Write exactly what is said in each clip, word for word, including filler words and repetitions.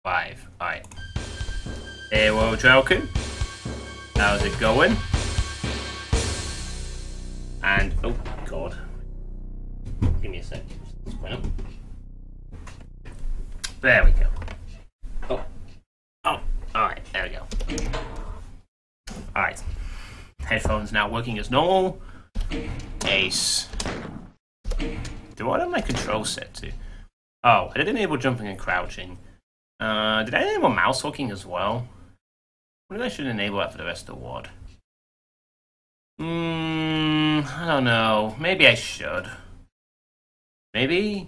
Five. Alright. Hello, Drelku. How's it going? And, oh god. Give me a sec. There we go. Oh. Oh. Alright, there we go. Alright. Headphones now working as normal. Ace. Do what am my control set to? Oh, I did enable jumping and crouching. Uh, did I enable mouse hooking as well? Maybe I should enable that for the rest of the W O D. Hmm, I don't know. Maybe I should. Maybe?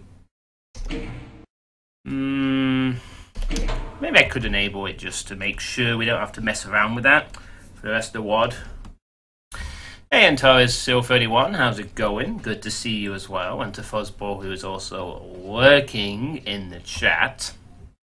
Hmm, maybe I could enable it just to make sure we don't have to mess around with that for the rest of the W O D. Hey, Antares Seal thirty-one, how's it going? Good to see you as well. And to Fuzzball, who is also lurking in the chat.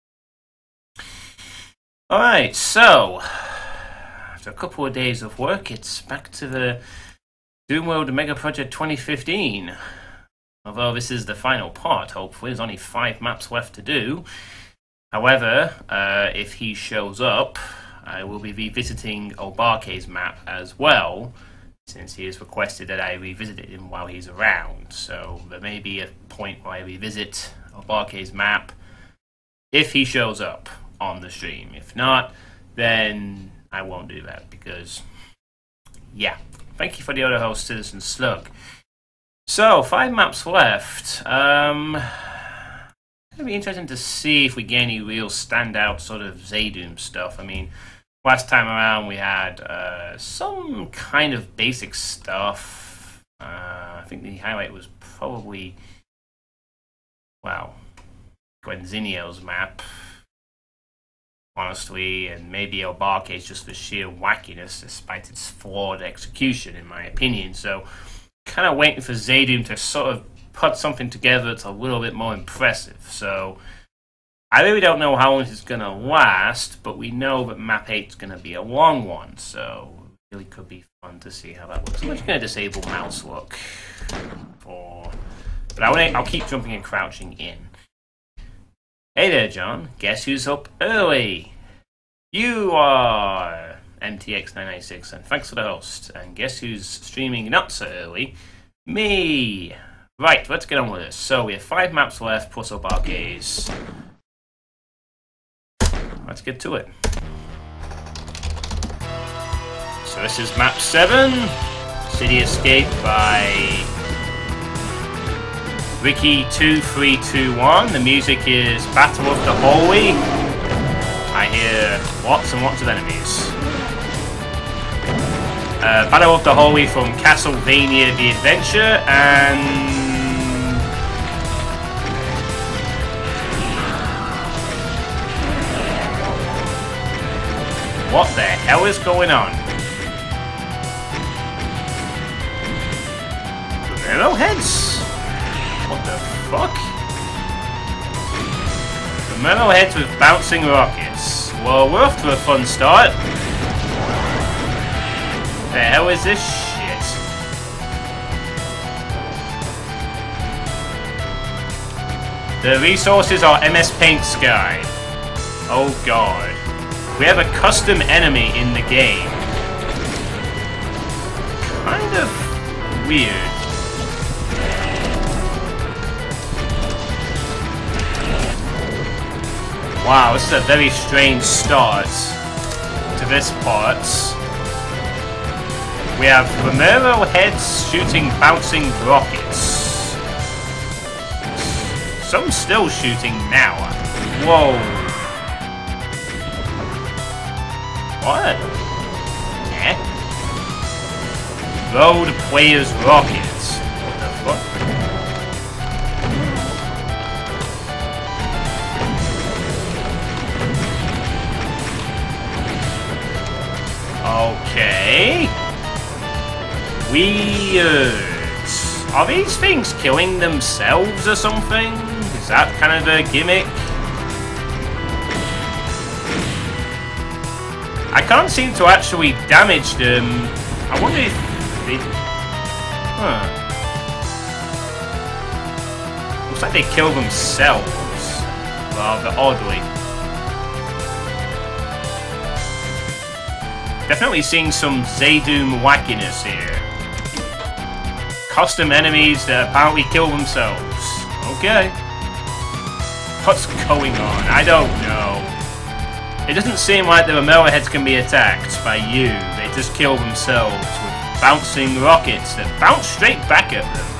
Alright, so, after a couple of days of work, it's back to the Doomworld Mega Project twenty fifteen. Although this is the final part, hopefully, there's only five maps left to do. However, uh, if he shows up, I will be revisiting Obarke's map as well, since he has requested that I revisit him while he's around. So there may be a point where I revisit Obarke's map if he shows up on the stream. If not, then I won't do that because, yeah. Thank you for the other host, Citizen Slug. So, five maps left. Um, it'll be interesting to see if we get any real standout sort of Zaydoom stuff. I mean, last time around we had uh, some kind of basic stuff. Uh, I think the highlight was probably, wow, Gwenzinio's map, honestly, and maybe Obarke's just for sheer wackiness despite its flawed execution, in my opinion. So, kind of waiting for Zaydoom to sort of put something together that's a little bit more impressive. So, I really don't know how long this is going to last, but we know that map eight is going to be a long one, so it really could be fun to see how that looks. I'm just going to disable mouse look for, but I wanna, I'll keep jumping and crouching in. Hey there, John. Guess who's up early? You are M T X nine ninety-six, and thanks for the host. And guess who's streaming not so early? Me. Right, let's get on with this. So we have five maps left, plus Obarke's. Let's get to it. So this is map seven, City Escape by Ricky two three two one. The music is Battle of the Hallway. I hear lots and lots of enemies. Uh, Battle of the Hallway from Castlevania The Adventure, and what the hell is going on? Metalheads? What the fuck? The Metalheads with bouncing rockets. Well, we're off to a fun start. The hell is this shit? The resources are M S Paint Sky. Oh god. We have a custom enemy in the game. Kind of weird. Wow, this is a very strange start to this part. We have Romero heads shooting bouncing rockets. Some still shooting now. Whoa. What? Eh? Road players rockets. What the fuck? Okay. Weird. Are these things killing themselves or something? Is that kind of a gimmick? I can't seem to actually damage them. I wonder if they... Huh. Looks like they kill themselves. Rather oddly. Definitely seeing some Zaydoom wackiness here. Custom enemies that apparently kill themselves. Okay. What's going on? I don't know. It doesn't seem like the Ramela heads can be attacked by you. They just kill themselves with bouncing rockets that bounce straight back at them.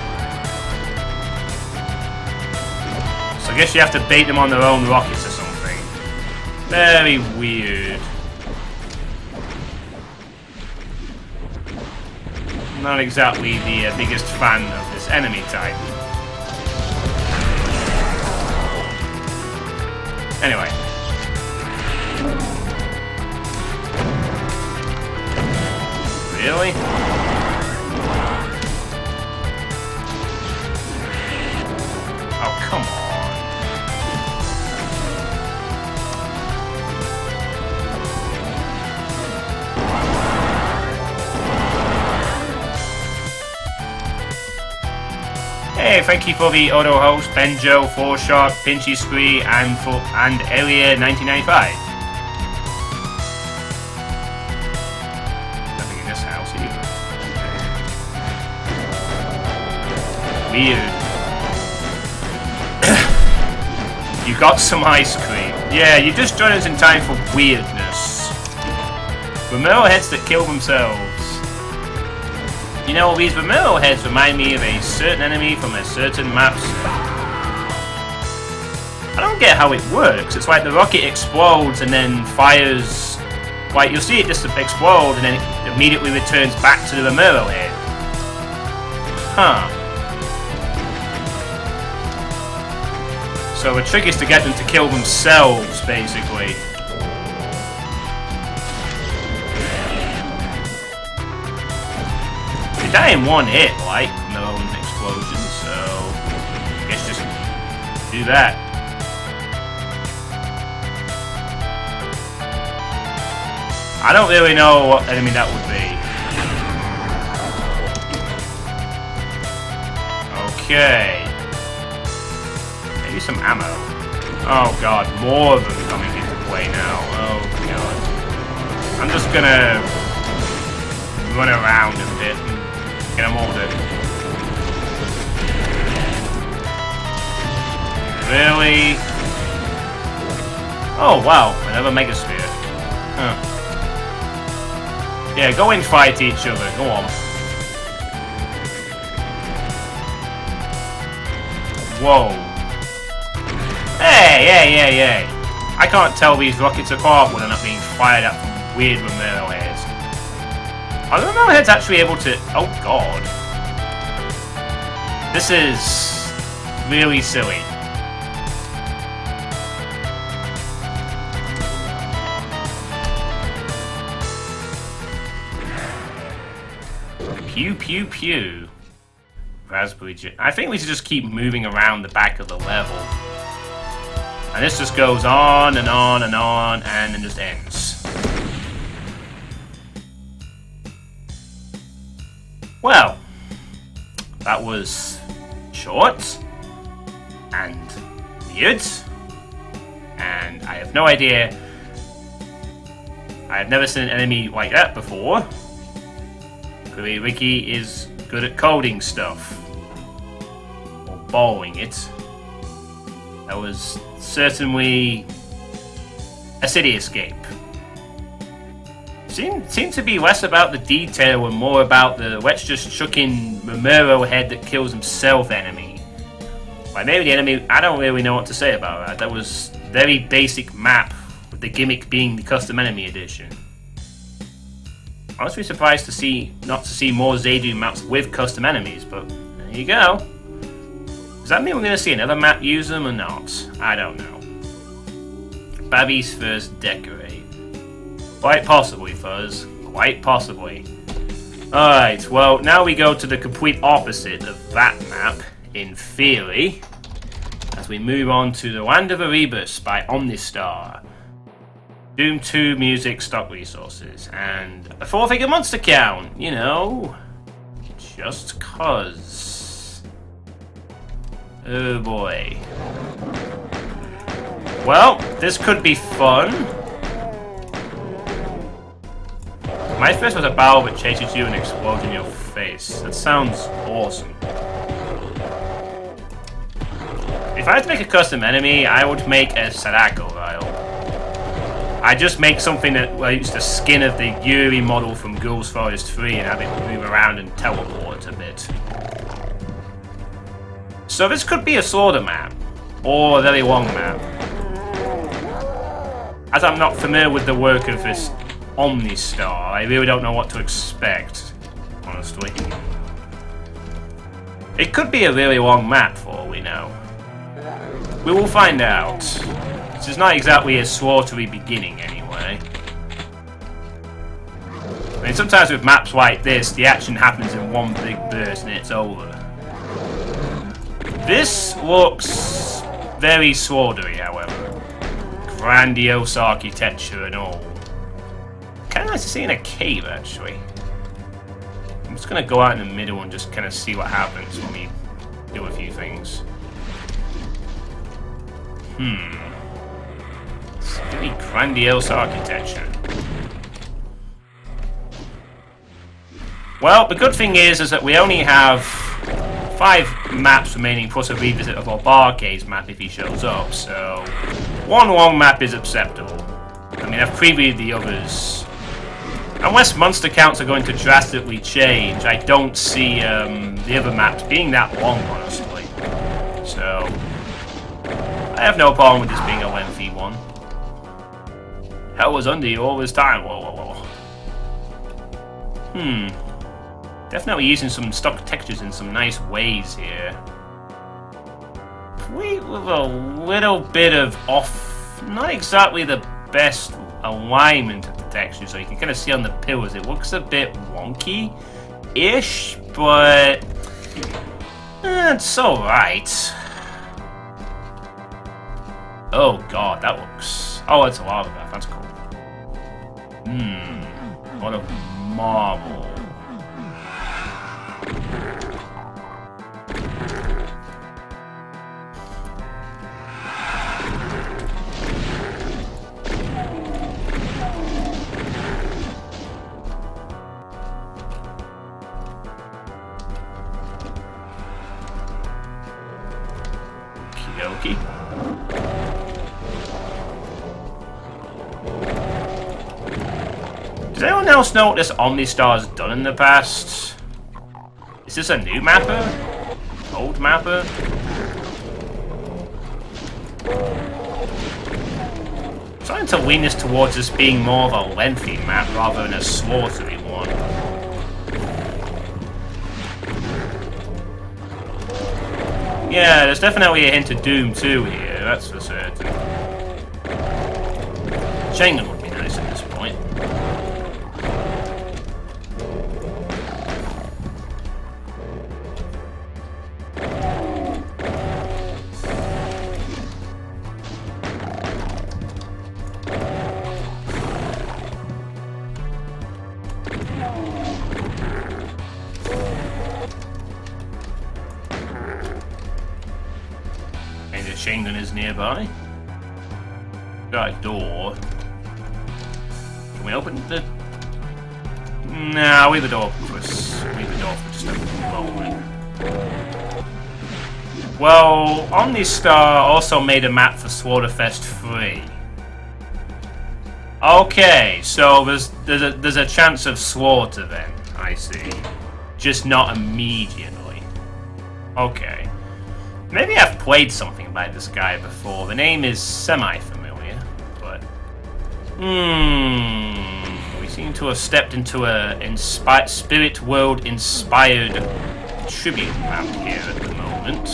So I guess you have to bait them on their own rockets or something. Very weird. Not exactly the uh, biggest fan of this enemy type. Anyway. Really? Oh, come on. Hey, thank you for the auto host, Benjo, Four Shark, Pinchy Scree, and for and Area nineteen ninety-five. Nothing in this house either. Weird. You got some ice cream. Yeah, you just joined us in time for weirdness. Ramela heads that kill themselves. You know, these Ramela heads remind me of a certain enemy from a certain map. I don't get how it works. It's like the rocket explodes and then fires... Like, you'll see it just explode and then it immediately returns back to the Ramela head. Huh. So the trick is to get them to kill themselves, basically. Die in one hit, like, no explosion, so I guess just do that. I don't really know what enemy that would be. Okay. Maybe some ammo. Oh god, more of them coming into play now. Oh god. I'm just gonna run around a bit. Get them ordered. Really? Oh wow, another Megasphere. Huh. Yeah, go and fight each other. Go on. Whoa. Hey, hey, hey, hey. I can't tell these rockets apart when they're not being fired at from weird Ramela heads. Are the Ramela heads actually able to... Oh, God. This is really silly. Pew, pew, pew. Raspberry J... I think we should just keep moving around the back of the level. And this just goes on and on and on and then just ends. Well, that was short and weird, and I have no idea. I have never seen an enemy like that before. Clearly, Ricky is good at coding stuff, or borrowing it. That was certainly a city escape. Seemed, seemed to be less about the detail and more about the let's just chuck in Ramela head that kills himself enemy. Like maybe the enemy, I don't really know what to say about that. That was very basic map, with the gimmick being the custom enemy edition. I was really surprised to see not to see more Zaydoom maps with custom enemies, but there you go. Does that mean we're going to see another map use them or not? I don't know. Babby's first decorate. Quite possibly, Fuzz. Quite possibly. Alright, well, now we go to the complete opposite of that map, in theory, as we move on to the Land of Erebus by Omnistar. Doom two music stock resources, and a four-figure monster count, you know, just cause. Oh boy. Well, this could be fun. My first was a battle that chases you and explodes in your face. That sounds awesome. If I had to make a custom enemy, I would make a Sadako Ryle. I just make something that well, use the skin of the Yuri model from Ghouls Forest three and have it move around and teleport a bit. So this could be a sorta map, or a very long map. As I'm not familiar with the work of this Omnistar, I really don't know what to expect, honestly. It could be a really long map for all we know. We will find out. This is not exactly a slaughtery beginning, anyway. I mean, sometimes with maps like this, the action happens in one big burst and it's over. This looks very slaughtery, however. Grandiose architecture and all. Kind of nice to see in a cave, actually. I'm just going to go out in the middle and just kind of see what happens when we do a few things. Hmm. It's really grandiose architecture. Well, the good thing is, is that we only have five maps remaining, plus a revisit of our Barcade's map if he shows up, so one long map is acceptable. I mean, I've previewed the others. Unless monster counts are going to drastically change, I don't see um, the other maps being that long, honestly. So, I have no problem with this being a lengthy one. Hell was under you all this time. Whoa, whoa, whoa. Hmm. Definitely using some stock textures in some nice ways here. We with a little bit of off, not exactly the best alignment of the texture, so you can kind of see on the pillars it looks a bit wonky-ish, but eh, it's alright. Oh god, that looks... Oh, it's a lava bath, that's cool. Hmm, what a marble. Okey-dokey. Does anyone else know what this Omnistar's done in the past? Is this a new mapper? Old mapper? I'm starting to lean this towards this being more of a lengthy map rather than a slaughtery one. Yeah, there's definitely a hint of Doom two here, that's for certain. Schengen would be nice at this point. Schengen is nearby. Got a door. Can we open the... Nah, leave the door for us. Leave the door for just a moment. Well, Omnistar also made a map for Slaughterfest three. Okay, so there's there's a there's a chance of slaughter then, I see. Just not immediately. Okay. Maybe I've played something by this guy before. The name is semi-familiar, but... Hmm... We seem to have stepped into a inspi Spirit World-inspired tribute map here at the moment.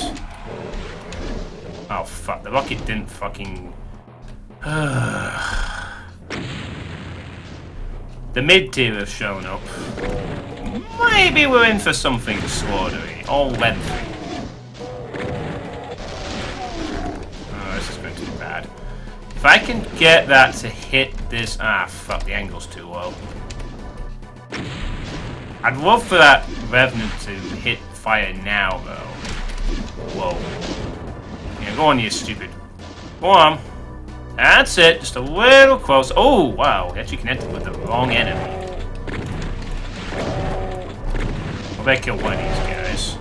Oh, fuck. The rocket didn't fucking... The mid-tier have shown up. Maybe we're in for something slaughtery. All lengthy. If I can get that to hit this... Ah, fuck, the angle's too low. I'd love for that Revenant to hit fire now, though. Whoa. Yeah, go on, you stupid. Go on. That's it, just a little close. Oh, wow, he actually connected with the wrong enemy. I better kill one of these guys.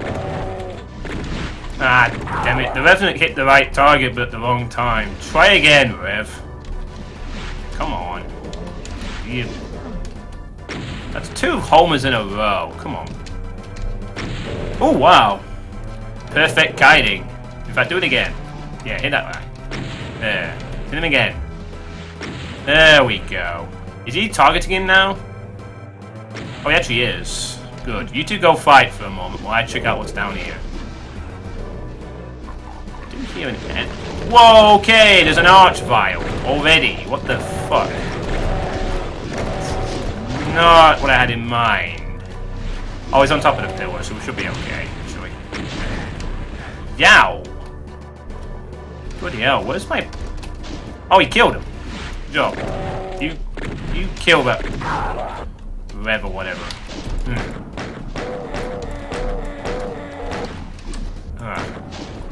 Ah, damn it. The Revenant hit the right target, but at the wrong time. Try again, Rev. Come on. You... That's two homers in a row. Come on. Oh, wow. Perfect guiding. In fact, do it again. Yeah, hit that guy. There. Hit him again. There we go. Is he targeting him now? Oh, he actually is. Good. You two go fight for a moment while I check out what's down here. I didn't hear anything. Whoa, okay, there's an arch vial already. What the fuck? Not what I had in mind. Oh, he's on top of the pillar, so we should be okay, should we? Yow! Bloody hell, where's my... Oh, he killed him. Good job. You... You kill that... Rev or whatever. Hmm. Ah.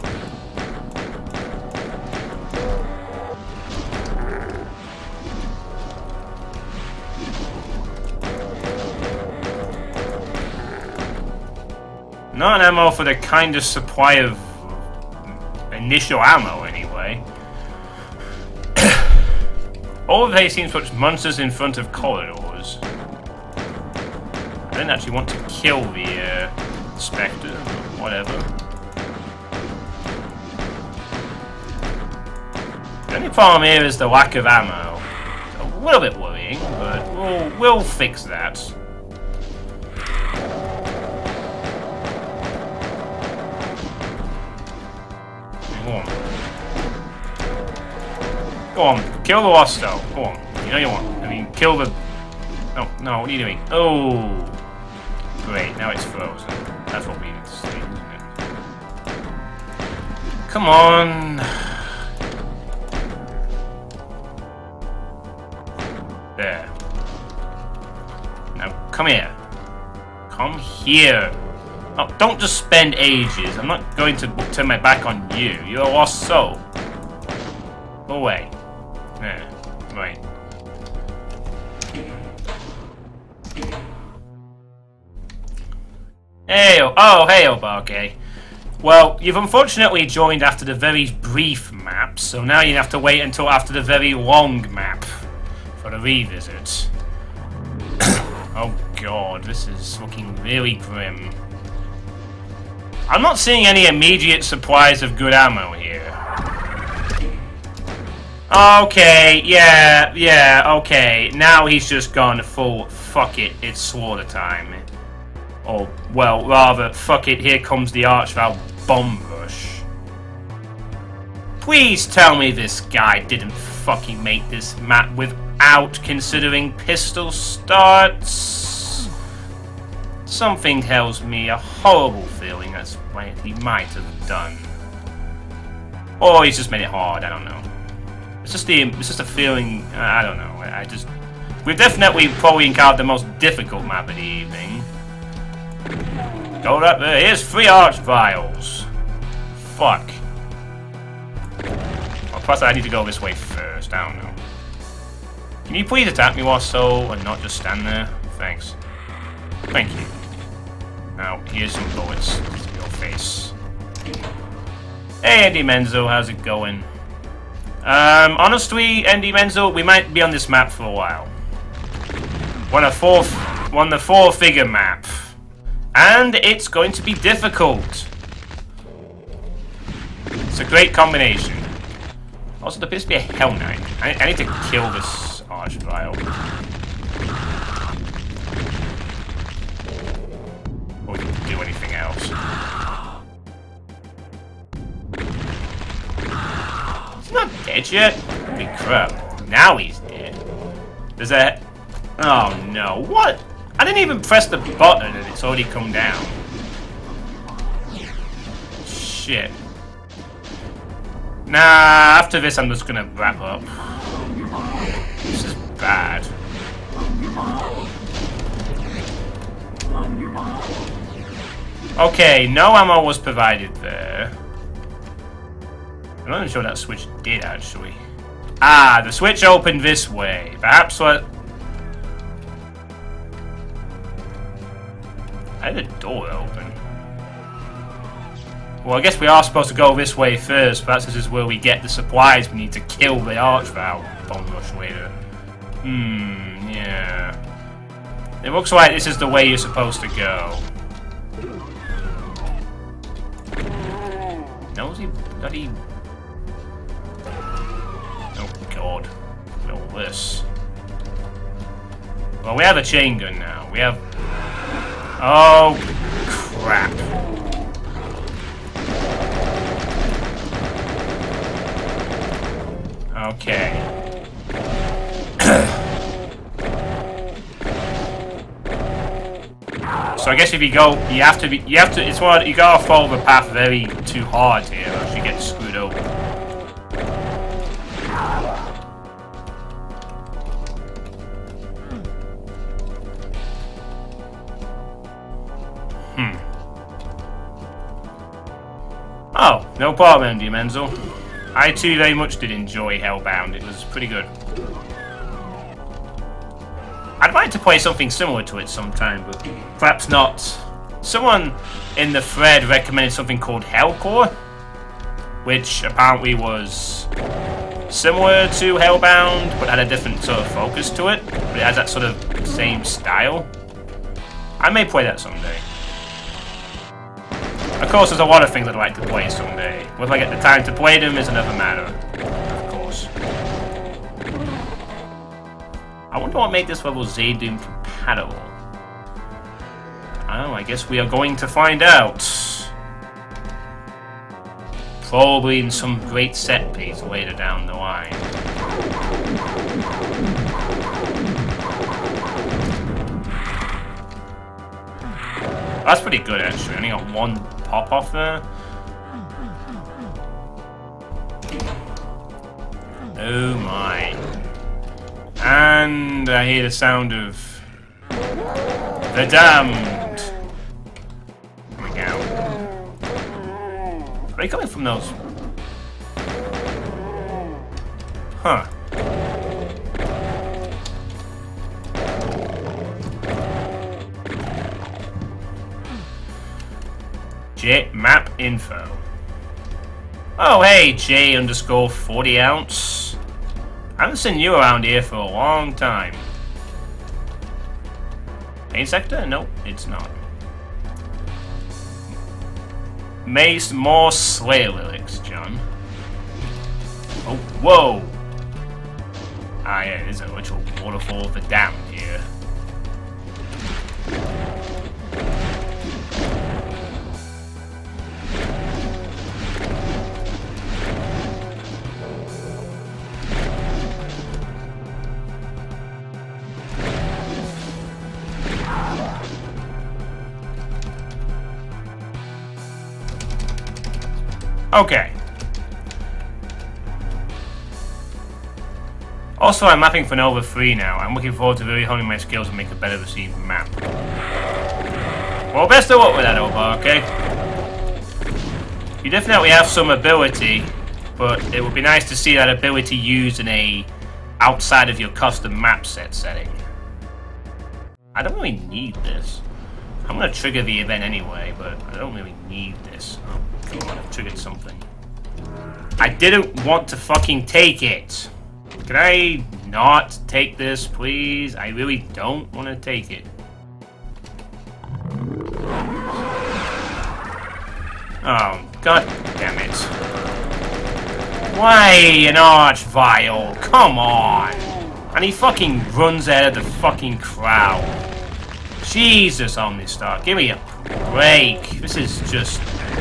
Not ammo for the kind of supply of initial ammo, anyway. All of they seems such monsters in front of corridors. I didn't actually want to kill the uh, Spectre, but whatever. The only problem here is the lack of ammo. A little bit worrying, but we'll, we'll fix that. Go on. Go on, kill the Losto. Go on. You know you want. I mean, kill the... No, no, what are you doing? Oh! Great, now it's frozen. That's what we need to see, isn't it? Come on! There. Now, come here. Come here. Oh, don't just spend ages. I'm not going to turn my back on you. You're a lost soul. Go away. There. Right. Hey, oh, oh, hey, okay. Well, you've unfortunately joined after the very brief map, so now you have to wait until after the very long map for the revisit. Oh god, this is looking really grim. I'm not seeing any immediate supplies of good ammo here. Okay, yeah, yeah, okay. Now he's just gone full, fuck it, it's slaughter time. Or, well, rather, fuck it, here comes the Archval bomb rush. Please tell me this guy didn't fucking make this map without considering pistol starts. Something tells me a horrible feeling that's what he might have done. Or he's just made it hard, I don't know. It's just the, it's just a feeling, I don't know, I just... We've definitely probably encountered the most difficult map of the evening. Go up there, here's three arch vials. Fuck. Well, plus I need to go this way first, I don't know. Can you please attack me while so and not just stand there? Thanks. Thank you. Now, here's some bullets to your face. Hey, Andy Menzo, how's it going? Um, honestly, Andy Menzo, we might be on this map for a while. One a four, one the four-figure map, and it's going to be difficult. It's a great combination. Also, there appears to be a Hell Knight. I, I need to kill this Archvile. Or we can do anything else. He's not dead yet? Holy crap. Now he's dead. There's a... Oh no, what? I didn't even press the button and it's already come down. Shit. Nah, after this I'm just gonna wrap up. This is bad. Okay, no ammo was provided there. I'm not even sure that switch did, actually. Ah, the switch opened this way. Perhaps what... I had a door open. Well, I guess we are supposed to go this way first, but this is where we get the supplies we need to kill the Archvile Bone Rush later. Hmm, yeah. It looks like this is the way you're supposed to go. No, is he bloody... Oh god. Look at all this. Well, we have a chain gun now. We have... Oh, crap. Okay. So I guess if you go, you have to be, you have to, it's one, you gotta follow the path very too hard here, or else you get screwed over. Hmm. Oh, no problem, M D Menzel. I too very much did enjoy Hellbound. It was pretty good. I'd like to play something similar to it sometime, but perhaps not. Someone in the thread recommended something called Hellcore, which apparently was similar to Hellbound, but had a different sort of focus to it. But it has that sort of same style. I may play that someday. Of course, there's a lot of things I'd like to play someday. Whether I get the time to play them is another matter. Of course. I wonder what made this level Z-Doom compatible. Oh, I guess we are going to find out. Probably in some great set piece later down the line. That's pretty good, actually. I only got one pop off there. Oh my. And I hear the sound of the damned. Here we go. Are they coming from those? Huh. J map info. Oh hey, J underscore forty ounce. I haven't seen you around here for a long time. Pain sector? Nope, it's not. Mace more Slayer lyrics, John. Oh, whoa! Ah yeah, there's a literal waterfall of the damned here. Okay. Also, I'm mapping for Nova three now. I'm looking forward to really honing my skills and make a better received map. Well, best of luck with that, Obar, okay? You definitely have some ability, but it would be nice to see that ability used in a outside of your custom map set setting. I don't really need this. I'm gonna trigger the event anyway, but I don't really need this. I might have triggered something. I didn't want to fucking take it. Can I not take this, please? I really don't want to take it. Oh, god damn it. Why an Archvile? Come on! And he fucking runs out of the fucking crowd. Jesus, Omnistar, give me a break. This is just...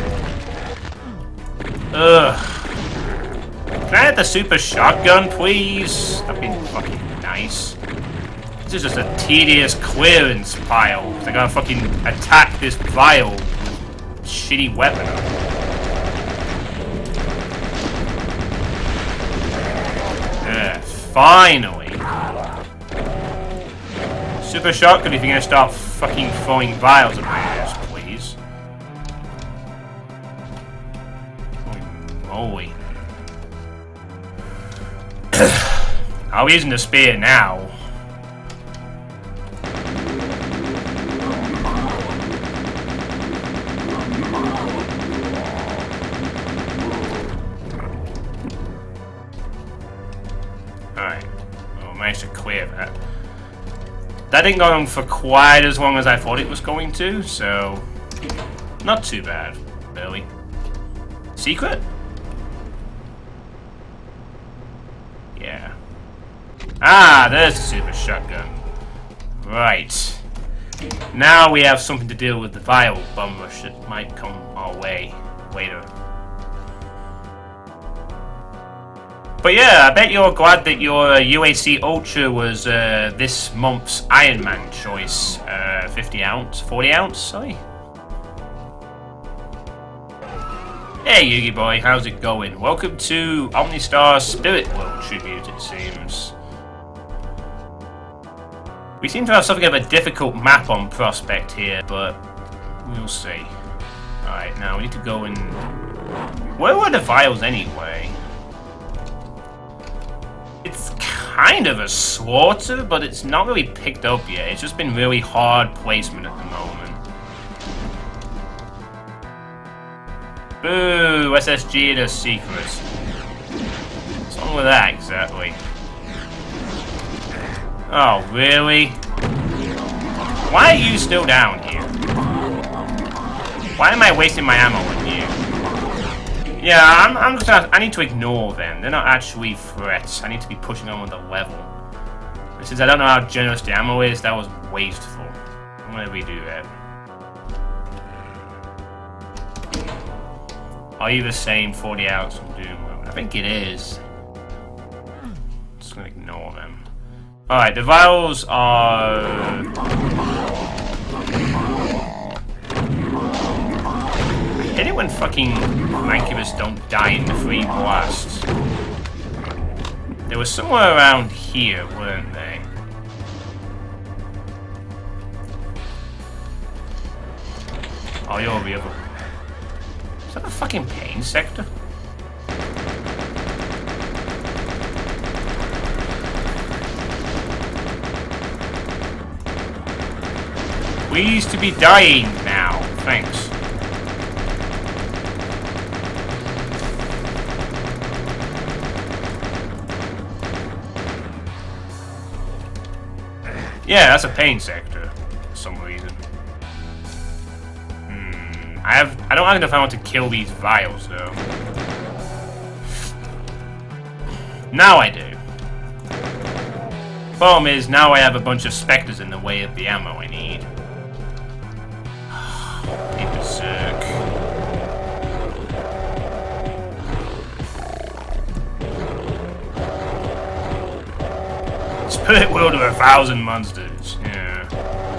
Ugh. Can I have the super shotgun, please? That'd be fucking nice. This is just a tedious clearance pile. They're gonna fucking attack this vial with shitty weapon. Yeah, finally. Super shotgun if you're gonna start fucking throwing vials at my ass, please. Holy moly. I'm using the spear now. Alright. Well, I managed to clear that. That didn't go on for quite as long as I thought it was going to, so... Not too bad, really. Secret? Yeah. Ah, there's the super shotgun. Right. Now we have something to deal with the vial bomb rush that might come our way later. But yeah, I bet you're glad that your uh, U A C Ultra was uh, this month's Iron Man choice. Uh, fifty ounce, forty ounce, sorry. Hey Yugi boy, how's it going? Welcome to Omnistar Spirit World tribute, it seems. We seem to have something of a difficult map on Prospect here, but we'll see. Alright, now we need to go and... Where were the vials anyway? It's kind of a slaughter, but it's not really picked up yet. It's just been really hard placement at the moment. Boo! S S G and a secret. What's wrong with that, exactly? Oh, really? Why are you still down here? Why am I wasting my ammo on you? Yeah, I'm, I'm just gonna, I need to ignore them. They're not actually threats. I need to be pushing on with the level. And since I don't know how generous the ammo is, that was wasteful. I'm gonna redo that. Are you the same forty ounce from Doomworld? I think it is. Just gonna ignore them. Alright, the vials are... I hate it when fucking Mancubus don't die in the free blast. They were somewhere around here, weren't they? Oh, you're the other... Is that the fucking pain sector? Please to be dying now. Thanks. Yeah, that's a pain sector for some reason. Hmm. I have I don't know if I want to kill these vials though. Now I do. Problem is, now I have a bunch of specters in the way of the ammo I need. Berserk. Spirit World of a thousand monsters. Yeah.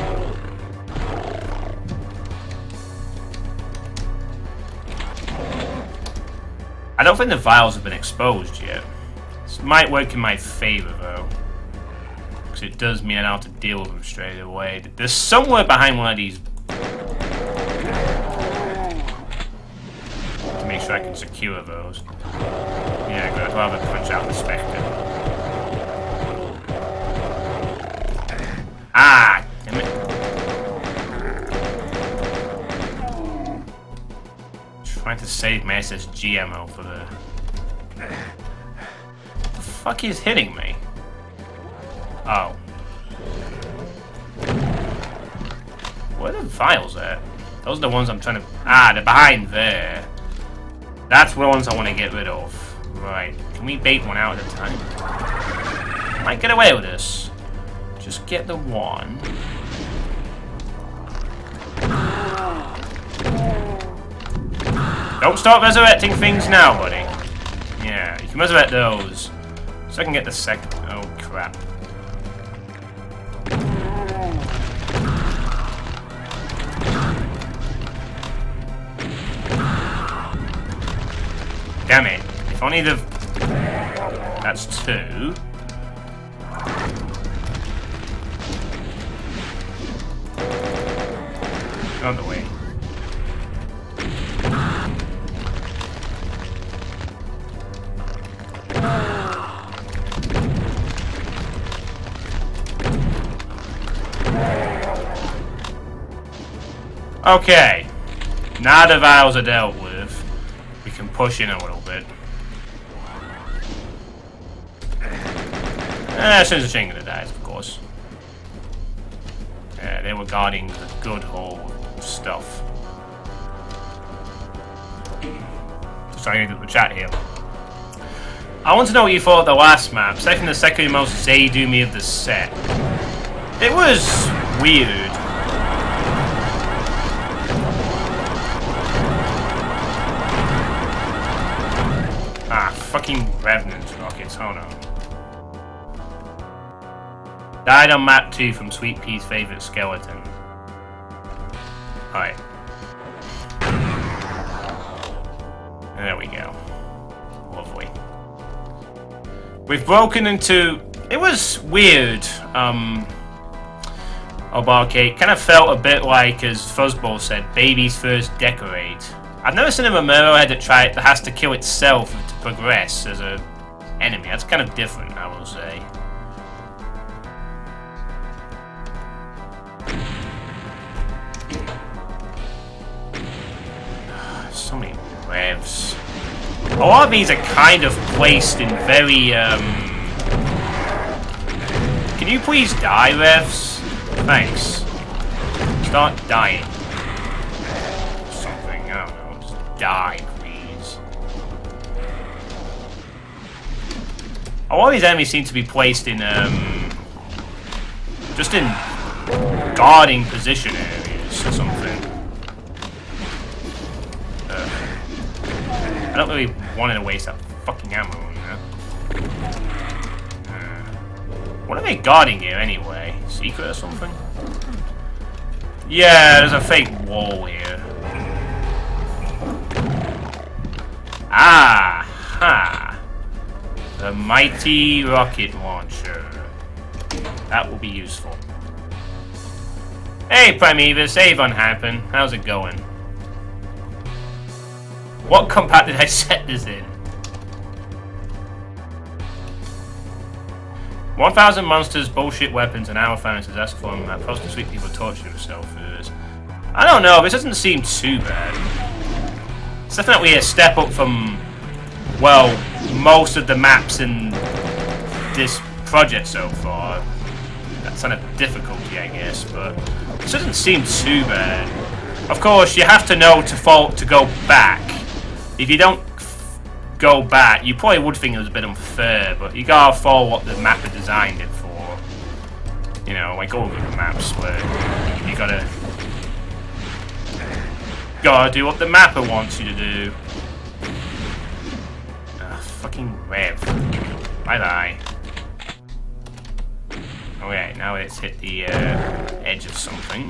I don't think the vials have been exposed yet. This might work in my favor though. Because it does mean I don't have to deal with them straight away. There's somewhere behind one of these. Make sure I can secure those. Yeah, I'd rather punch out the Spectre. Ah! Damn it. Trying to save my S S G ammo for the... What the fuck is hitting me? Oh. Where are the vials at? Those are the ones I'm trying to... Ah, they're behind there. That's the ones I want to get rid of. Right. Can we bait one out at a time? Might get away with this. Just get the one. Don't start resurrecting things now, buddy. Yeah, you can resurrect those. So I can get the second. Oh, crap. Damn it. If only the... That's two. On the way. Okay. Now the vials are dealt with, we can push in a little bit. Eh, as soon as the chain gonna die, of course. Yeah, they were guarding the good hole stuff. Just trying to get the chat here. I want to know what you thought of the last map, second the second most Zaydoomy of the set. It was weird. Ah, fucking Revenant rockets, oh no. Died on map two from Suitepee's favourite skeleton. Alright. There we go. Lovely. We've broken into... It was weird. Um... Obarcade kind of felt a bit like, as Fuzzball said, baby's first decorate. I've never seen a Romero head that try that has to kill itself to progress as a enemy. That's kind of different, I will say. So many revs. A lot of these are kind of placed in very, um... Can you please die, revs? Thanks. Start dying. Something, I don't know. Just die, please. A lot of these enemies seem to be placed in, um... just in guarding position areas or something. I don't really want to waste that fucking ammo on that. Uh, what are they guarding here anyway? Secret or something? Yeah, there's a fake wall here. Ah! Ha! The mighty rocket launcher. That will be useful. Hey, Primeval, save on happen. How's it going? What combat did I set this in? one thousand monsters, bullshit weapons, and our finances. Ask for them. Post to sweet people torture themselves for this. I don't know, this doesn't seem too bad. It's definitely a step up from, well, most of the maps in this project so far. That's kind of difficulty, I guess, but this doesn't seem too bad. Of course, you have to know to fall to go back. If you don't go back, you probably would think it was a bit unfair, but you gotta follow what the map had designed it for. You know, like all the maps where you gotta gotta do what the mapper wants you to do. Ah, fucking rev. Bye bye. Okay, now it's hit the uh, edge of something.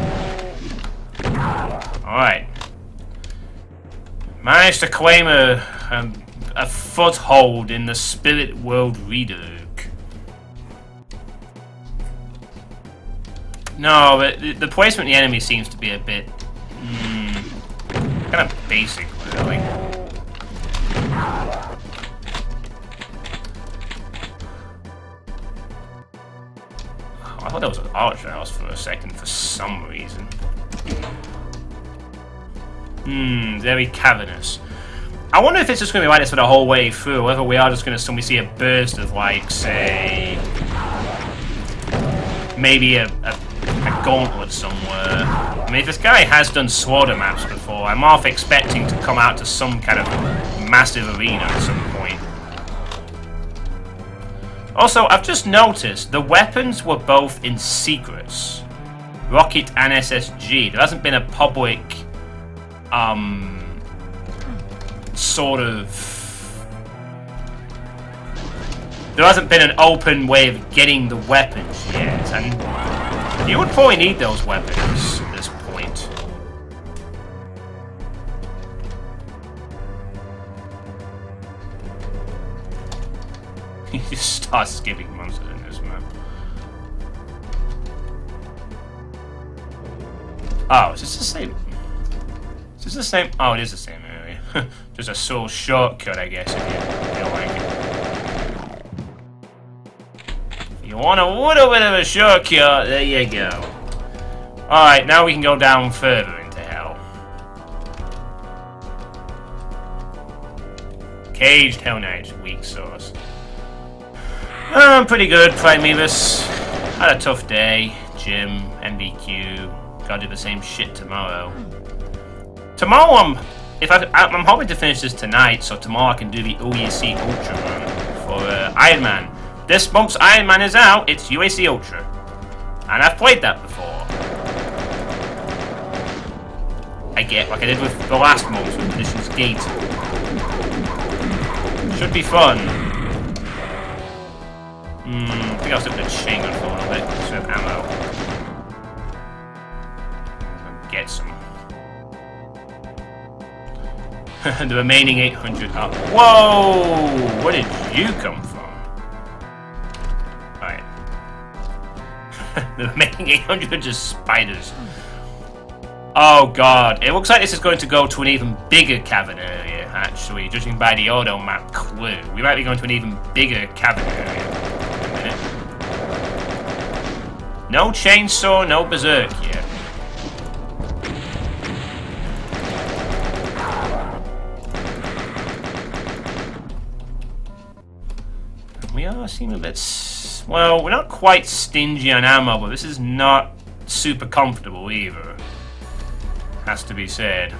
Alright. Managed to claim a, a, a foothold in the Spirit World Redux. No, but the, the placement of the enemy seems to be a bit... Mm, kind of basic, really. Oh, I thought that was an archer house for a second for some reason. Hmm, very cavernous. I wonder if it's just going to be like this for the whole way through, whether we are just going to suddenly see a burst of, like, say... Maybe a, a, a gauntlet somewhere. I mean, if this guy has done slaughter maps before, I'm half expecting to come out to some kind of massive arena at some point. Also, I've just noticed the weapons were both in secrets. Rocket and S S G. There hasn't been a public... Um, sort of... There hasn't been an open way of getting the weapons yet, and you would probably need those weapons at this point. You just start skipping monsters in this map. Oh, is this the same? Is this the same? Oh, it is the same area. Just a sort of shortcut, I guess, if you feel like it. If you want a little bit of a shortcut, there you go. Alright, now we can go down further into hell. Caged Hell Knight's weak source. I'm pretty good, Primevis. Had a tough day. Gym, N B Q. Gotta do the same shit tomorrow. Tomorrow I'm... If I, I'm hoping to finish this tonight, so tomorrow I can do the O E C Ultra run for uh, Iron Man. This month's Iron Man is out, it's U A C Ultra. And I've played that before. I get, like I did with the last month with Conditions Gate. Should be fun. Hmm, I think I'll stick with the chain gun for a little bit, so I have ammo. Get some. The remaining eight hundred up. Whoa! Where did you come from? Alright. The remaining eight hundred are just spiders. Oh god, it looks like this is going to go to an even bigger cavern area, actually, judging by the auto map clue. We might be going to an even bigger cavern area. In a minute. No chainsaw, no berserk yet. We are seeming a bit... S well, we're not quite stingy on ammo, but this is not super comfortable either. Has to be said.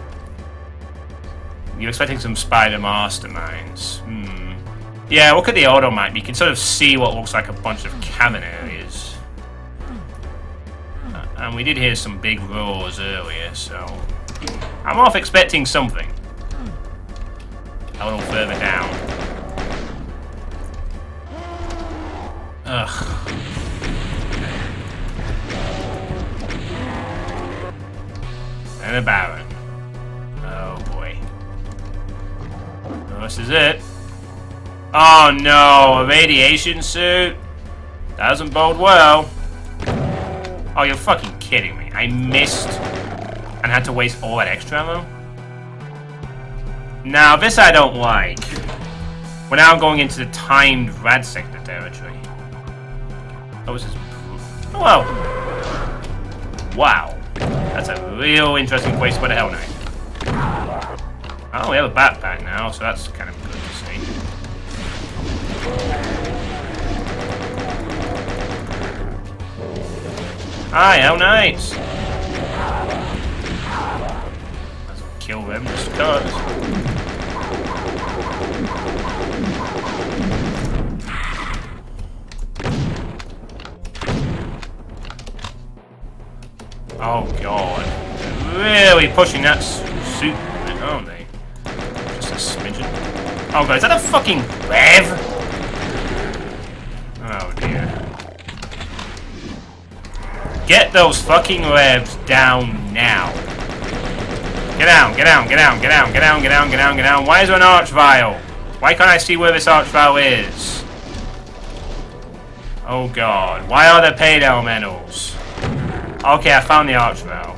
You're expecting some spider masterminds. Hmm. Yeah, look at the auto map. You can sort of see what looks like a bunch of cavern areas. Uh, and we did hear some big roars earlier, so... I'm off expecting something. A little further down. Ugh. And a Baron. Oh boy. Well, this is it. Oh no, a radiation suit? That doesn't bode well. Oh, you're fucking kidding me. I missed and had to waste all that extra ammo? Now, this I don't like. We're now going into the timed rad sector territory. Oh, this is... Oh, wow. Wow. That's a real interesting place to put a Hell Knight. Oh, we have a backpack now, so that's kind of good to see. Hi, Hell Knights! Let's kill them just cause. Oh god. Really pushing that suit, aren't they? Just a smidgen. Oh god, is that a fucking rev? Oh dear. Get those fucking revs down now. Get down, get down, get down, get down, get down, get down, get down, get down. Why is there an arch vial? Why can't I see where this arch vial is? Oh god. Why are there paid elementals? Okay, I found the arch valve.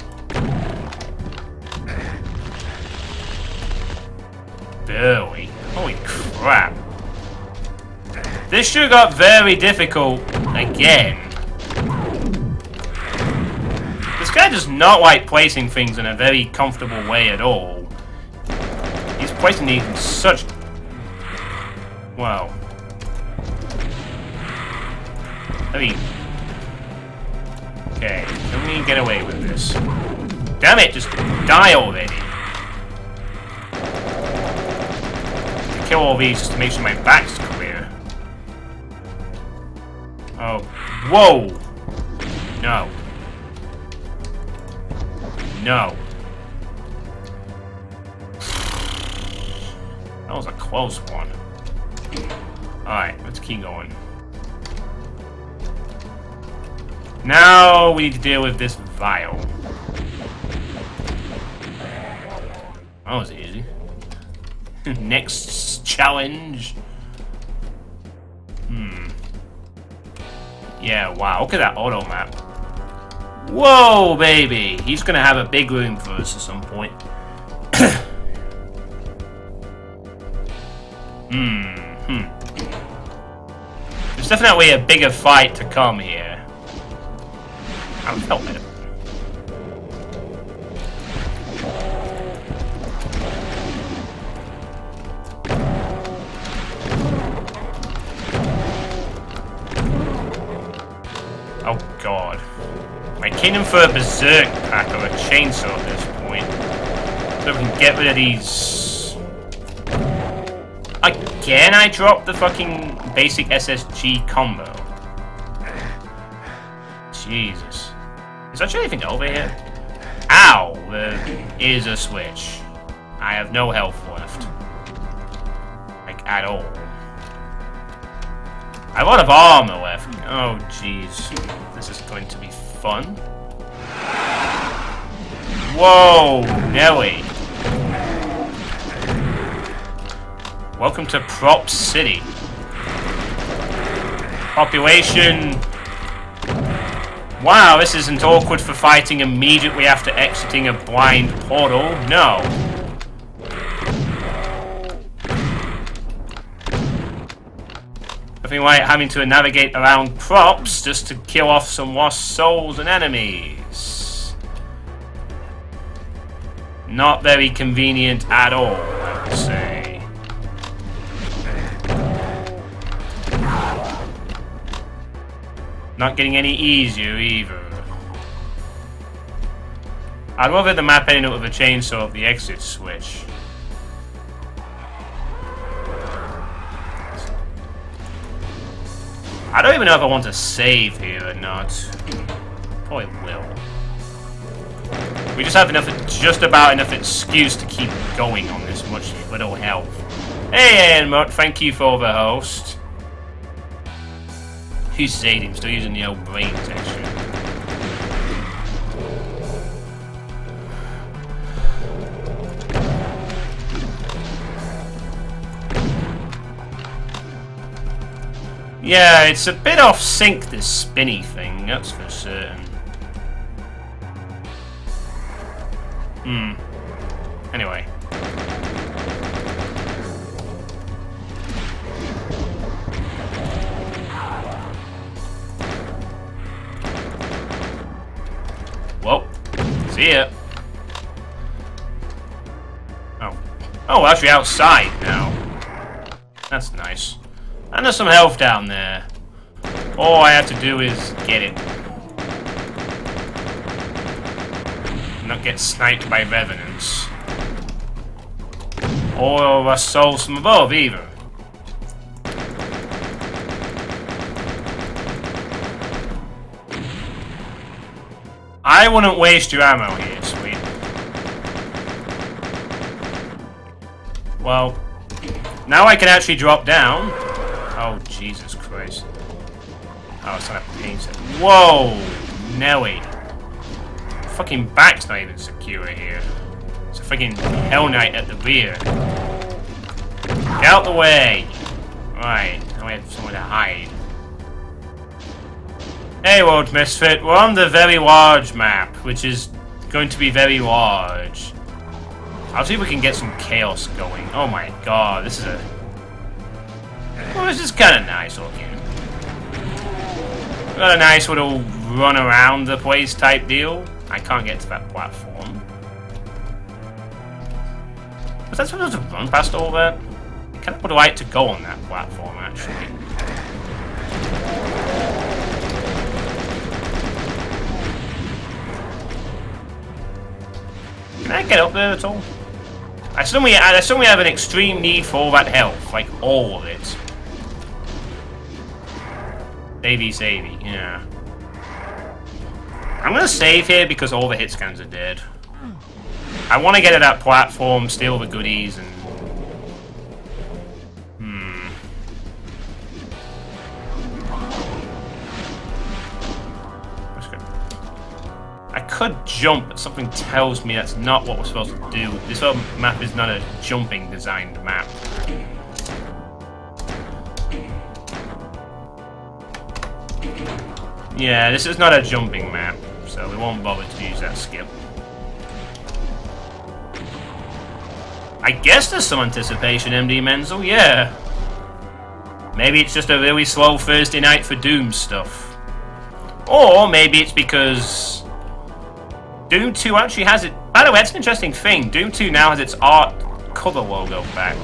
Barely. Holy crap. This sure got very difficult again. This guy does not like placing things in a very comfortable way at all. He's placing these in such... Wow. Very... Okay, let me get away with this. Damn it, just die already. I kill all these just to make sure my back's clear. Oh, whoa! No. No. That was a close one. Alright, let's keep going. Now we need to deal with this vial. That was easy. Next challenge. Hmm. Yeah, wow. Look at that auto map. Whoa, baby! He's gonna have a big room for us at some point. Hmm. Hmm. There's definitely a bigger fight to come here. I'm helping him. Oh god. My kingdom for a berserk pack or a chainsaw at this point. So we can get rid of these. Again, I dropped the fucking basic S S G combo. Jesus. Is there anything over here? Ow! There is a switch. I have no health left. Like, at all. I have a lot of armor left. Oh, jeez. This is going to be fun. Whoa! Nelly. Welcome to Prop City. Population... Wow, this isn't awkward for fighting immediately after exiting a blind portal. No. Nothing like having to navigate around props just to kill off some lost souls and enemies. Not very convenient at all, I would say. Not getting any easier either. I'd rather the map ended up with a chainsaw of the exit switch. I don't even know if I want to save here or not. Probably will. We just have enough, just about enough excuse to keep going on this much little health. Hey, Enmut, thank you for the host. Who's saying him? Still using the old brain texture. Yeah, it's a bit off sync, this spinny thing, that's for certain. Hmm. Anyway. Well, see ya. Oh. Oh, we're actually outside now. That's nice. And there's some health down there. All I have to do is get it. Not get sniped by revenants. Or uh, souls from above, either. I wouldn't waste your ammo here, sweet. Well, now I can actually drop down. Oh, Jesus Christ. Oh, it's not a pain set. Whoa! Nelly. Fucking back's not even secure here. It's a freaking Hell Knight at the rear. Get out the way! Right, now we have somewhere to hide. Hey, World Misfit, we're on the very large map, which is going to be very large. I'll see if we can get some chaos going. Oh my god, this is a... Well, this is kind of nice looking. Got a nice little run around the place type deal. I can't get to that platform. Was that supposed to run past all that? I kind of would like to go on that platform, actually. Can I get up there at all? I suddenly, I suddenly have an extreme need for all that health, like all of it. Savey, savey, yeah. I'm gonna save here because all the hit scans are dead. I want to get to that platform, steal the goodies, and... Hmm. That's good. I could jump, but something tells me that's not what we're supposed to do. This whole map is not a jumping designed map. Yeah, this is not a jumping map, so we won't bother to use that skip. I guess there's some anticipation, M D Menzel, yeah. Maybe it's just a really slow Thursday night for Doom stuff. Or maybe it's because Doom two actually has it... By the way, that's an interesting thing. Doom two now has its art cover logo back.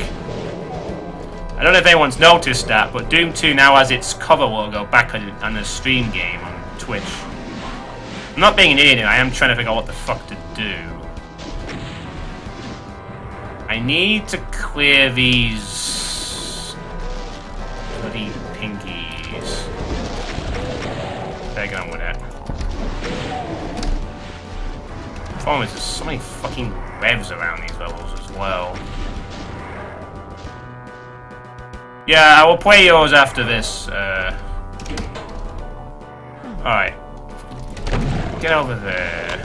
I don't know if anyone's noticed that, but Doom two now has its cover logo back on, on the stream game on Twitch. I'm not being an idiot, I am trying to figure out what the fuck to do. I need to clear these bloody pinkies. Better get on with it. The problem is there's so many fucking revs around these levels as well. Yeah, I will play yours after this. Uh... Alright. Get over there.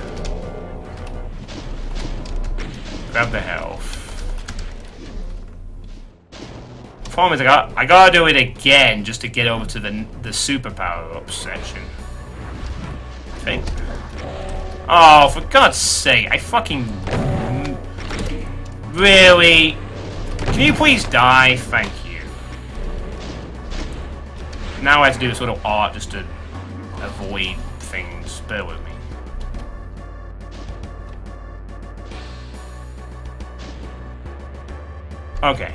Grab the health. The problem is I, got, I gotta do it again just to get over to the, the super power-up section. I think. Oh, for God's sake, I fucking... Really? Can you please die? Thank you. Now I have to do a sort of art just to avoid things. Bear with me. Okay.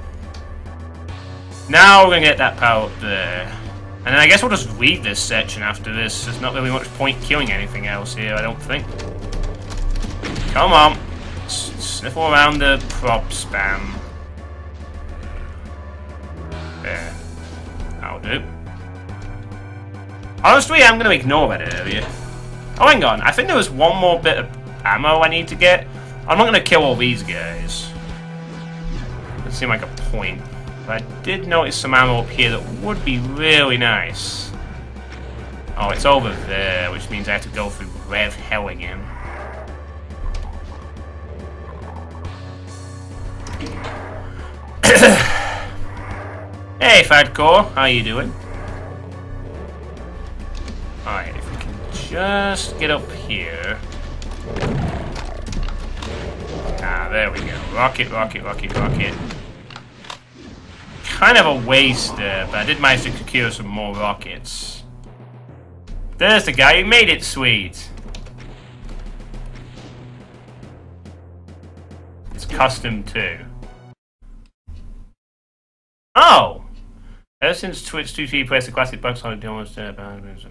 Now we're gonna get that power up there. And then I guess we'll just read this section after this. There's not really much point killing anything else here, I don't think. Come on. S sniffle around the prop spam. There. That'll do. Honestly, I'm going to ignore that area. Oh, hang on. I think there was one more bit of ammo I need to get. I'm not going to kill all these guys. Doesn't seem like a point. But I did notice some ammo up here that would be really nice. Oh, it's over there, which means I have to go through Rev Hell again. Hey, Fadcore, how you doing? Alright, if we can just get up here. Ah, there we go. Rocket, rocket, rocket, rocket. Kind of a waste there, but I did manage to secure some more rockets. There's the guy who made it, sweet. It's custom too. Oh! Ever since Twitch two T plays the classic bugs on the almost uh,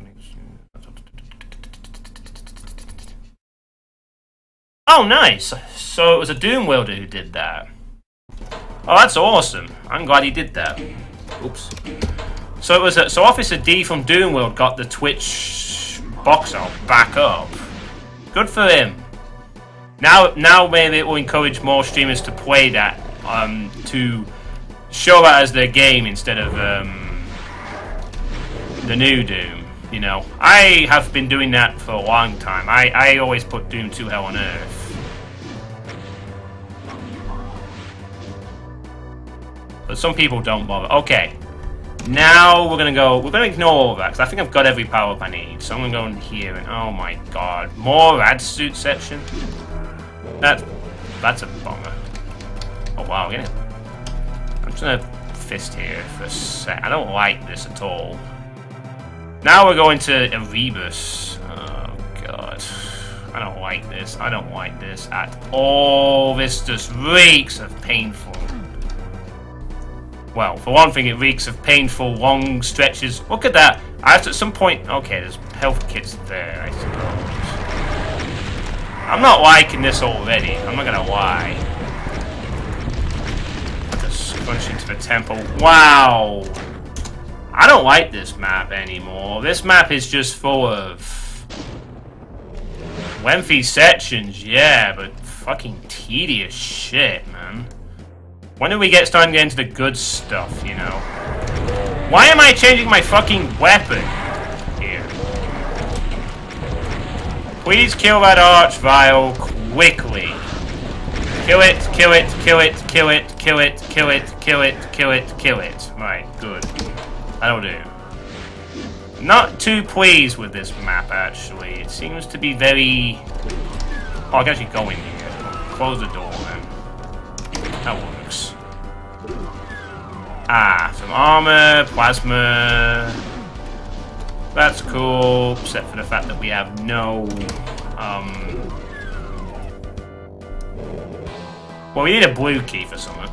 Oh, nice! So it was a Doomworld who did that. Oh, that's awesome. I'm glad he did that. Oops. So it was a, so Officer D from Doomworld got the Twitch box art back up. Good for him. Now, now maybe it will encourage more streamers to play that, um, to show that as their game instead of um, the new Doom. You know, I have been doing that for a long time. I I always put Doom two Hell on Earth. But some people don't bother. Okay. Now we're gonna go, we're gonna ignore all of that, because I think I've got every power up I need. So I'm gonna go in here and, oh my god, more rad suit section? That, that's a bummer. Oh wow, get it. I'm just gonna fist here for a sec. I don't like this at all. Now we're going to Erebus. Oh god. I don't like this. I don't like this at all. This just reeks of painful. Well, for one thing, it reeks of painful, long stretches. Look at that. I have to, at some point... Okay, there's health kits there, I suppose. I'm not liking this already. I'm not gonna lie. Just crunch into the temple. Wow! I don't like this map anymore. This map is just full of... lengthy sections, yeah, but fucking tedious shit, man. When do we get starting to get into the good stuff, you know? Why am I changing my fucking weapon? Here. Please kill that Archvile quickly. Kill it, kill it, kill it, kill it, kill it, kill it, kill it, kill it, kill it. Right, good. That'll do. Not too pleased with this map, actually. It seems to be very... Oh, I can actually go in here. Close the door, then. That works. Ah, some armor, plasma. That's cool, except for the fact that we have no... Um... Well, we need a blue key for something.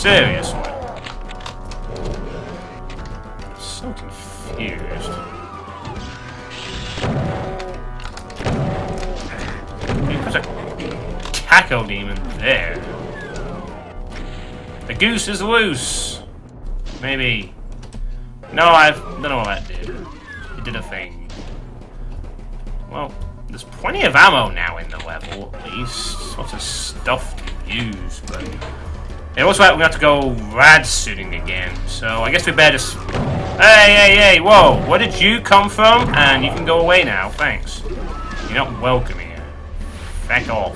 Seriously. I'm so confused. There's a cackle demon there. The goose is loose. Maybe. No, I don't know what that did. It did a thing. Well, there's plenty of ammo now in the level, at least. Lots of stuff to use, but it looks like we're going to have to go rad suiting again. So I guess we better just. Hey, hey, hey! Whoa! Where did you come from? And you can go away now. Thanks. You're not welcome here. Back off.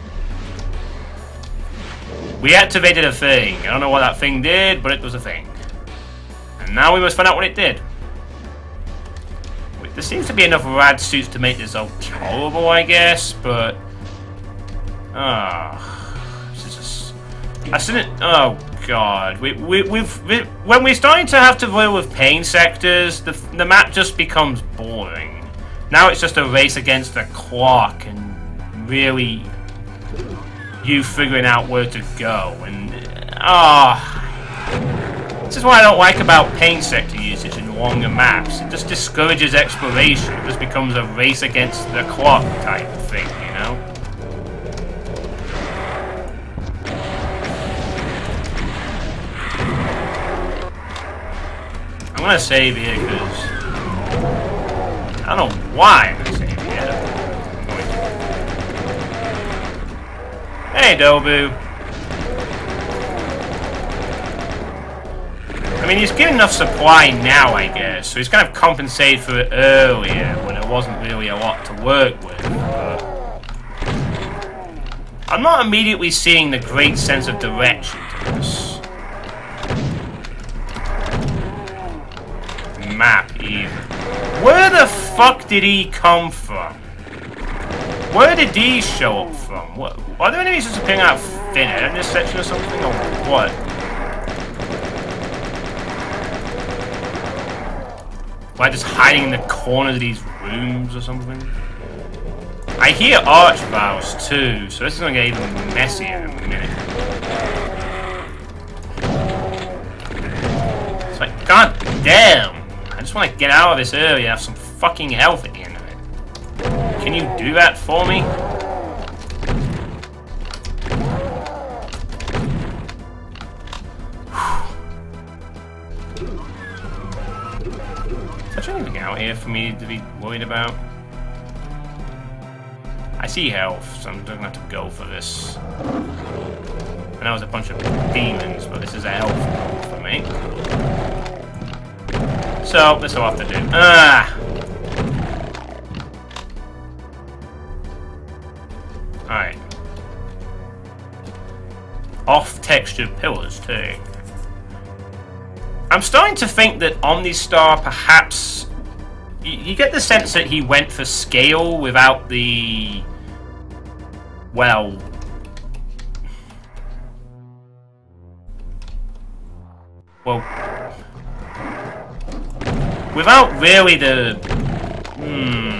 We activated a thing. I don't know what that thing did, but it was a thing. And now we must find out what it did. There seems to be enough rad suits to make this all tolerable, I guess, but ah, oh, this is just. I shouldn't. Oh God, we we we've we, when we're starting to have to deal with pain sectors, the the map just becomes boring. Now it's just a race against the clock, and really you figuring out where to go, and ah. Oh, this is what I don't like about pain sector usage in longer maps. It just discourages exploration. It just becomes a race against the clock type thing, you know? I'm gonna save here because I don't know why I'm gonna save here. I'm going to. Hey, Dobu. I mean, he's getting enough supply now, I guess, so he's kind of compensated for it earlier when there wasn't really a lot to work with. But I'm not immediately seeing the great sense of direction to this map, even. Where the fuck did he come from? Where did he show up from? What? Are there enemies just appearing out of thin air in this section or something, or what? Like just hiding in the corners of these rooms or something? I hear archviles too, so this is gonna get even messier in a minute. It's like, god damn! I just want to get out of this area and have some fucking health at the end of it. Can you do that for me? Is there anything out here for me to be worried about? I see health, so I'm gonna have to go for this. I know it's a bunch of demons, but this is a health goal for me. So, this will have to do. Ah! Alright. Off-textured pillars, too. I'm starting to think that OmniStar perhaps... You, you get the sense that he went for scale without the... Well... Well... Without really the... Hmm...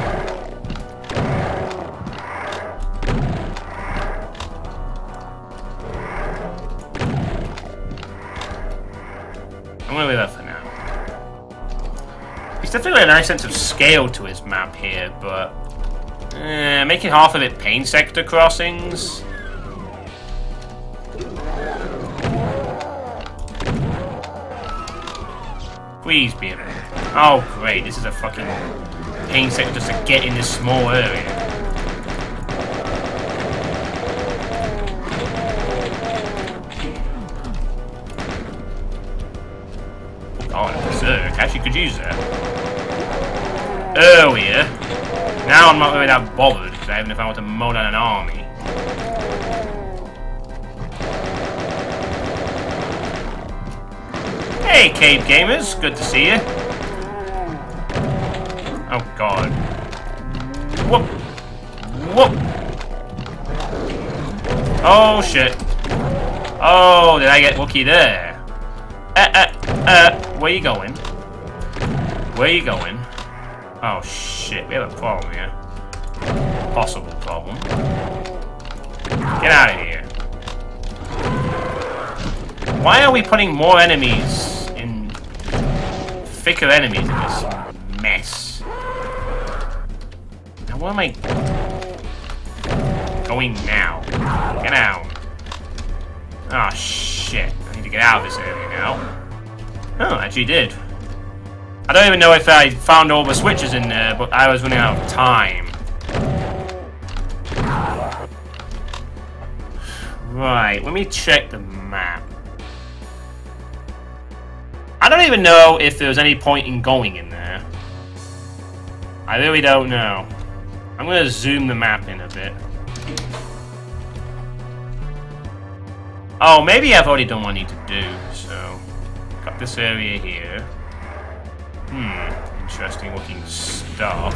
I'm gonna leave that for now. He's definitely a nice sense of scale to his map here, but... Eh, making half of it pain sector crossings... Please be a minute. Oh great, this is a fucking pain sector just to get in this small area. Oh, a berserk. Actually could use that. Earlier. Now I'm not really that bothered, because I haven't found out to mow down an army. Hey, Cave Gamers, good to see you. Oh god. Whoop! Whoop! Oh shit. Oh, did I get Wookie there? Uh, uh, uh, where you going? Where you going? Oh shit, we have a problem here. Possible problem. Get out of here. Why are we putting more enemies in... thicker enemies in this mess? Now where am I... going now? Get out. Oh shit. I need to get out of this area now. Oh, I actually did. I don't even know if I found all the switches in there, but I was running out of time. Right, let me check the map. I don't even know if there's any point in going in there. I really don't know. I'm gonna zoom the map in a bit. Oh, maybe I've already done what I need to do, so... got this area here. Hmm, interesting looking stuff.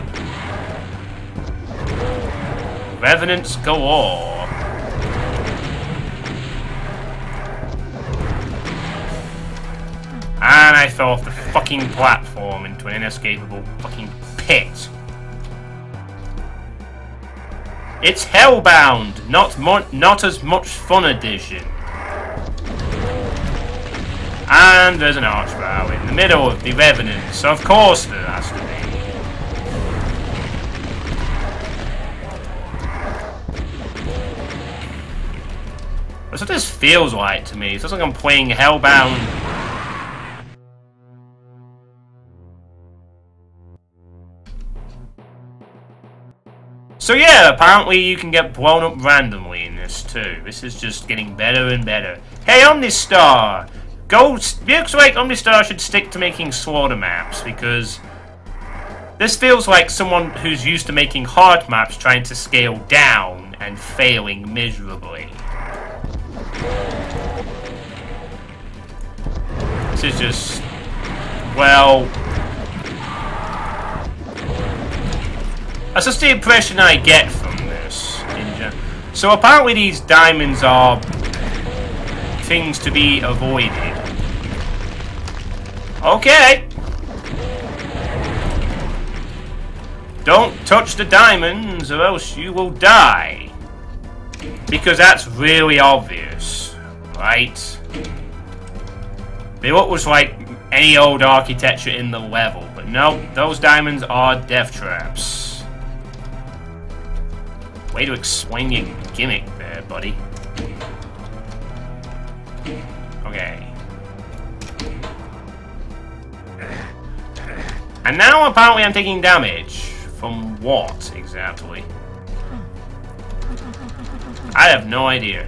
Revenants galore. And I fell off the fucking platform into an inescapable fucking pit. It's Hellbound, not mo not as much fun edition. And there's an archbow in the middle of the Revenant, so of course there has to be. That's what this feels like to me. It feels like I'm playing Hellbound. So yeah, apparently you can get blown up randomly in this too. This is just getting better and better. Hey, Omnistar! Go, looks like Omnistar should stick to making slaughter maps, because this feels like someone who's used to making hard maps trying to scale down and failing miserably. This is just, well... that's just the impression I get from this. In so apparently these diamonds are things to be avoided. Okay. Don't touch the diamonds or else you will die. Because that's really obvious, right? They look just like any old architecture in the level, but no, those diamonds are death traps. Way to explain your gimmick there, buddy. Okay. And now apparently I'm taking damage. From what, exactly? I have no idea.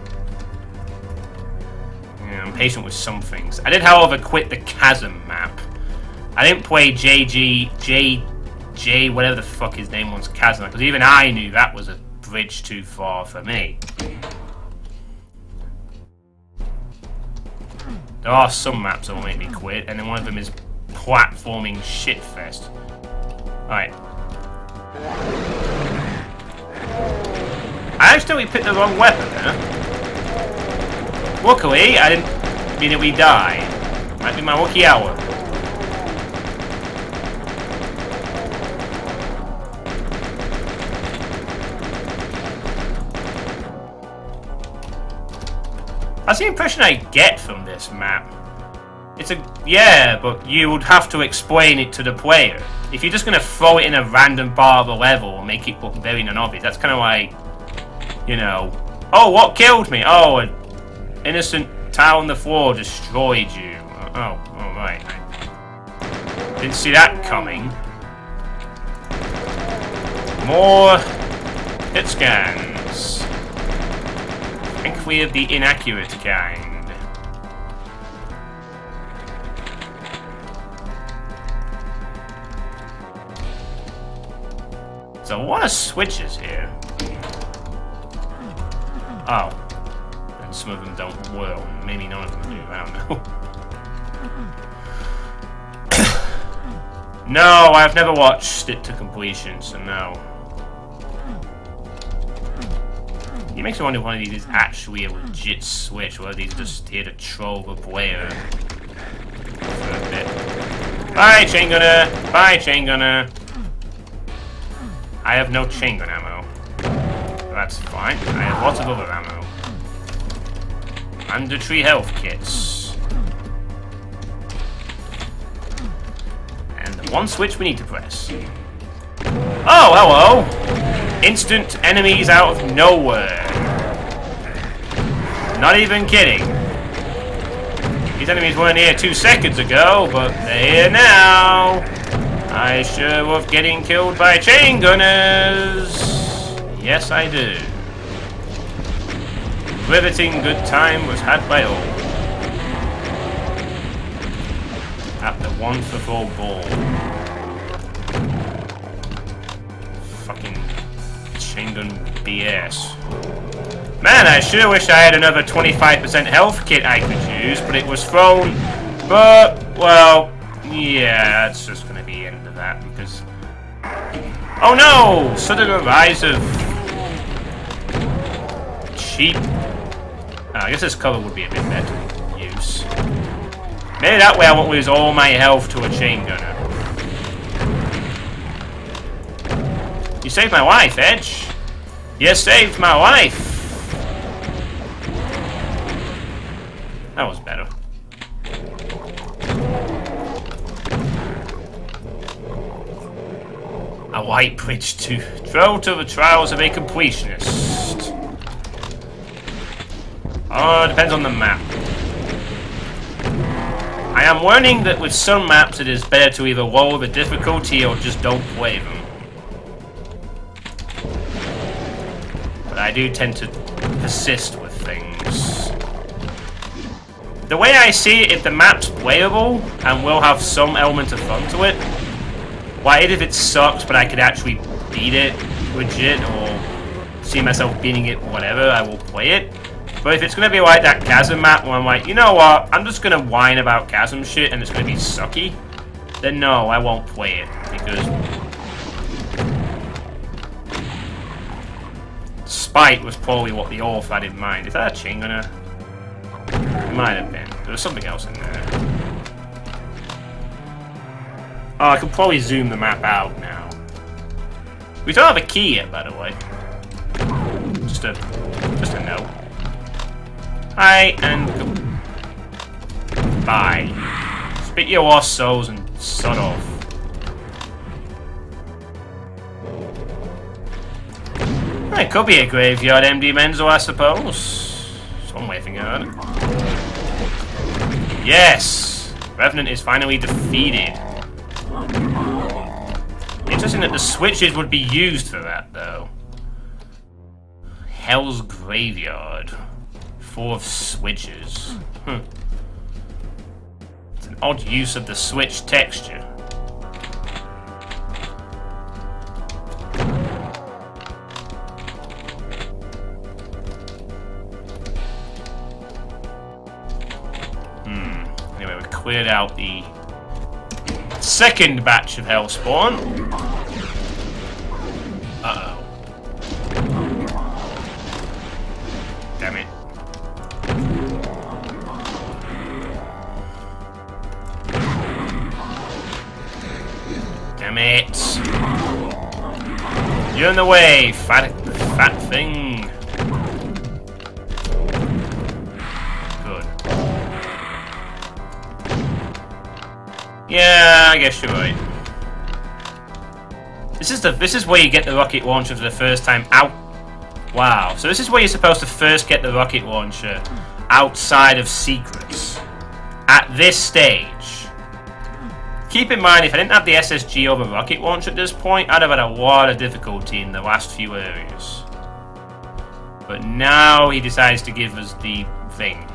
Yeah, I'm patient with some things. I did, however, quit the Chasm map. I didn't play J G... J... J, whatever the fuck his name was, Chasm, because even I knew that was a bridge too far for me. There are some maps that will make me quit, and then one of them is platforming shitfest. Alright. I accidentally picked the wrong weapon there. Luckily, I didn't immediately die. Might be my lucky hour. That's the impression I get from this map. It's a... yeah, but you would have to explain it to the player. If you're just going to throw it in a random part of the level and make it look very non-obvious, that's kind of like, you know... oh, what killed me? Oh, an innocent tile on the floor destroyed you. Oh, alright. Didn't see that coming. More hit scans. Thankfully of the inaccurate kind. So a lot of switches here. Oh. And some of them don't work. Maybe none of them do, I don't know. No, I've never watched it to completion, so no. It makes me wonder if one of these is actually a legit switch, or are these just here to troll the player for a bit. Bye, chain gunner! Bye, chain gunner! I have no chain gun ammo. That's fine. I have lots of other ammo. Mandatory health kits. And the one switch we need to press. Oh, hello! Instant enemies out of nowhere. Not even kidding. These enemies weren't here two seconds ago, but they're here now. I sure love getting killed by chain gunners. Yes, I do. Riveting good time was had by all. At the one for four ball. Fucking chain gun B S. Man, I sure wish I had another twenty-five percent health kit I could use, but it was thrown. But, well, yeah, that's just going to be the end of that, because... Oh no! Sudden rise of... cheap... Uh, I guess this cover would be a bit better use. Maybe that way I won't lose all my health to a chain gunner. You saved my life, Edge! You saved my life! That was better. A white bridge to throw to the trials of a completionist. Oh, it depends on the map. I am learning that with some maps it is better to either lower the difficulty or just don't play them. But I do tend to persist with things. The way I see it, if the map's playable and will have some element of fun to it, why, if it sucks but I could actually beat it legit or see myself beating it, whatever, I will play it. But if it's going to be like that Chasm map where I'm like, you know what, I'm just going to whine about Chasm shit and it's going to be sucky, then no, I won't play it, because spite was probably what the author had in mind. Is that a chain gunner? It might have been. There was something else in there. Oh, I could probably zoom the map out now. We don't have a key yet, by the way. Just a, just a note. Hi, and goodbye. Spit your lost souls and sod off. It could be a graveyard M D Menzo, I suppose. That's one way of thinking about it. Yes! Revenant is finally defeated. Interesting that the switches would be used for that, though. Hell's Graveyard. Full of switches. Hmm. It's an odd use of the switch texture. Hmm. Anyway, we cleared out the second batch of Hellspawn. Uh-oh. Damn it. Damn it. You're in the way, fat, fat thing. Good. Yeah, I guess you're right. This is the this is where you get the rocket launcher for the first time out. Wow. So this is where you're supposed to first get the rocket launcher outside of secrets. At this stage. Keep in mind, if I didn't have the S S G or the rocket launcher at this point, I'd have had a lot of difficulty in the last few areas. But now he decides to give us the thing.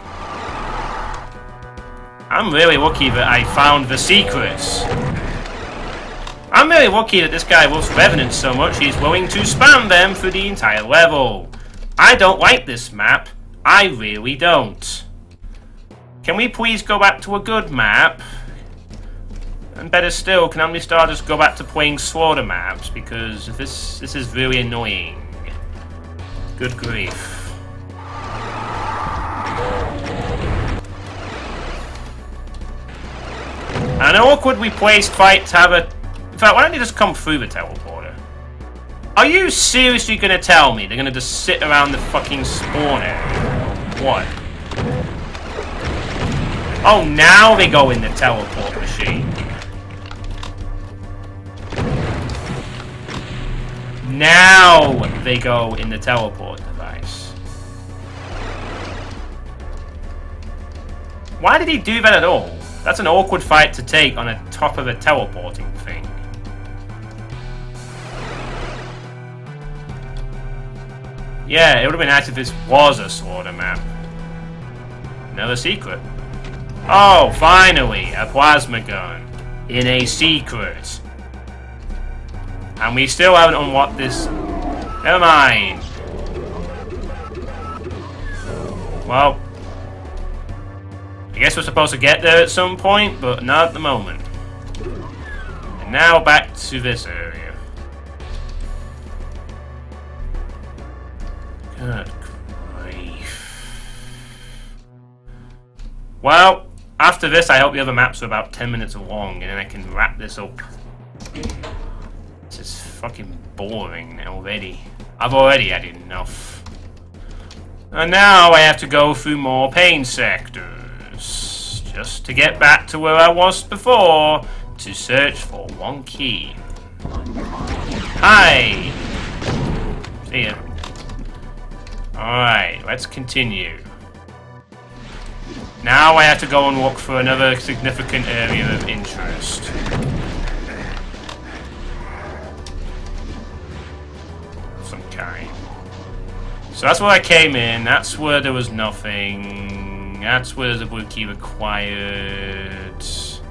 I'm really lucky that I found the secrets. I'm really lucky that this guy loves Revenants so much he's willing to spam them through the entire level. I don't like this map. I really don't. Can we please go back to a good map? And better still, can Omnistar just go back to playing slaughter maps? Because this this is really annoying. Good grief. An awkwardly placed fight to have a... In fact, why don't you just come through the teleporter? Are you seriously going to tell me they're going to just sit around the fucking spawn area? What? Oh, now they go in the teleport machine. Now they go in the teleport device. Why did he do that at all? That's an awkward fight to take on the top of a teleporting thing. Yeah, it would have been nice if this was a slaughter map. Another secret. Oh, finally, a plasma gun. In a secret. And we still haven't unlocked this. Never mind. Well, I guess we're supposed to get there at some point, but not at the moment. And now back to this area. Good grief. Well, after this, I hope the other maps are about ten minutes long, and then I can wrap this up. This is fucking boring already. I've already had enough. And now I have to go through more pain sectors, just to get back to where I was before, to search for one key. Hi! See ya. Alright, let's continue. Now I have to go and look for another significant area of interest. Of some kind. So that's where I came in, that's where there was nothing, that's where the blue key required. There's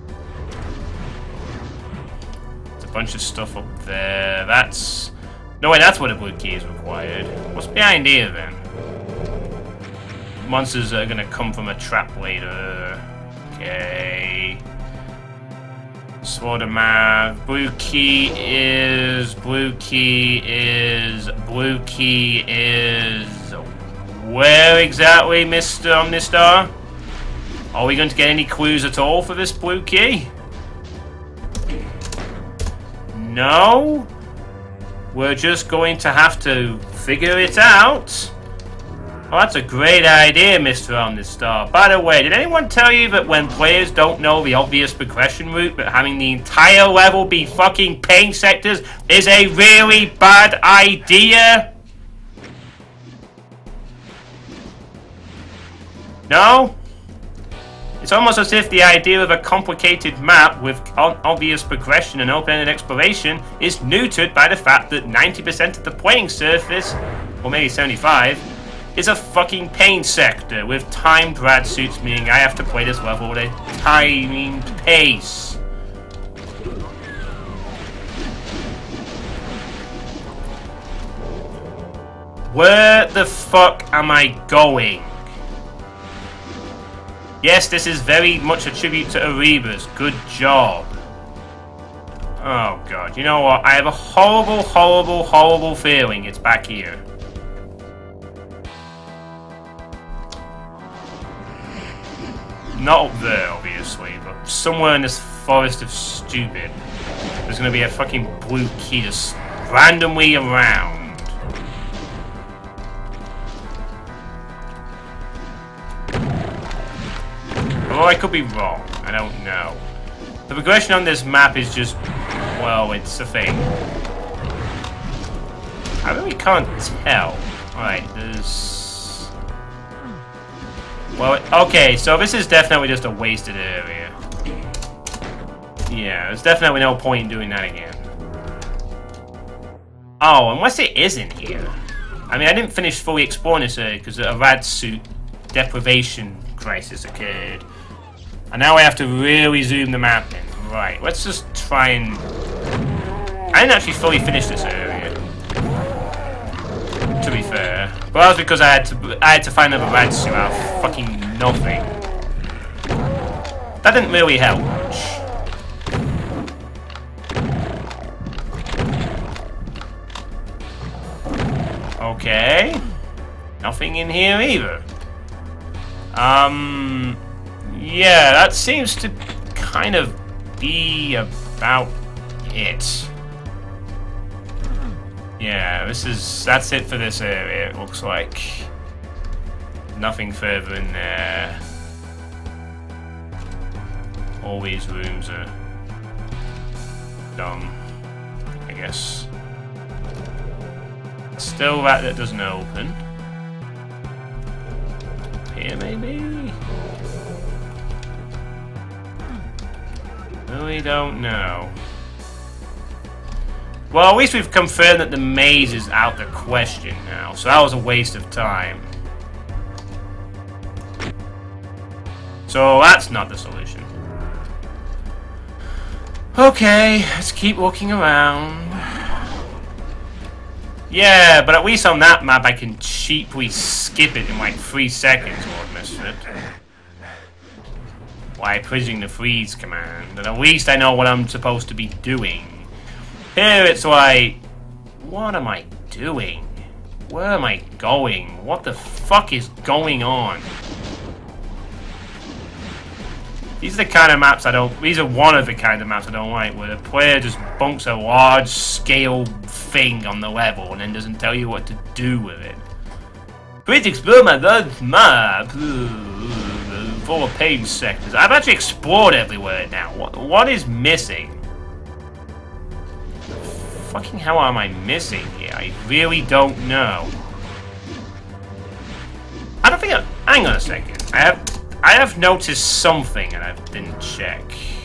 a bunch of stuff up there, that's... No wait, that's where the blue key is required. What's behind here then? Monsters are gonna come from a trap later. Okay. Slaughter map. Blue key is. Blue key is. Blue key is. Where exactly, Mister Omnistar? Are we going to get any clues at all for this blue key? No? We're just going to have to figure it out. Oh, that's a great idea, Mister Omnistar. By the way, did anyone tell you that when players don't know the obvious progression route, that having the entire level be fucking pain sectors is a really bad idea? No? It's almost as if the idea of a complicated map with obvious progression and open-ended exploration is neutered by the fact that ninety percent of the playing surface, or maybe seventy-five, is a fucking pain sector with timed rad suits, meaning I have to play this level at a timed pace. Where the fuck am I going? Yes, this is very much a tribute to Erebus. Good job. Oh god, you know what? I have a horrible, horrible, horrible feeling it's back here. Not up there, obviously, but somewhere in this forest of stupid, there's gonna be a fucking blue key just randomly around. Or I could be wrong, I don't know. The progression on this map is just, well, it's a thing. I really can't tell. Alright, there's... Well, okay, so this is definitely just a wasted area. Yeah, there's definitely no point in doing that again. Oh, unless it isn't here. I mean, I didn't finish fully exploring this area because a rad suit deprivation crisis occurred. And now I have to really zoom the map in. Right, let's just try and... I didn't actually fully finish this area, to be fair. But that was because I had to I had to find another rad suit out of fucking nothing. That didn't really help much. Okay. Nothing in here either. Um... Yeah, that seems to kind of be about it. Yeah, this is... that's it for this area, it looks like. nothing further in there. All these rooms are done, I guess. Still that that doesn't open. Here maybe? Really don't know. Well, at least we've confirmed that the maze is out the question now, so that was a waste of time. So that's not the solution. Okay, let's keep walking around. Yeah, but at least on that map I can cheaply skip it in like three seconds, Lord Misfit. By pushing the freeze command, and at least I know what I'm supposed to be doing. Here it's like, what am I doing? Where am I going? What the fuck is going on? These are the kind of maps I don't... These are one of the kind of maps I don't like, where the player just bunks a large-scale thing on the level and then doesn't tell you what to do with it. Please explore my large map. Full of paved sectors. I've actually explored everywhere now. What, what is missing? Fucking hell am I missing here? I really don't know. I don't think I... Hang on a second. I have... I have noticed something and I didn't check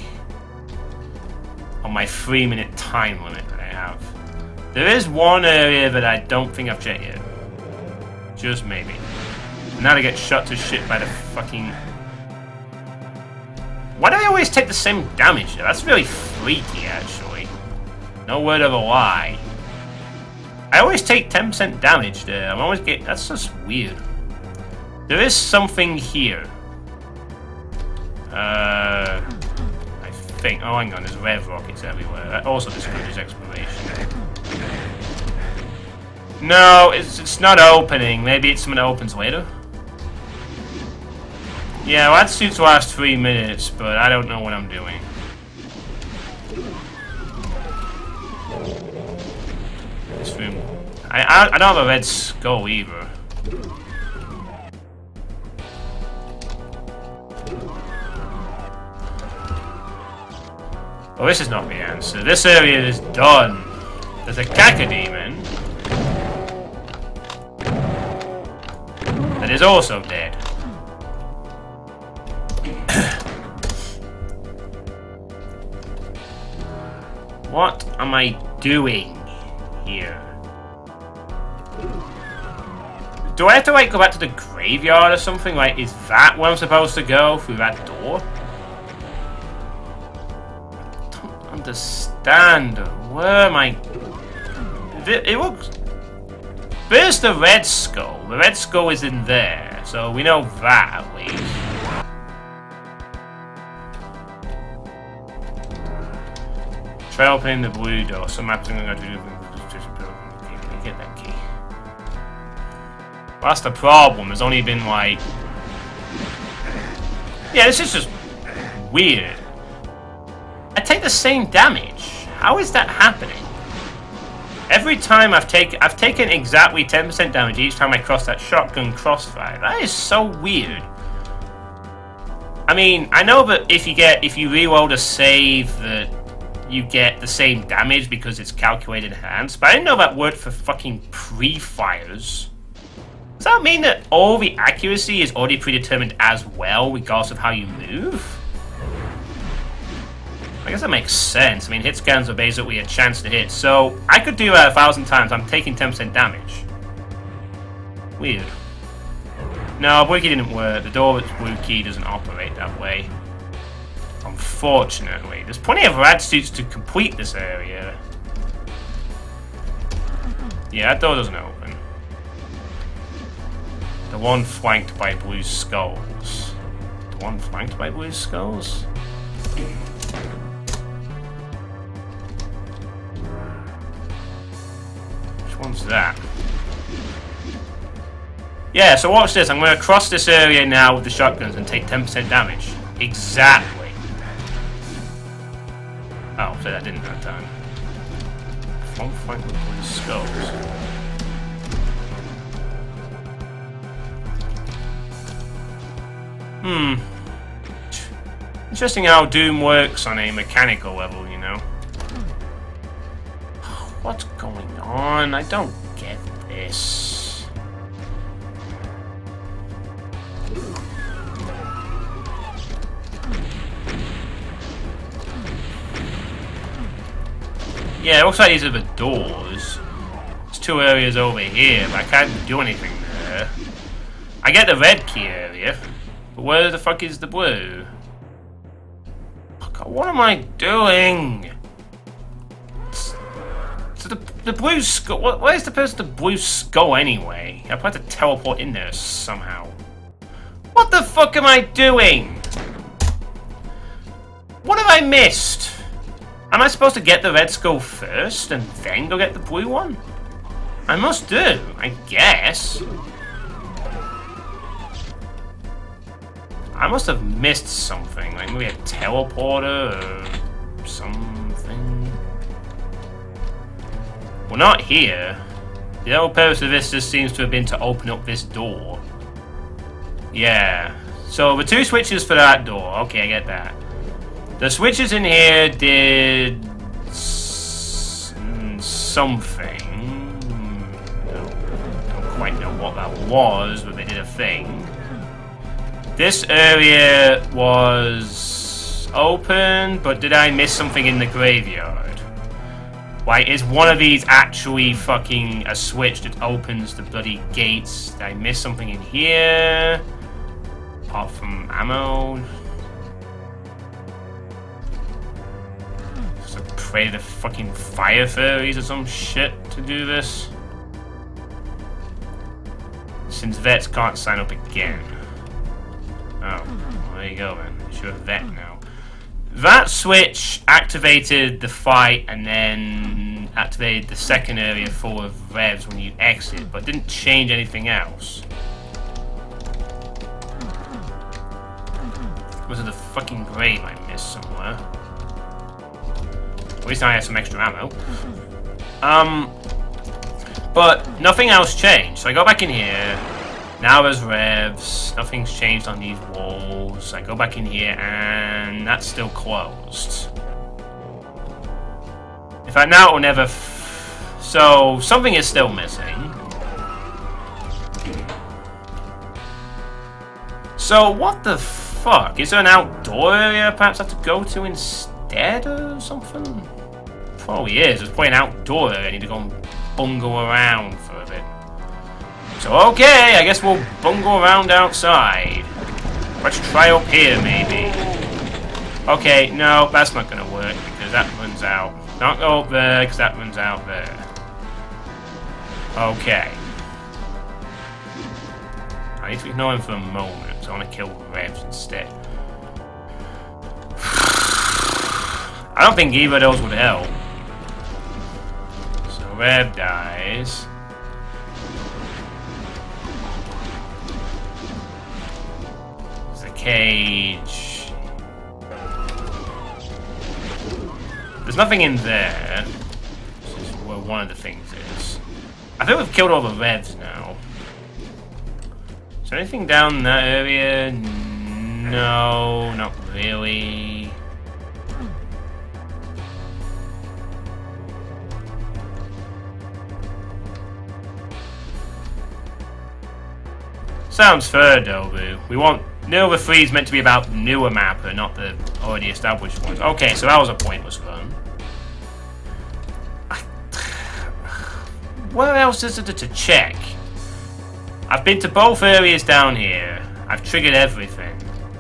on my three minute time limit that I have. There is one area that I don't think I've checked yet. Just maybe. Now to get shot to shit by the fucking... Why do I always take the same damage there? That's really freaky actually. No word of a lie. I always take ten percent damage there. I'm always getting... That's just weird. There is something here. Uh, I think. Oh, hang on. There's red rockets everywhere. That also discourages exploration. No, it's it's not opening. Maybe it's something that opens later. Yeah, well, that suits the last three minutes, but I don't know what I'm doing. This room. I I, I don't have a red skull either. Well, this is not the answer. This area is done. There's a cacodemon that is also dead. What am I doing here? Do I have to like go back to the graveyard or something? Like, is that where I'm supposed to go? Through that door? Understand. Where am I? It, it looks. There's the red skull. The red skull is in there, so we know that at least. Try opening the blue door. Some maps are going to do. Get that key. Well, that's the problem. There's only been like. Yeah, this is just weird. I take the same damage. How is that happening? Every time I've taken I've taken exactly ten percent damage each time I cross that shotgun crossfire. That is so weird. I mean, I know that if you get if you reload a save that you get the same damage because it's calculated enhanced, but I didn't know that worked for fucking pre-fires. Does that mean that all the accuracy is already predetermined as well, regardless of how you move? I guess that makes sense. I mean, hit scans are basically a chance to hit, so I could do that a thousand times. I'm taking ten percent damage. Weird. No, blue key didn't work. The door with blue key doesn't operate that way. Unfortunately. There's plenty of rad suits to complete this area. Yeah, that door doesn't open. The one flanked by blue skulls. The one flanked by blue skulls? Which one's that? Yeah, so watch this. I'm going to cross this area now with the shotguns and take ten percent damage. Exactly. Oh, so that didn't that time. One flank with blue skulls. Hmm. Interesting how Doom works on a mechanical level, you know. What's going on? I don't get this. Yeah, it looks like these are the doors. There's two areas over here, but I can't do anything there. I get the red key area, but where the fuck is the blue? What am I doing? So the, the blue skull, what, where's the person the blue skull anyway? I have to teleport in there somehow. What the fuck am I doing? What have I missed? Am I supposed to get the red skull first and then go get the blue one? I must do, I guess. I must have missed something, like maybe a teleporter or something. Well, not here. The whole purpose of this just seems to have been to open up this door. Yeah. So the two switches for that door. Okay, I get that. The switches in here did s something. I don't quite know what that was, but they did a thing. This area was open, but did I miss something in the graveyard? Why, is one of these actually fucking a switch that opens the bloody gates? Did I miss something in here? Apart from ammo? So pray the fucking fire fairies or some shit to do this? Since vets can't sign up again. Oh, well, there you go then. You're a vet now. That switch activated the fight and then activated the second area full of revs when you exit, but didn't change anything else. Was it the fucking grave I missed somewhere? At least I have some extra ammo. Um, but nothing else changed. So I go back in here. Now there's revs, nothing's changed on these walls. I go back in here and that's still closed. In fact, now it will never... F so, something is still missing. So, what the fuck? Is there an outdoor area perhaps I have to go to instead or something? Probably is. There's probably an outdoor area I need to go and bungle around for a bit. So, okay, I guess we'll bungle around outside. Let's try up here, maybe. Okay, no, that's not going to work, because that runs out. Don't go up there, because that runs out there. Okay. I need to ignore him for a moment, so I want to kill Revs instead. I don't think either of those would help. So, Rev dies. Cage. There's nothing in there. This is where one of the things is. I think we've killed all the revs now. Is there anything down that area? No, not really. Sounds fair, Dobu. We want Nova three is meant to be about the newer mapper, not the already established ones. Okay, so that was a pointless run. Where else is it to check? I've been to both areas down here. I've triggered everything.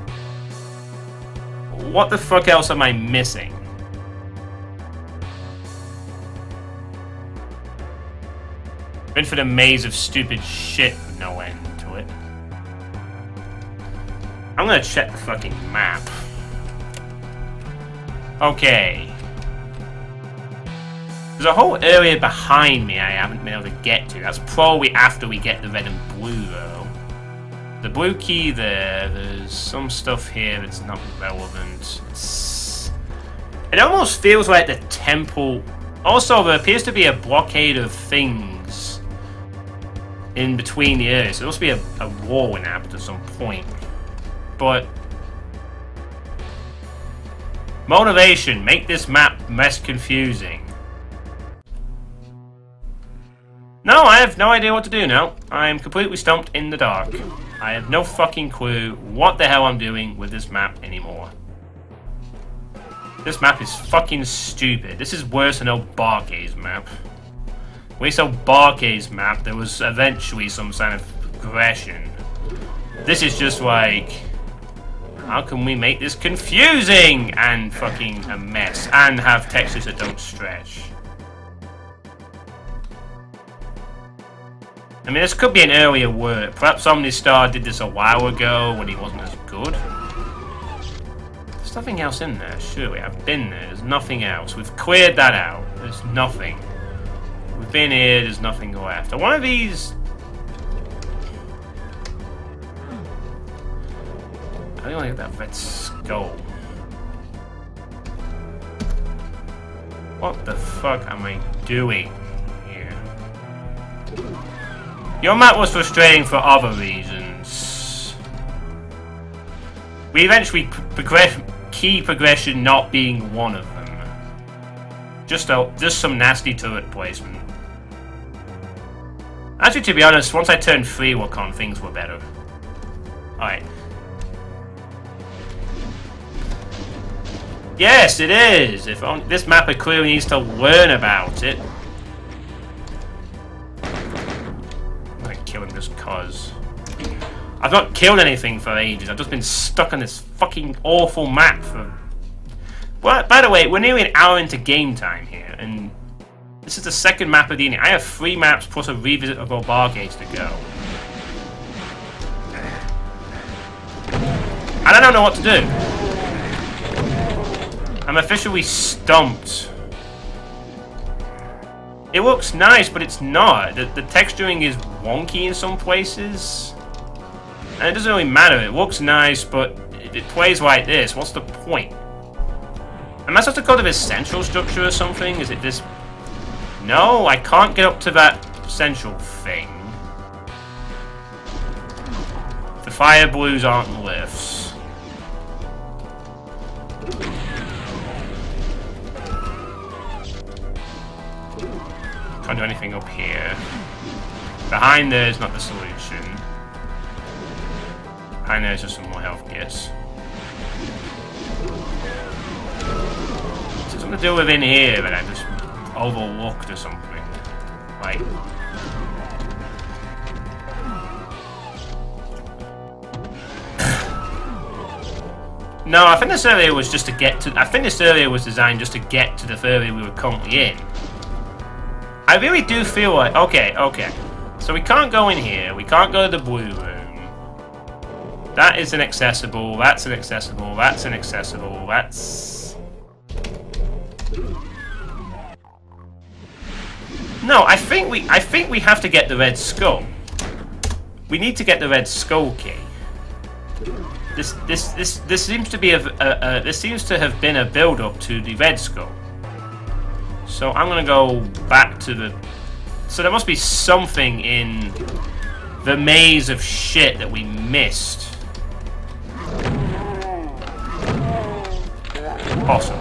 What the fuck else am I missing? Been for the maze of stupid shit with no end to it. I'm gonna check the fucking map. Okay. There's a whole area behind me I haven't been able to get to. That's probably after we get the red and blue, though. The blue key there, there's some stuff here that's not relevant. It's... It almost feels like the temple... Also, there appears to be a blockade of things in between the areas. There must be a, a war in that at some point. but... Motivation, make this map less confusing. No, I have no idea what to do now. I'm completely stumped in the dark. I have no fucking clue what the hell I'm doing with this map anymore. This map is fucking stupid. This is worse than old Barkay's map. At least old Barkay's map, there was eventually some kind of progression. This is just like... How can we make this confusing and fucking a mess and have textures that don't stretch? I mean, this could be an earlier work. Perhaps Omnistar did this a while ago when he wasn't as good. There's nothing else in there, surely. I've been there. There's nothing else. We've cleared that out. There's nothing. We've been here. There's nothing left. Are one of these... I don't like that red skull. What the fuck am I doing here? Your map was frustrating for other reasons. We eventually progress, key progression not being one of them. Just a, just some nasty turret placement. Actually, to be honest, once I turned three Wakon, things were better. Alright. Yes, it is! If only, this mapper clearly needs to learn about it. I'm gonna kill him just cause. I've not killed anything for ages. I've just been stuck on this fucking awful map for... Well, by the way, we're nearly an hour into game time here, and this is the second map of the evening. I have three maps plus a revisit of Obargate to go. And I don't know what to do. I'm officially stumped. It looks nice, but it's not. The, the texturing is wonky in some places. And it doesn't really matter. It looks nice, but it, it plays like this. What's the point? Am I supposed to go to this central structure or something? Is it this... No, I can't get up to that central thing. The fire blues aren't lifts. Can't do anything up here. Behind there is not the solution. Behind there is just some more health kits. Is there something to do with in here that I just overlooked or something? Like... No, I think this area was just to get to... I think this area was designed just to get to the area we were currently in. I really do feel like... Okay, okay. So we can't go in here. We can't go to the blue room. That is inaccessible. That's inaccessible. That's inaccessible. That's... No, I think we... I think we have to get the red skull. We need to get the red skull key. This... This... This... This seems to be a... a, a this seems to have been a build-up to the red skull. So I'm gonna go back to the... So there must be something in the maze of shit that we missed. Possibly.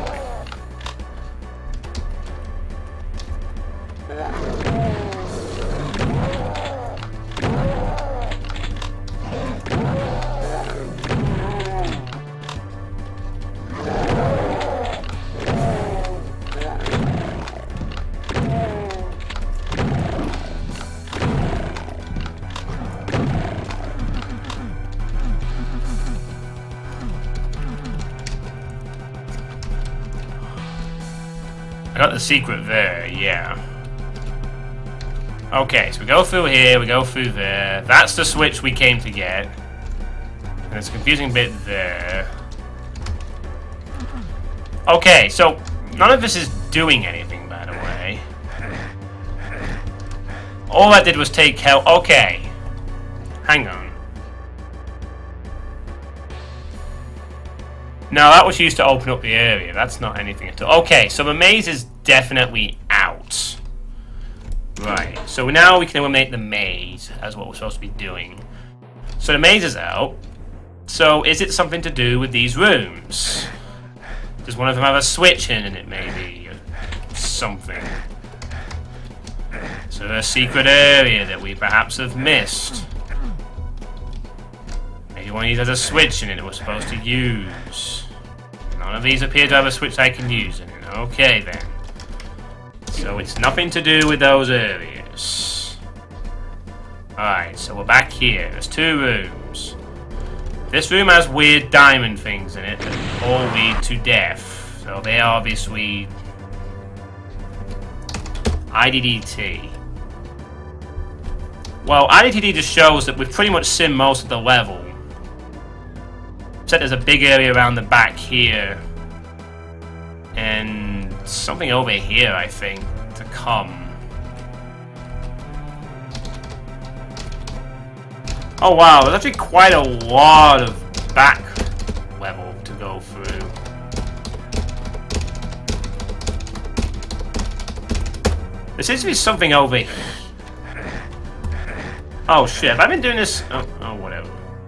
Got the secret there, yeah. Okay, so we go through here, we go through there. That's the switch we came to get. And there's a confusing bit there. Okay, so none of this is doing anything, by the way. All that did was take help. Okay. Hang on. No, that was used to open up the area. That's not anything at all. Okay, so the maze is definitely out. Right, so now we can eliminate the maze as what we're supposed to be doing. So the maze is out. So, is it something to do with these rooms? Does one of them have a switch in it, maybe? Or something. Is there a secret area that we perhaps have missed? Maybe one of these has a switch in it that we're supposed to use. None of these appear to have a switch I can use in it. Okay, then. So, it's nothing to do with those areas. Alright, so we're back here. There's two rooms. This room has weird diamond things in it that all lead to death. So they are obviously I D D T. Well, I D D T just shows that we've pretty much seen most of the level. Except there's a big area around the back here. And something over here, I think, to come. Oh wow, there's actually quite a lot of back level to go through. There seems to be something over here. Oh shit, have I been doing this? Oh, oh whatever.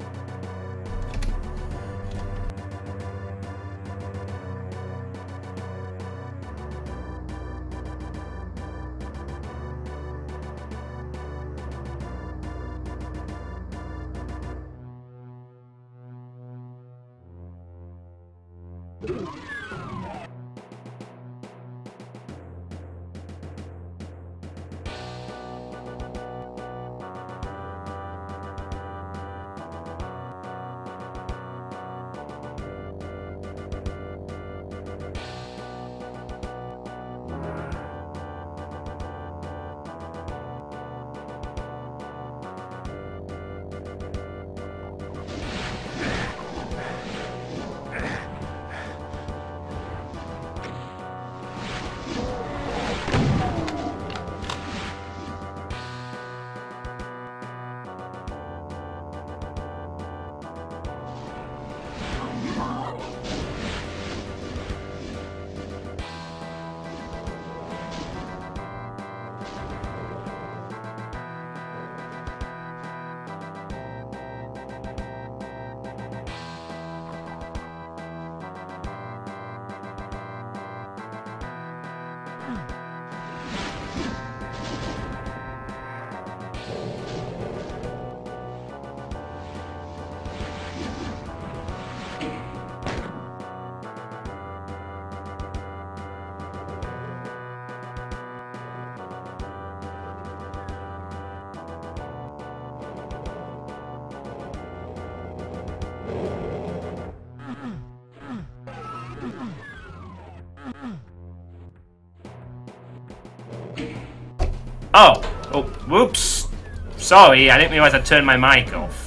Oh, oh, whoops. Sorry, I didn't realize I turned my mic off.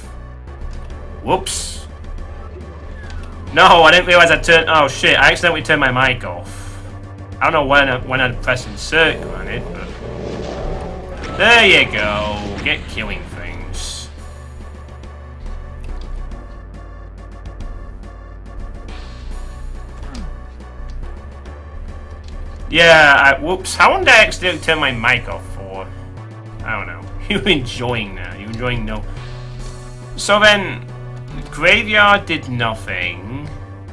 Whoops. No, I didn't realize I turned... Oh, shit, I accidentally turned my mic off. I don't know when I, when I pressed insert on it, but... There you go. Get killing things. Yeah, I, whoops. How long did I accidentally turn my mic off for? I don't know. You enjoying that? You enjoying no? So then, graveyard did nothing,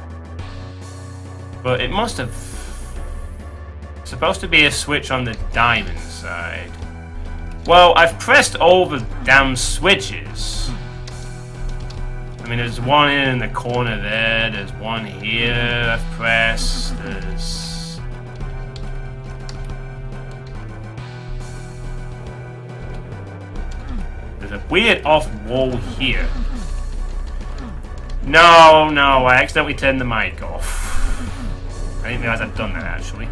but it must have supposed to be a switch on the diamond side. Well, I've pressed all the damn switches. I mean, there's one in the corner there. There's one here I've pressed. There's There's a weird off wall here. No, no, I accidentally turned the mic off. I didn't realize I'd done that actually.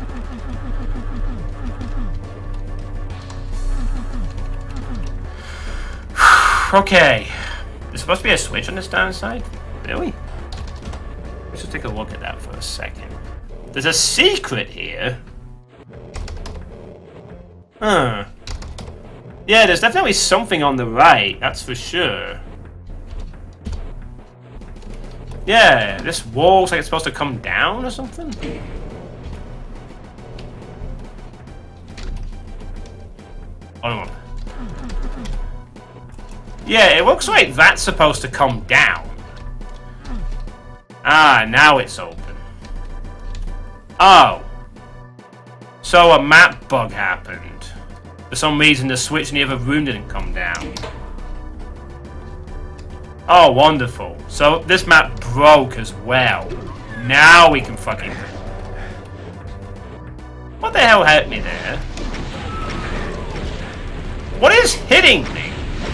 Okay. There's supposed to be a switch on this downside? Really? Let's just take a look at that for a second. There's a secret here? Huh. Yeah, there's definitely something on the right, that's for sure. Yeah, this wall looks like it's supposed to come down or something. Hold on. Yeah, it looks like that's supposed to come down. Ah, now it's open. Oh. So a map bug happened. For some reason the switch in the other room didn't come down. Oh, wonderful. So this map broke as well. Now we can fucking... What the hell hurt me there? What is hitting me?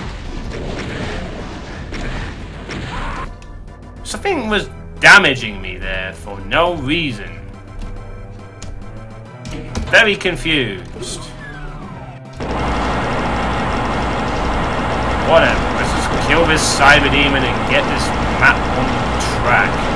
Something was damaging me there for no reason. Very confused. Whatever, let's just kill this cyber demon and get this map on track.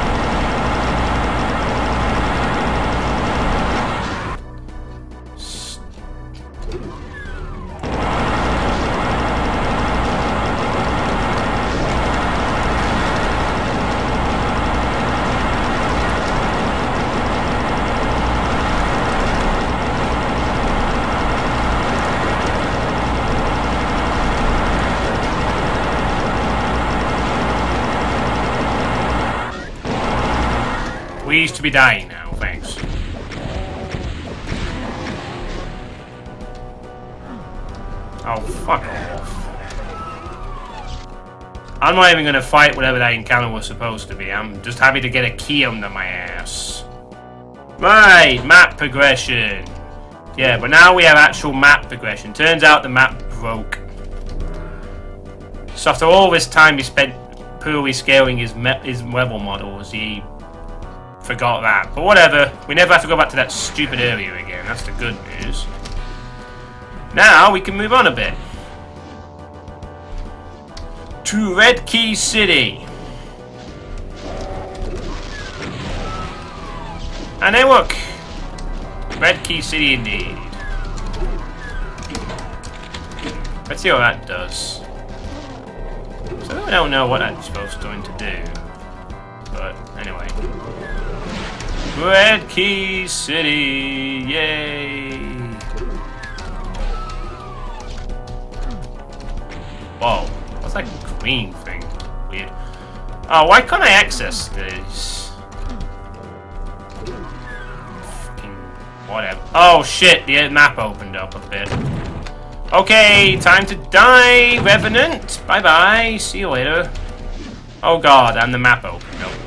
We used to be dying now, thanks. Oh, fuck off. I'm not even gonna fight whatever that encounter was supposed to be. I'm just happy to get a key under my ass. Right, map progression. Yeah, but now we have actual map progression. Turns out the map broke. So after all this time he spent poorly scaling his, me his level models, he forgot that. But whatever, we never have to go back to that stupid area again. That's the good news. Now we can move on a bit. To Red Key City. And then look. Red Key City indeed. Let's see what that does. So I don't know what that's supposed to, to do. But anyway. Red Key City, yay! Whoa, what's that green thing? Weird. Oh, why can't I access this? Fucking whatever. Oh shit, the map opened up a bit. Okay, time to die, Revenant. Bye bye, see you later. Oh god, and the map opened up.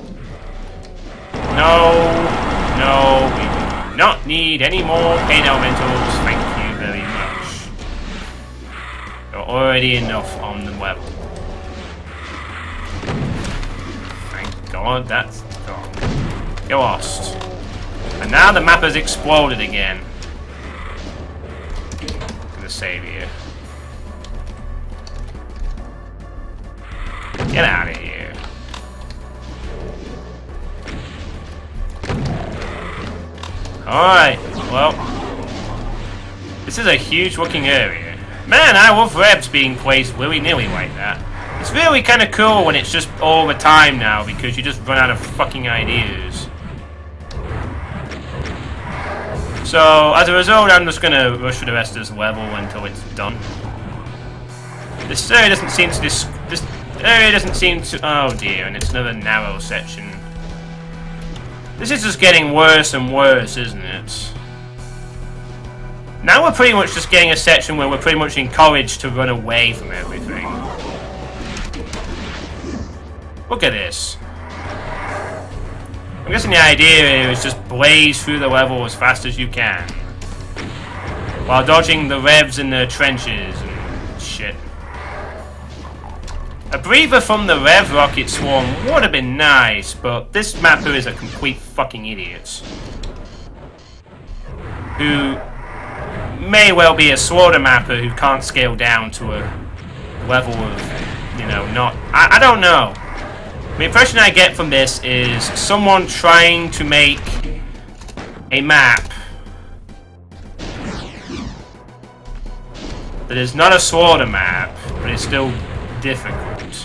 No, no, we do not need any more pain elementals, thank you very much. You're already enough on the level. Thank God that's gone. Get lost. And now the map has exploded again. I'm gonna save you. Get out of here. Alright, well, this is a huge looking area. Man, I love revs being placed willy-nilly like that. It's really kind of cool when it's just all the time now, because you just run out of fucking ideas. So, as a result, I'm just gonna rush for the rest of this level until it's done. This area doesn't seem to... This, this area doesn't seem to... Oh dear, and it's another narrow section. This is just getting worse and worse, isn't it? Now we're pretty much just getting a section where we're pretty much encouraged to run away from everything. Look at this. I'm guessing the idea here is just blaze through the level as fast as you can, while dodging the revs in the trenches and shit. A breather from the Rev Rocket Swarm would have been nice, but this mapper is a complete fucking idiot. Who may well be a slaughter mapper who can't scale down to a level of, you know, not... I, I don't know. The impression I get from this is someone trying to make a map that is not a slaughter map, but it's still difficult.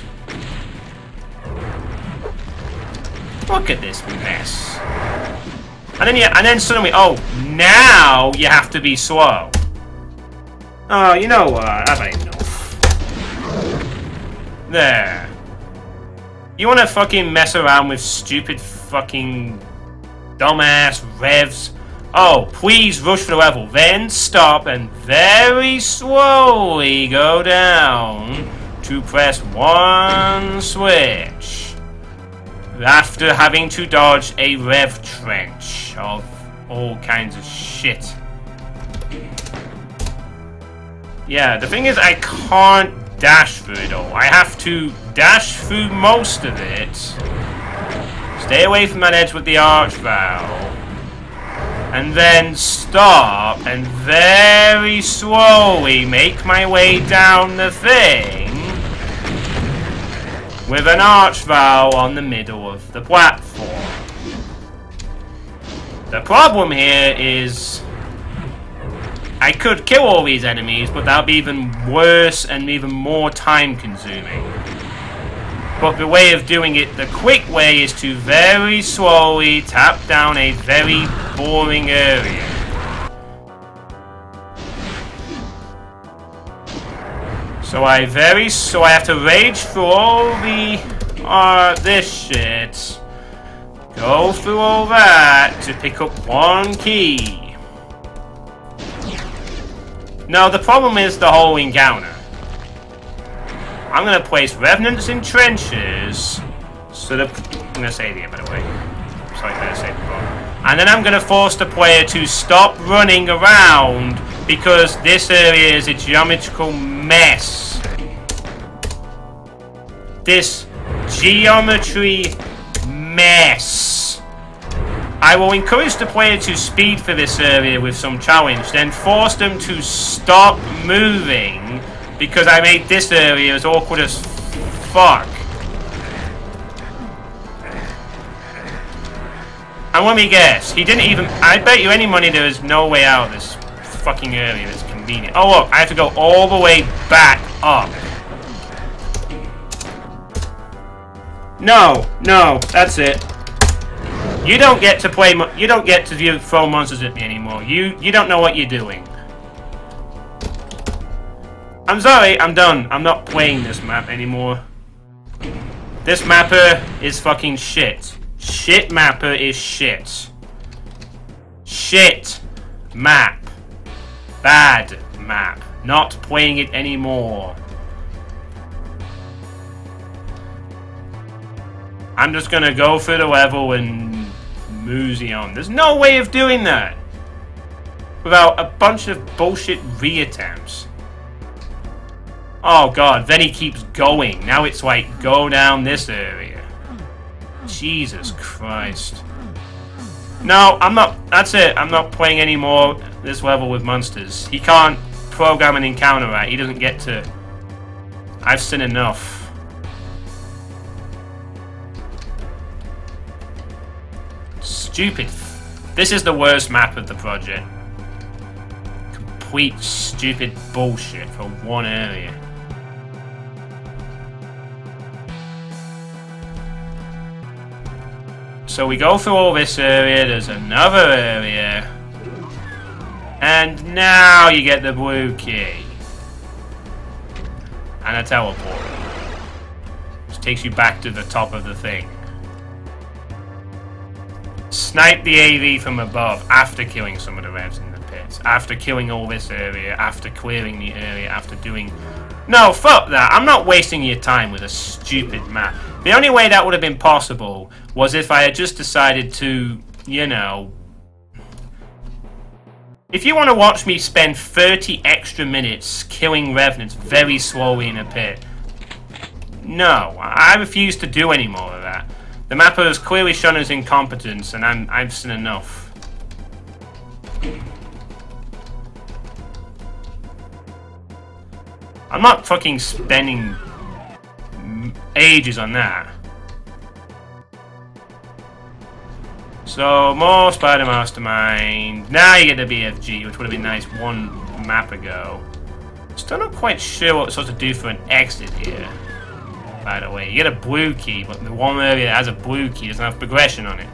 Look at this mess. And then, yeah, and then suddenly, oh, now you have to be slow. Oh, you know what? I've had enough. There. You wanna fucking mess around with stupid fucking dumbass revs? Oh, please rush for the level, then stop and very slowly go down to press one switch after having to dodge a rev trench of all kinds of shit. Yeah, the thing is I can't dash through it all. I have to dash through most of it, stay away from that edge with the arch valve, and then stop and very slowly make my way down the thing with an arch valve on the middle of the platform. The problem here is I could kill all these enemies, but that would be even worse and even more time consuming. But the way of doing it, the quick way, is to very slowly tap down a very boring area. So I very, so I have to rage through all the, uh, this shit. Go through all that to pick up one key. Now the problem is the whole encounter. I'm gonna place revenants in trenches, so the I'm gonna say it here, by the way. Sorry, I better say it before. And then I'm gonna force the player to stop running around because this area is a geometrical mess. This geometry mess. I will encourage the player to speed for this area with some challenge, then force them to stop moving because I made this area as awkward as fuck. And let me guess, he didn't even... I bet you any money there is no way out of this fucking area that's convenient. Oh look, I have to go all the way back up. No, no, that's it. You don't get to play... You don't get to view, throw monsters at me anymore. You, you don't know what you're doing. I'm sorry, I'm done. I'm not playing this map anymore. This mapper is fucking shit. Shit mapper is shit. Shit map. Bad map. Not playing it anymore. I'm just gonna go through the level and mosey on. There's no way of doing that without a bunch of bullshit reattempts. Oh god, then he keeps going. Now it's like, go down this area. Jesus Christ. No, I'm not, that's it. I'm not playing any more this level with monsters. He can't program an encounter right. He doesn't get to... I've seen enough. Stupid. This is the worst map of the project. Complete stupid bullshit for one area. So we go through all this area, there's another area, and now you get the blue key. And a teleport. Which takes you back to the top of the thing. Snipe the A V from above after killing some of the revs in the pits. After killing all this area, after clearing the area, after doing... No, fuck that. I'm not wasting your time with a stupid map. The only way that would have been possible was if I had just decided to, you know... If you want to watch me spend thirty extra minutes killing revenants very slowly in a pit, no, I refuse to do any more of that. The mapper has clearly shown his incompetence, and I'm, I've seen enough. I'm not fucking spending ages on that. So, more Spider Mastermind. Now you get the B F G, which would have been nice one map ago. Still not quite sure what it's supposed to do for an exit here. By the way, you get a blue key, but the one area that has a blue key doesn't have progression on it.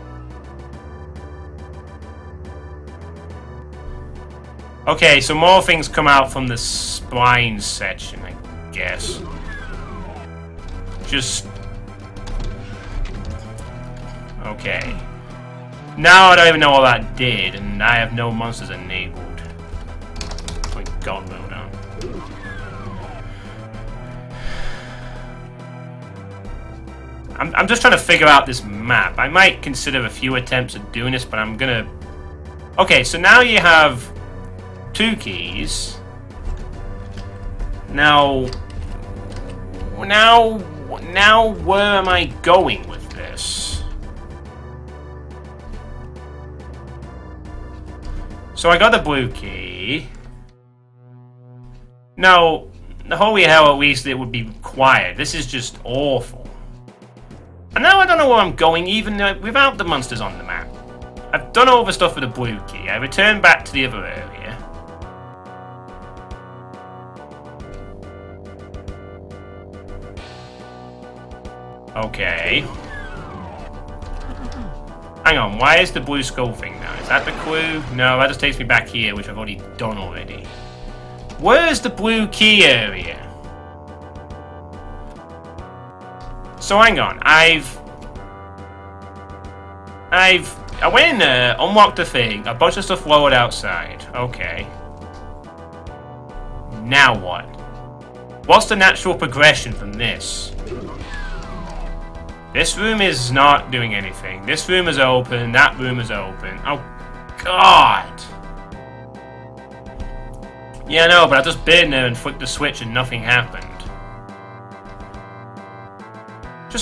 Okay, so more things come out from the spine section, I guess. Just Okay. Now I don't even know what that did, and I have no monsters enabled. My god, mode on. I'm, I'm just trying to figure out this map. I might consider a few attempts at doing this, but I'm gonna... Okay, so now you have two keys. Now... Now... Now where am I going with this? So I got the blue key. Now, holy hell, at least it would be quiet. This is just awful. And now I don't know where I'm going, even uh, without the monsters on the map. I've done all the stuff with the blue key. I returned back to the other area. Okay. Hang on, why is the blue skull thing now? Is that the clue? No, that just takes me back here, which I've already done already. Where's the blue key area? So hang on, I've... I've... I went in there, unlocked the thing, a bunch of stuff lowered outside. Okay. Now what? What's the natural progression from this? This room is not doing anything. This room is open, that room is open. Oh, God! Yeah, I know, but I just been there and flicked the switch and nothing happened. Just...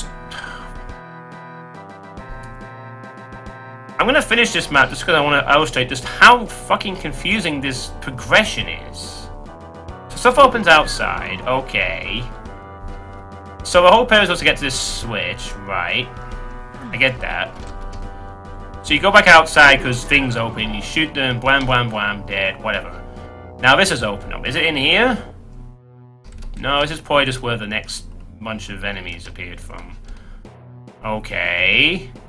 I'm gonna finish this map just because I want to illustrate just how fucking confusing this progression is. So stuff opens outside, okay. So the whole purpose was to get to this switch, right? I get that. So you go back outside because things open, you shoot them, blam blam blam, dead, whatever. Now this is open up. Is it in here? No, this is probably just where the next bunch of enemies appeared from. Okay.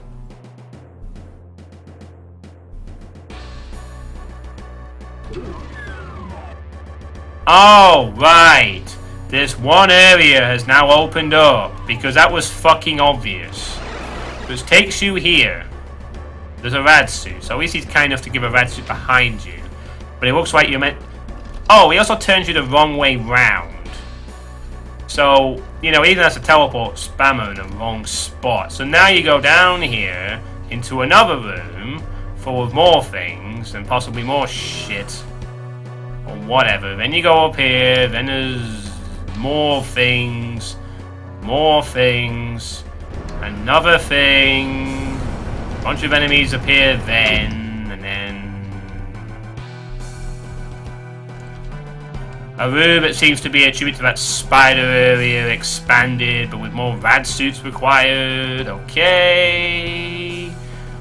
Oh, right. This one area has now opened up because that was fucking obvious. Which takes you here. There's a rad suit, so at least he's kind enough to give a rad suit behind you. But it looks like you're meant... Oh, he also turns you the wrong way round. So, you know, even has to teleport spammer in the wrong spot. So now you go down here into another room full of more things and possibly more shit. Or whatever. Then you go up here, then there's more things, more things, another thing, a bunch of enemies appear then, and then a room that seems to be attributed to that spider area expanded, but with more rad suits required. Okay.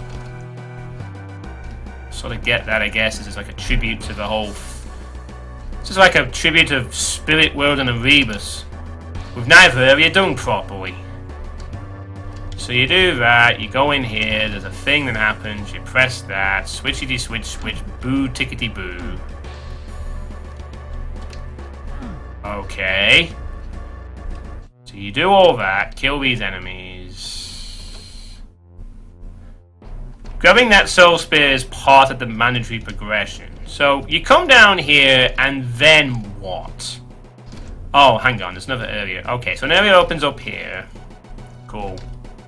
Sort of get that, I guess. This is like a tribute to the whole... This is like a tribute of Spirit World and Erebus, with neither area done properly. So you do that, you go in here, there's a thing that happens, you press that, switchity switch switch, boo tickety boo. Okay. So you do all that, kill these enemies. Grabbing that soul spear is part of the mandatory progression. So you come down here and then what? Oh, hang on, there's another area. Okay, so an area opens up here. Cool.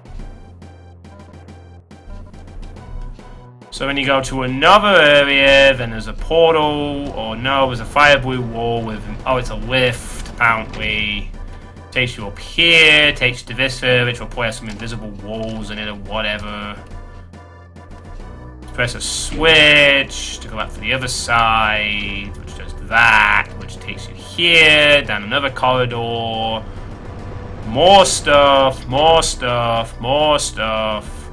So when you go to another area, then there's a portal, or no, there's a fire blue wall with, oh, it's a lift, apparently. Takes you up here, takes you to this area, which will probably have some invisible walls in it or whatever. Press a switch to go out to the other side, which does that, which takes you here, down another corridor. More stuff, more stuff, more stuff.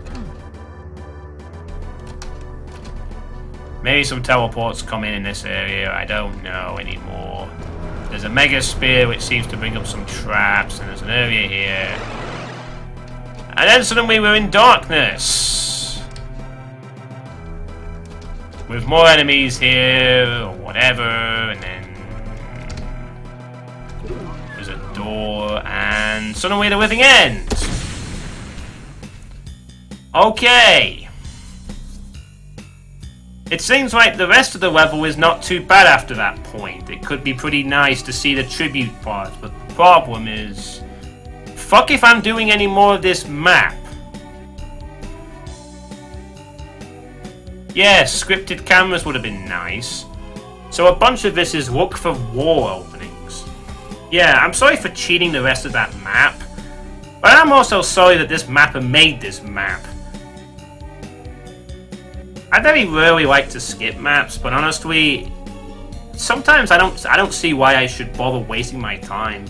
Maybe some teleports come in in this area, I don't know anymore. There's a mega spear which seems to bring up some traps, and there's an area here. And then suddenly we're in darkness. With more enemies here, or whatever, and then there's a door, and suddenly the living ends. Okay. It seems like the rest of the level is not too bad after that point. It could be pretty nice to see the tribute parts, but the problem is... fuck if I'm doing any more of this map. Yeah, scripted cameras would have been nice. So a bunch of this is look for wall openings. Yeah, I'm sorry for cheating the rest of that map. But I'm also sorry that this mapper made this map. I very rarely like to skip maps, but honestly, sometimes I don't I don't see why I should bother wasting my time.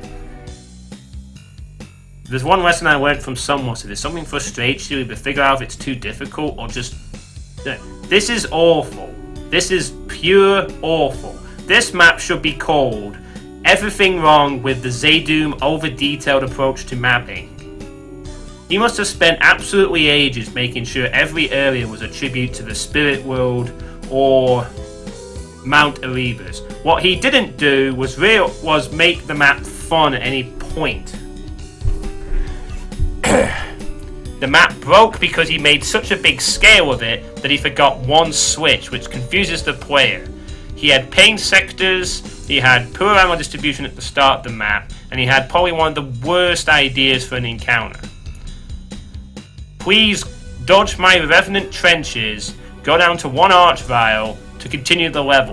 There's one lesson I learned from someone, so if there's something frustrates you, either figure out if it's too difficult or just... This is awful. This is pure awful. This map should be called Everything Wrong with the Zaydoom Over-Detailed Approach to Mapping. He must have spent absolutely ages making sure every area was a tribute to the Spirit World or Mount Erebus. What he didn't do was real was make the map fun at any point. The map broke because he made such a big scale of it that he forgot one switch, which confuses the player. He had pain sectors, he had poor ammo distribution at the start of the map, and he had probably one of the worst ideas for an encounter. Please dodge my revenant trenches, go down to one arch vial to continue the level.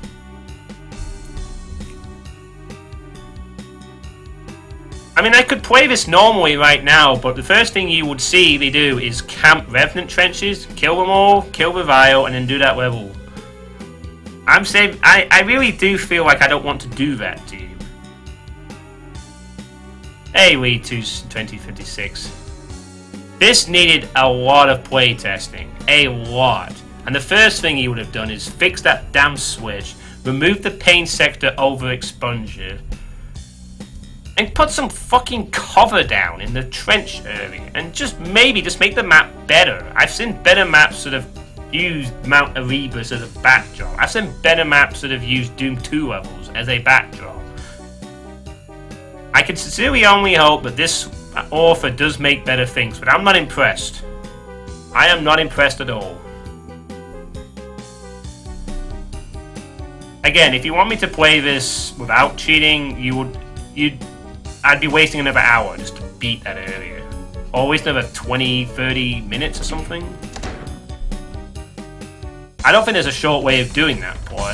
I mean, I could play this normally right now, but the first thing you would see they do is camp revenant trenches, kill them all, kill the vial, and then do that level. I'm saying, I, I really do feel like I don't want to do that to you. Hey, we two twenty fifty-six. This needed a lot of playtesting. A lot. And the first thing you would have done is fix that damn switch, remove the pain sector over expunger, and put some fucking cover down in the trench area, and just maybe just make the map better. I've seen better maps that have used Mount Erebus as a backdrop. I've seen better maps that have used Doom two levels as a backdrop. I can sincerely only hope that this author does make better things, but I'm not impressed. I am not impressed at all. Again, if you want me to play this without cheating, you would, you'd I'd be wasting another hour just to beat that area. Or waste another twenty, thirty minutes or something. I don't think there's a short way of doing that part.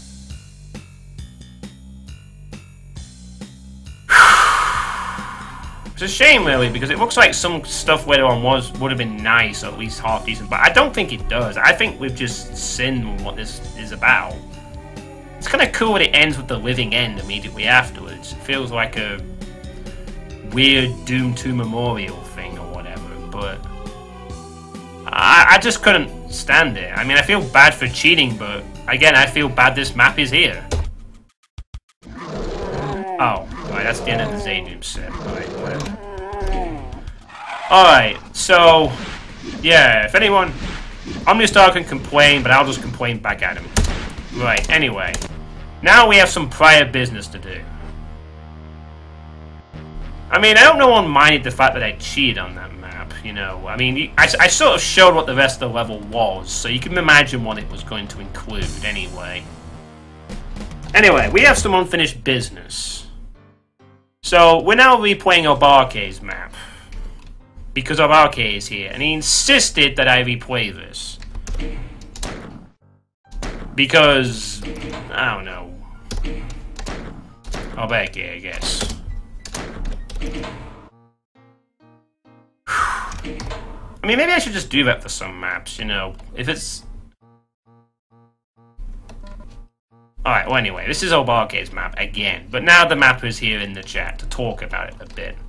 It's a shame really, because it looks like some stuff later on was would have been nice, or at least half decent, but I don't think it does. I think we've just sinned what this is about. It's kind of cool that it ends with the living end immediately afterwards. It feels like a weird Doom two memorial thing or whatever, but I, I just couldn't stand it. I mean, I feel bad for cheating, but again, I feel bad this map is here. Oh, right, that's the end of the Zaydoom set. Right, whatever. Alright, so, yeah, if anyone... Omnistar can complain, but I'll just complain back at him. Right, anyway. Now we have some prior business to do. I mean, I hope no one minded the fact that I cheated on that map, you know. I mean, I, I sort of showed what the rest of the level was, so you can imagine what it was going to include anyway. Anyway, we have some unfinished business. So, we're now replaying Obarke's map. Because Obarke is here, and he insisted that I replay this. Because, I don't know. Obarke, I guess. I mean, maybe I should just do that for some maps, you know. If it's... Alright, well anyway, this is Obarke's map again. But now the mapper is here in the chat to talk about it a bit.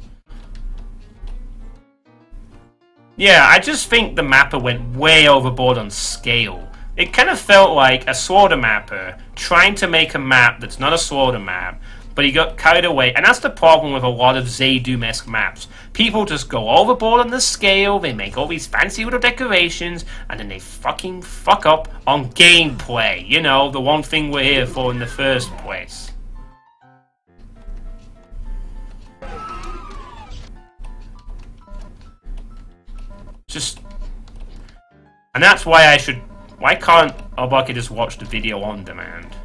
Yeah, I just think the mapper went way overboard on scale. It kind of felt like a slaughter mapper trying to make a map that's not a slaughter map, but he got carried away, and that's the problem with a lot of Zaydoom-esque maps. People just go overboard on the scale, they make all these fancy little decorations, and then they fucking fuck up on gameplay. You know, the one thing we're here for in the first place. just... And that's why I should... Why can't Obaki just watch the video on demand?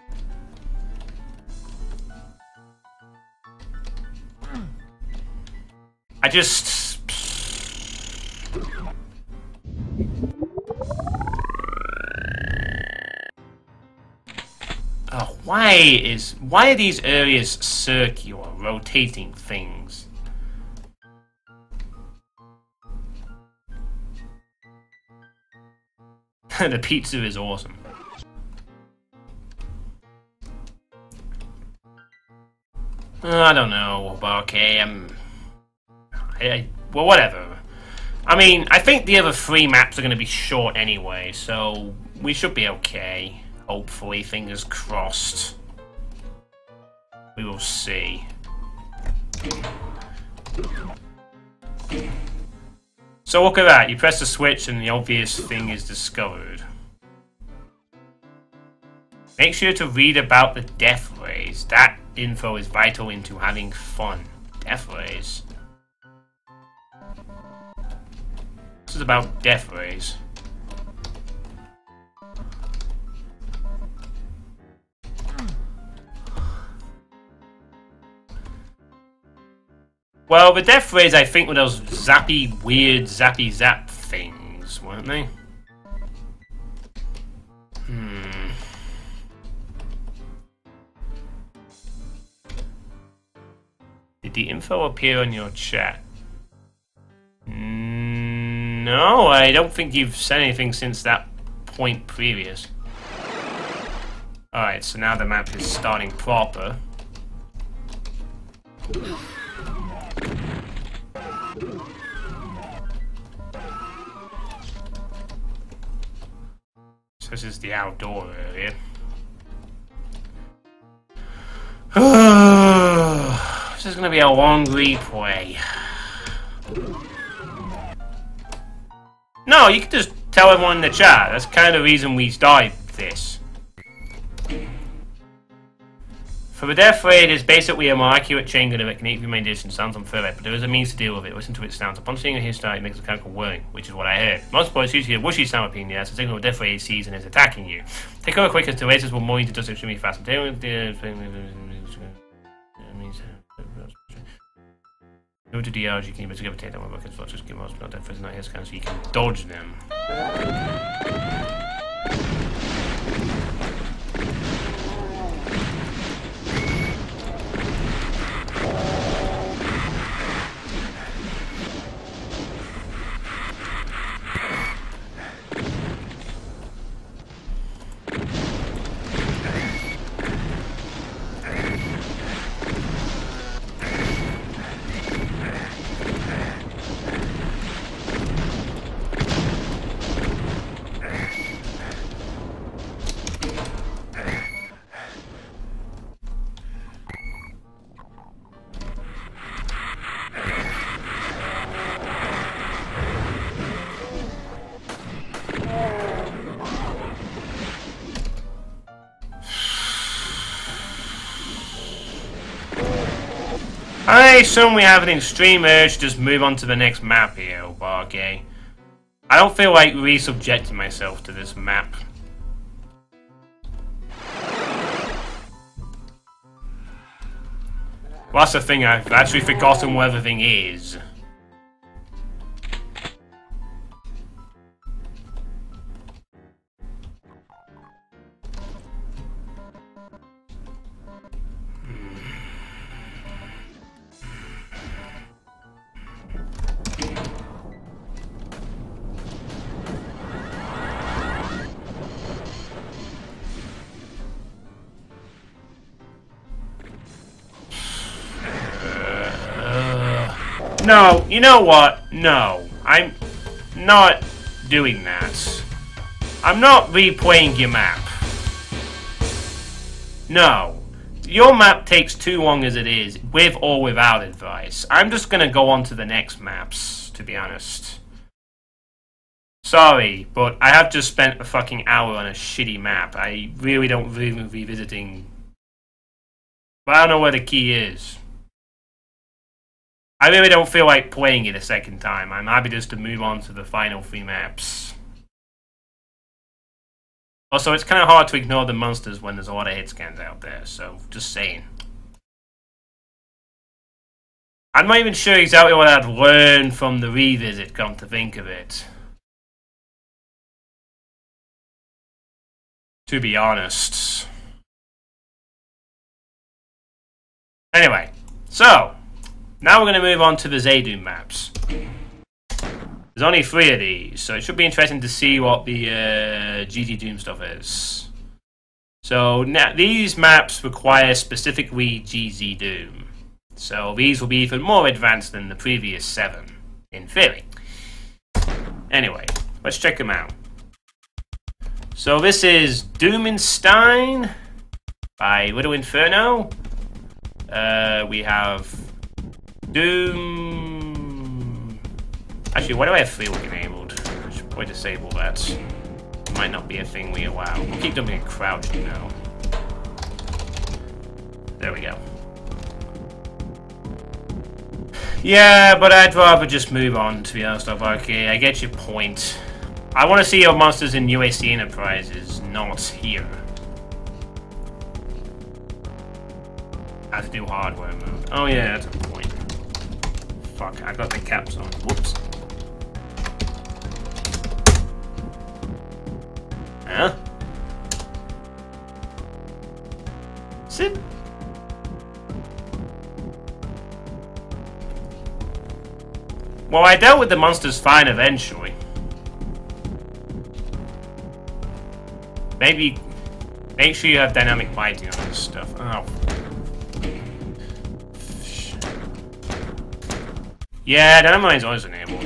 I just... Oh, why is... Why are these areas circular, rotating things? The pizza is awesome. Uh, I don't know, but okay, I'm... I, I, well, whatever. I mean, I think the other three maps are going to be short anyway, so we should be okay. Hopefully, fingers crossed. We will see. So look at that, you press the switch and the obvious thing is discovered. Make sure to read about the death rays. That info is vital into having fun. Death rays. This is about death rays. Well, the death rays, I think, were those zappy, weird, zappy zap things, weren't they? Hmm. Did the info appear on your chat? No, I don't think you've said anything since that point previous. Alright, so now the map is starting proper. So this is the outdoor area. This is gonna be a long replay. No, you can just tell everyone in the chat. That's kind of the reason we started this. For the death ray, it is basically a more accurate chain gun that can eat remain distance, sounds unfair, but there is a means to deal with it. Listen to its sounds. Upon seeing a history, it makes a mechanical whirring, which is what I heard. Most boys usually a whooshy sound opinion as a signal of death ray sees and is attacking you. Take over quick as the lasers will move into dust extremely fast. Go to D Rs, you can even decapitate them with rockets, so just give us not death rays, not his kind, so you can dodge them. I assume we have an extreme urge to just move on to the next map here, okay? I don't feel like re-subjecting myself to this map. Well, that's the thing, I've actually forgotten where everything is. No, you know what? No, I'm not doing that. I'm not replaying your map. No. Your map takes too long as it is, with or without advice. I'm just gonna go on to the next maps, to be honest. Sorry, but I have just spent a fucking hour on a shitty map. I really don't really revisiting. But I don't know where the key is. I really don't feel like playing it a second time. I'm happy just to move on to the final three maps. Also, it's kind of hard to ignore the monsters when there's a lot of hit scans out there, so just saying. I'm not even sure exactly what I'd learned from the revisit, come to think of it. To be honest. Anyway, so, now we're going to move on to the Zaydoom maps. There's only three of these, so it should be interesting to see what the uh, G Z Doom stuff is. So, now these maps require specifically G Z Doom. So these will be even more advanced than the previous seven, in theory. Anyway, let's check them out. So this is Doomenstein by Little Inferno. Uh, we have Doom... Actually, why do I have free look enabled? I should probably disable that. It might not be a thing we allow. We'll keep them in crouched, you know. There we go. Yeah, but I'd rather just move on, to be honest. Okay, I get your point. I want to see your monsters in U A C Enterprises, not here. I have to do hardware mode. Oh yeah, that's a point. Fuck, I got the caps on. Whoops. Huh? Sit. Well, I dealt with the monsters fine eventually. Maybe... Make sure you have dynamic lighting on this stuff. Oh. Yeah, dynamic lighting's always enabled.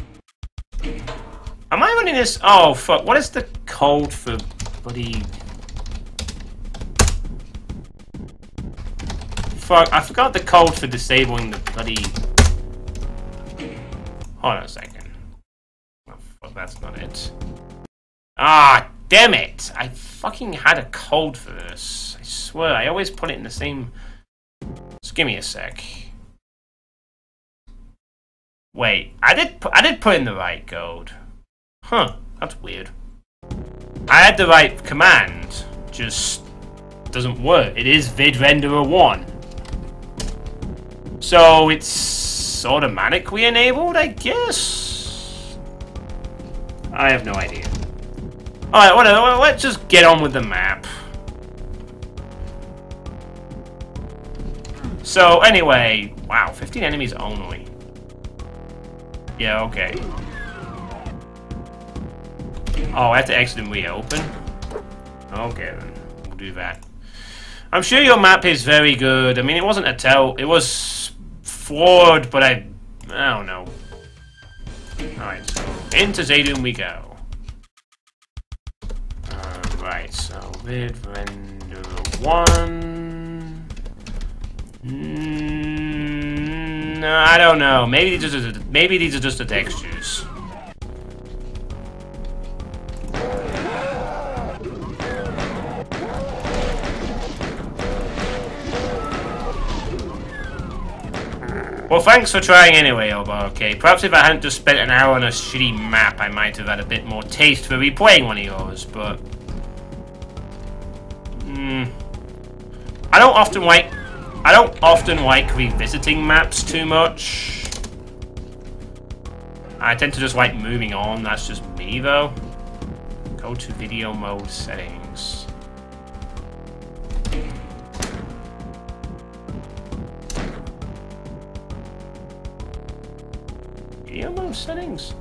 Am I running this... Oh, fuck. What is the code for bloody... Fuck, I forgot the code for disabling the bloody... Hold on a second. Oh, fuck, that's not it. Ah, damn it! I fucking had a code for this. I swear, I always put it in the same... Just give me a sec. Wait, I did, pu I did put in the right code. Huh, that's weird. I had the right command, just doesn't work. It is vidrenderer one. So it's automatically enabled, I guess? I have no idea. Alright, whatever, let's just get on with the map. So, anyway, wow, fifteen enemies only. Yeah, okay. Oh, I have to exit and reopen? Okay, then. We'll do that. I'm sure your map is very good. I mean, it wasn't a tell. It was flawed, but I... I don't know. Alright, so into Zaydoom we go. Alright, so vidrenderer one... Mm, no, I don't know. Maybe these are just, maybe these are just the textures. Well, thanks for trying anyway, Oba, okay. Perhaps if I hadn't just spent an hour on a shitty map, I might have had a bit more taste for replaying one of yours, but... Hmm... I don't often like... I don't often like revisiting maps too much. I tend to just like moving on, that's just me, though. Go to video mode settings. Video mode settings?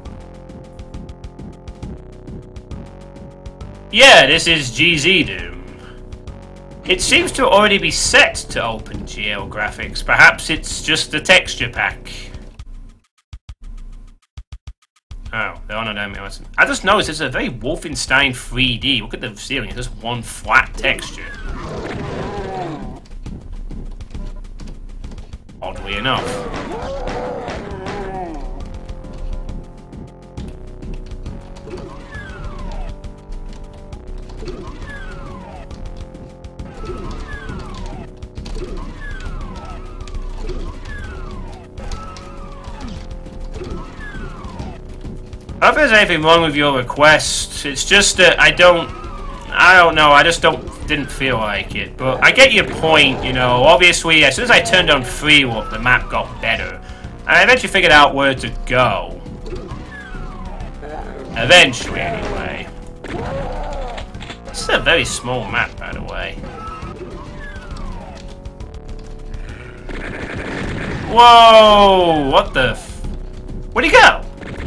Yeah, this is G Z Doom. It seems to already be set to OpenGL graphics. Perhaps it's just the texture pack. Oh, there are no damn it. I just noticed it's a very Wolfenstein three D. Look at the ceiling, it's just one flat texture. Oddly enough. Not that there's anything wrong with your request. It's just that I don't... I don't know, I just don't... didn't feel like it. But I get your point, you know. Obviously, as soon as I turned on free warp, the map got better. And I eventually figured out where to go. Eventually, anyway. This is a very small map, by the way. Whoa! What the f... Where'd he go?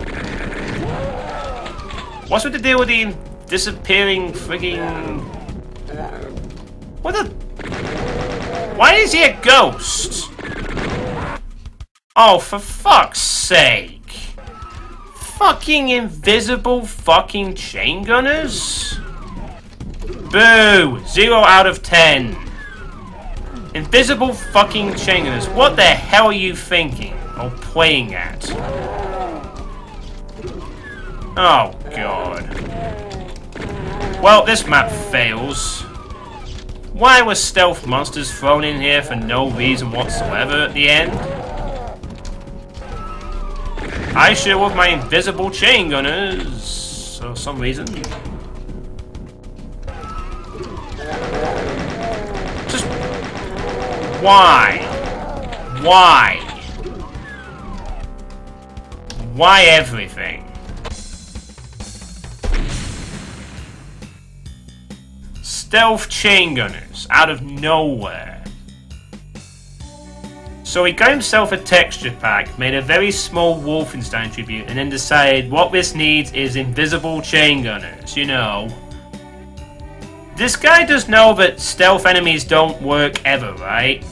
What's with the deal with the disappearing frigging... What the... Why is he a ghost? Oh, for fuck's sake. Fucking invisible fucking chain gunners? Boo! Zero out of ten. Invisible fucking chain gunners. What the hell are you thinking? Or playing at? Oh, God. Well, this map fails. Why were stealth monsters thrown in here for no reason whatsoever at the end? I should have with my invisible chain gunners for some reason. Just... Why? Why? Why everything? Stealth chain gunners out of nowhere. So he got himself a texture pack, made a very small Wolfenstein tribute, and then decided what this needs is invisible chain gunners, you know. This guy does know that stealth enemies don't work ever, right?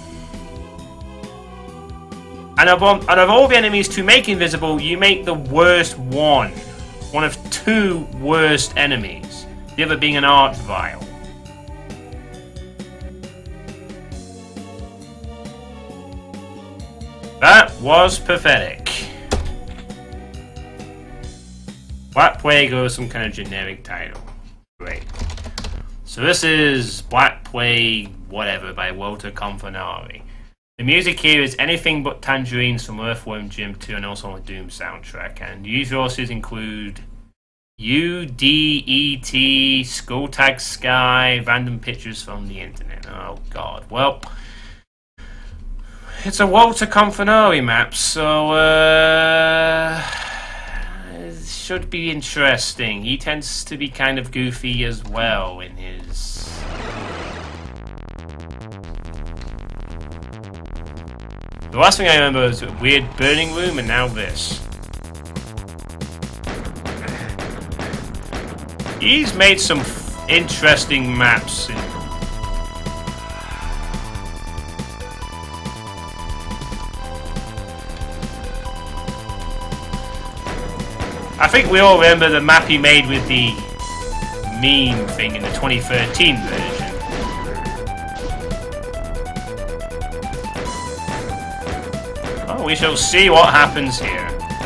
And of, all, and of all the enemies to make invisible, you make the worst one. One of two worst enemies. The other being an archvile. That was pathetic. Black Plague or some kind of generic title. Great. So this is Black Plague whatever by Walter Confinari. The music here is anything but Tangerines from Earthworm Jim two and also a Doom soundtrack. And resources include U D E T, Skulltag Sky, random pictures from the internet. Oh god. Well, it's a Walter Confinari map, so uh, it should be interesting. He tends to be kind of goofy as well in his... The last thing I remember was a weird burning room, and now this. He's made some f interesting maps in I think we all remember the map he made with the meme thing in the twenty thirteen version. Oh, we shall see what happens here.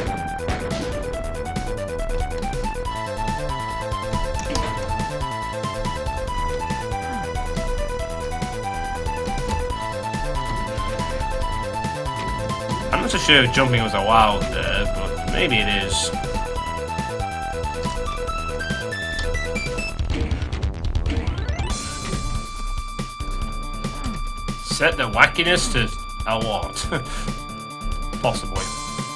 I'm not so sure if jumping was allowed there, but maybe it is. Set the wackiness to a lot. Possibly.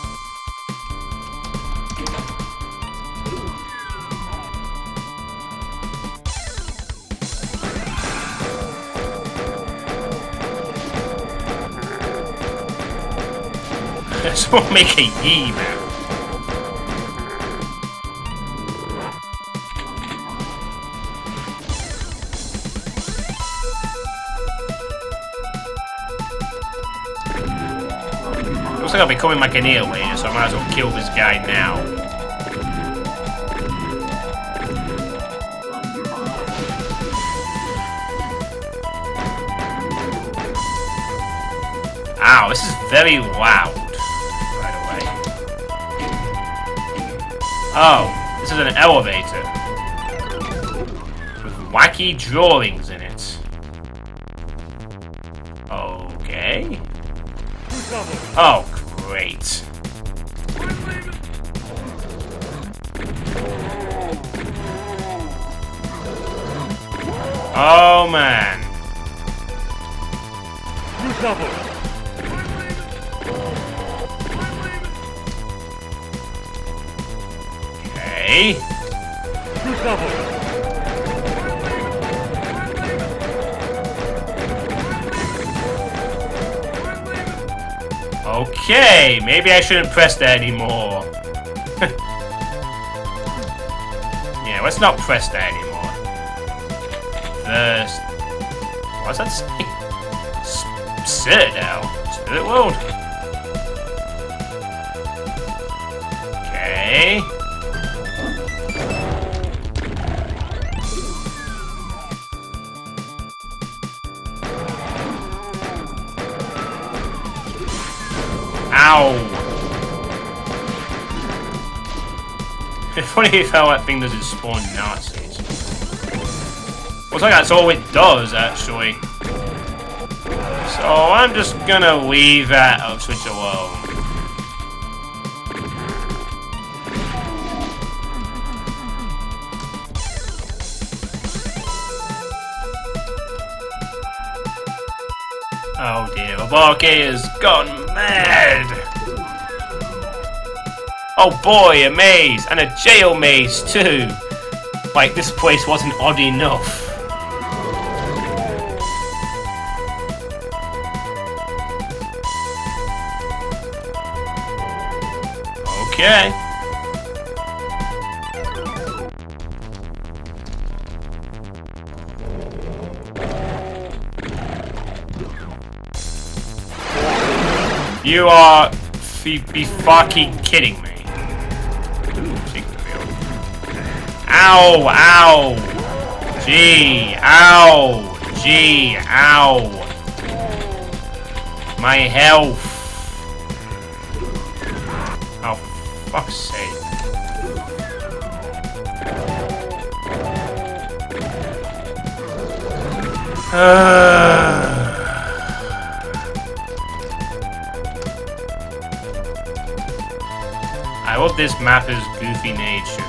Someone make a yee now. Looks like I'll be coming back in here later, so I might as well kill this guy now. Ow, this is very loud, by the way. Oh, this is an elevator. With wacky drawings in it. Okay. Oh, great. Oh man. Okay. Okay, maybe I shouldn't press that anymore. Yeah, let's not press that anymore. First, what's that say? Citadel, Spirit World. Okay. Ow! It's funny how that thing doesn't spawn Nazis. Looks like that's all it does, actually. So I'm just gonna leave that up switch alone. Oh dear, Abarke has gone mad! Oh boy, a maze! And a jail maze too! Like this place wasn't odd enough. Okay. You are be, be fucking kidding me. Ooh, secret field. Ow, ow. Gee, ow. Gee, ow. My health. Oh, fuck's sake. Uh... I hope this map is goofy nature.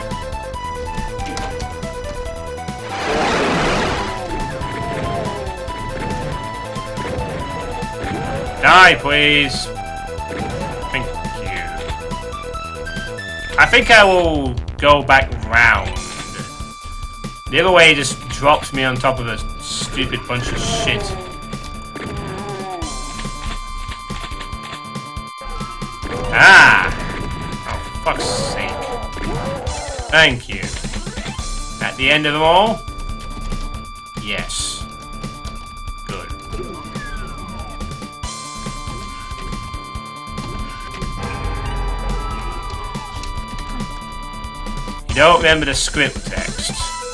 Die, please. Thank you. I think I will go back round. The other way just drops me on top of a stupid bunch of shit. Ah! Fuck's sake. Thank you. At the end of them all? Yes. Good. You don't remember the script text.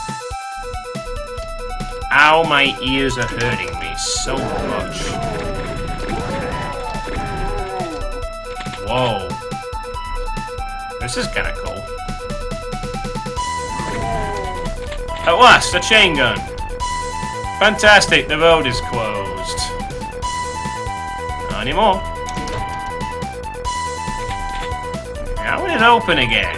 Ow, my ears are hurting me so much. Whoa. This is kinda cool. At last, a chain gun! Fantastic, the road is closed. Not anymore. Now it is open again.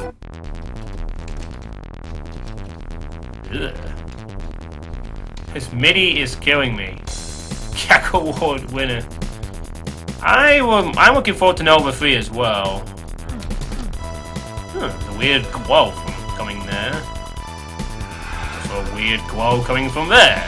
Ugh. This MIDI is killing me. C A C Award winner. I will, I'm looking forward to Nova three as well. Huh, there's a weird glow from coming there. Also a weird glow coming from there.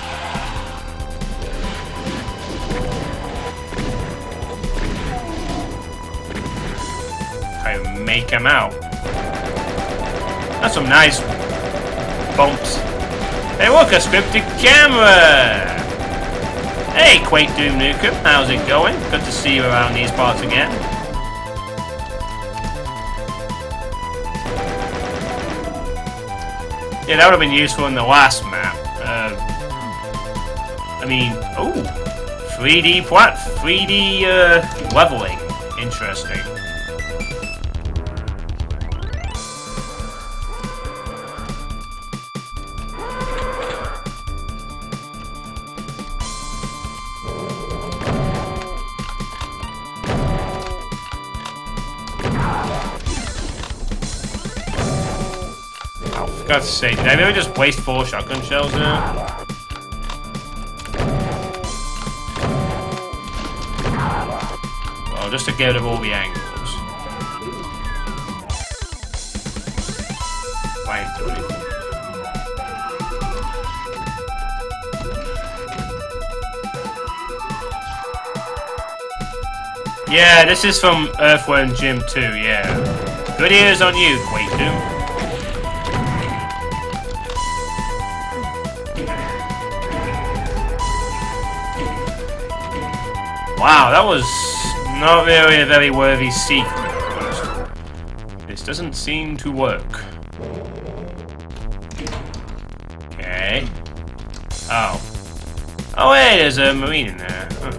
I make him out. That's some nice bumps. Hey look, a scripted camera! Hey Quake Doom Nukem, how's it going? Good to see you around these parts again. Yeah, that would have been useful in the last map. Uh, I mean, oh, three D plat, three D uh, leveling. Interesting. For God's sake, did I really just waste four shotgun shells there? well, just to get rid of all the angles. Fine, do anything. Yeah, this is from Earthworm Jim too, yeah. Good ears on you, Quake Doom. Wow, that was not really a very worthy secret. This doesn't seem to work. Okay. Oh. Oh wait, there's a marine in there. Huh.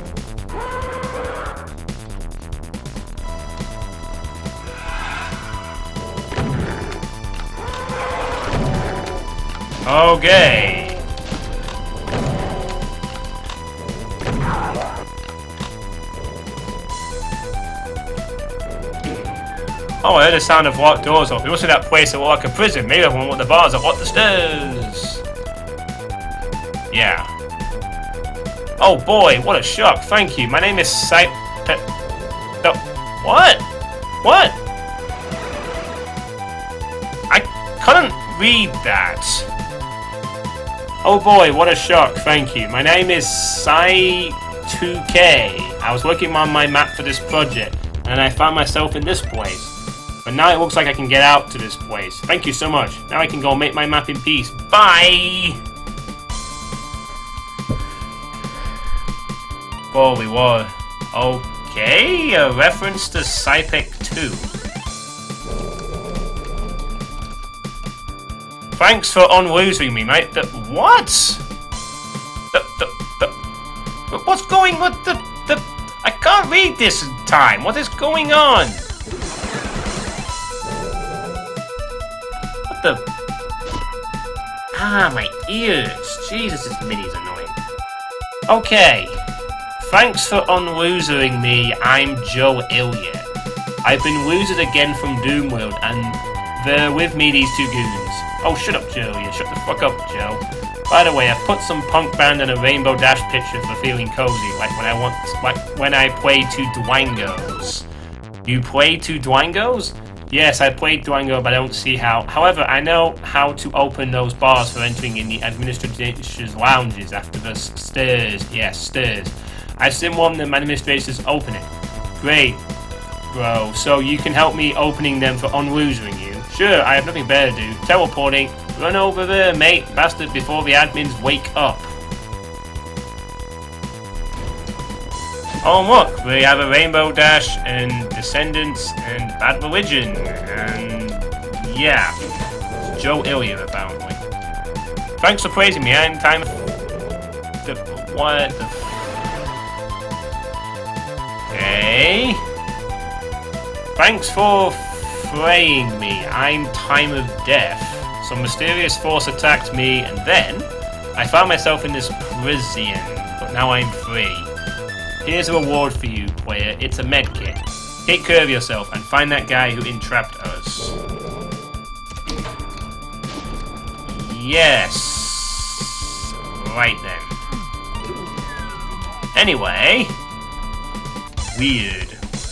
Okay. Oh, I heard the sound of locked doors off. It must be that place that looked like a prison. Maybe everyone want the bars that locked the stairs. Yeah. Oh boy, what a shock. Thank you. My name is Suitepee. No. What? What? I couldn't read that. Oh boy, what a shock, thank you. My name is Suitepee. I was working on my map for this project, and I found myself in this place. But now it looks like I can get out to this place. Thank you so much. Now I can go make my map in peace. Bye! Oh, we were. Okay, a reference to Suitepee two. Thanks for unlosing me, mate. The, what? The, the, the, what's going on? The, the, I can't read this in time. What is going on? What the? Ah, my ears. Jesus, this MIDI's annoying. Okay. Thanks for unlosing me. I'm Joe Ilya. I've been losered again from Doomworld, and they're with me, these two goons. Oh, shut up, Joe. Yeah, shut the fuck up, Joe. By the way, I've put some punk band and a Rainbow Dash picture for feeling cozy, like when I want, like when I play two Dwangos. You play two Dwangos? Yes, I played Dwango, but I don't see how. However, I know how to open those bars for entering in the administrator's lounges after the stairs. Yes, stairs. I've seen one of the administrators open it. Great, bro. So you can help me opening them for unlosing you? Sure, I have nothing better to do. Teleporting. Run over there, mate, bastard, before the admins wake up. Oh, look, we have a Rainbow Dash and Descendants and Bad Religion. And yeah, it's Joe Ilya, apparently. Thanks for praising me. I'm time. The what? The okay. Thanks for fraying me. I'm Time of Death. Some mysterious force attacked me, and then I found myself in this prison. But now I'm free. Here's a reward for you, player. It's a medkit. Take care of yourself and find that guy who entrapped us. Yes. Right then. Anyway. Weird.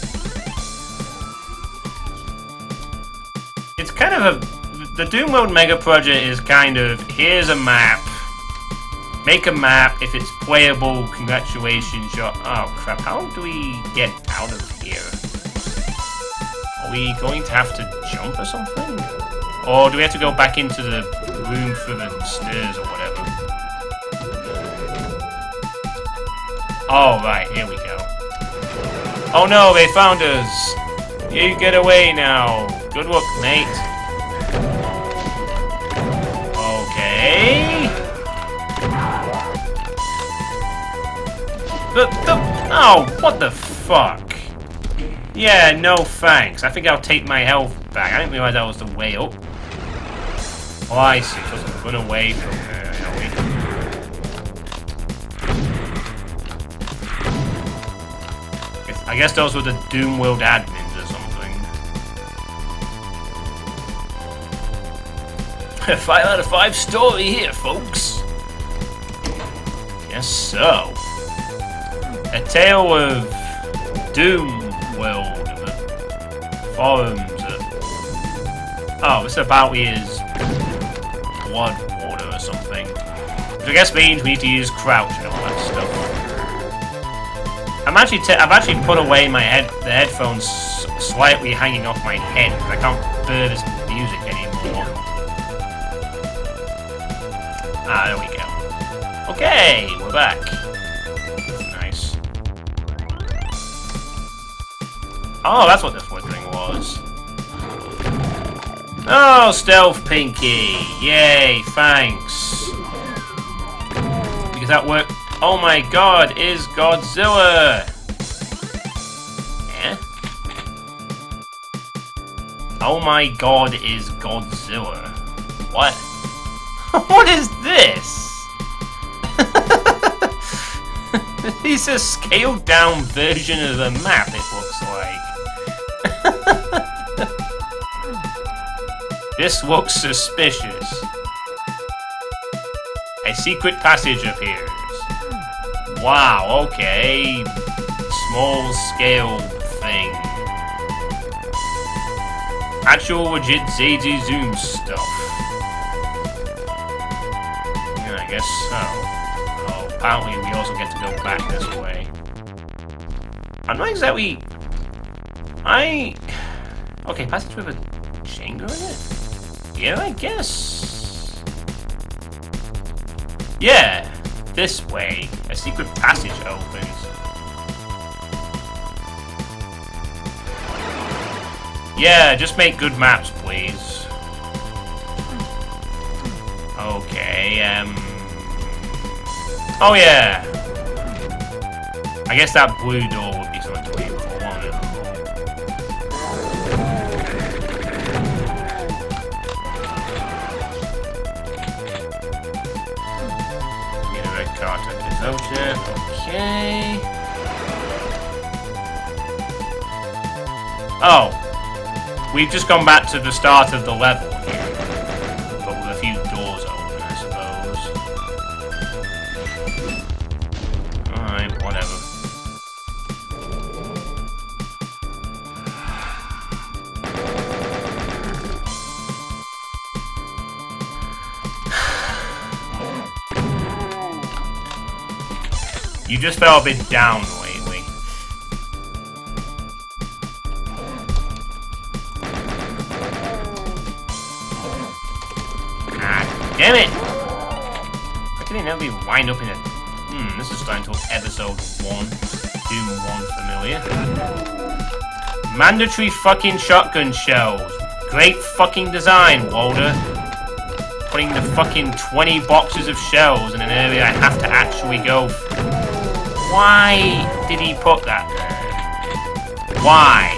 It's kind of a... The Doomworld Mega Project is kind of... Here's a map. Make a map. If it's playable, congratulations. You're, oh crap, how do we get out of here? Are we going to have to jump or something? Or do we have to go back into the room for the stairs or whatever? Oh, right, here we go. Oh no, they found us! You get away now. Good luck, mate. Okay. The, the, oh, what the fuck? Yeah, no thanks. I think I'll take my health back. I didn't realize that was the way up. Oh, I see. Just run away from her, are we? I guess those were the Doomworld admins or something. Five out of five story here, folks. Yes, so. A tale of Doomworld. The forums. Uh, oh, this about is blood water or something. Which I guess means we need to use crouch and all that stuff. I'm actually t I've actually put away my head the headphones slightly hanging off my head because I can't bear this music anymore. Ah, there we go. Okay, we're back. Nice. Oh, that's what this wood thing was. Oh, Stealth Pinky! Yay, thanks. Because that worked. Oh my god, is Godzilla! Yeah? Oh my god, is Godzilla. What? What is this? It's a scaled down version of the map, it looks like. This looks suspicious. A secret passage appears. Wow, okay. Small scale thing. Actual legit Z D Zoom stuff. Yeah, I guess so. Oh, apparently we also get to go back this way. I'm not exactly... I... Okay, passage with a chamber in it? Yeah, I guess... Yeah, this way. A secret passage opens. Yeah, just make good maps, please. Okay, um... oh yeah! I guess that blue door would be something to aim for, won't it? Get a red card to this ocean, okay. Oh! We've just gone back to the start of the level here, but with a few doors open, I suppose. Alright, whatever. You just felt a bit down lately. Ah, damn it! Why can it never be wind up in a... Hmm, this is starting to look episode one. Doom one familiar. Mandatory fucking shotgun shells. Great fucking design, Walder. Putting the fucking twenty boxes of shells in an area I have to actually go. Why did he put that there? Why?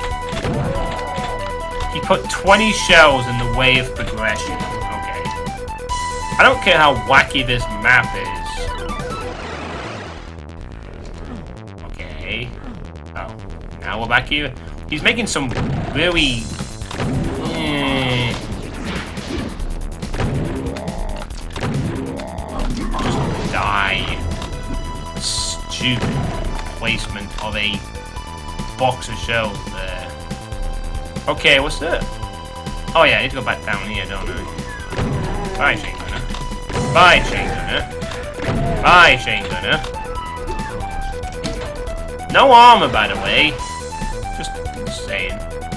He put twenty shells in the way of progression. Okay. I don't care how wacky this map is. Okay. Oh, now we're back here. He's making some really... Eh. Just die. Stupid placement of a box of shells there. Okay, what's that? Oh yeah, I need to go back down here, don't I? Bye, Chain Gunner. Bye, Chain Gunner. Bye, Chain Gunner. No armor, by the way. Just saying.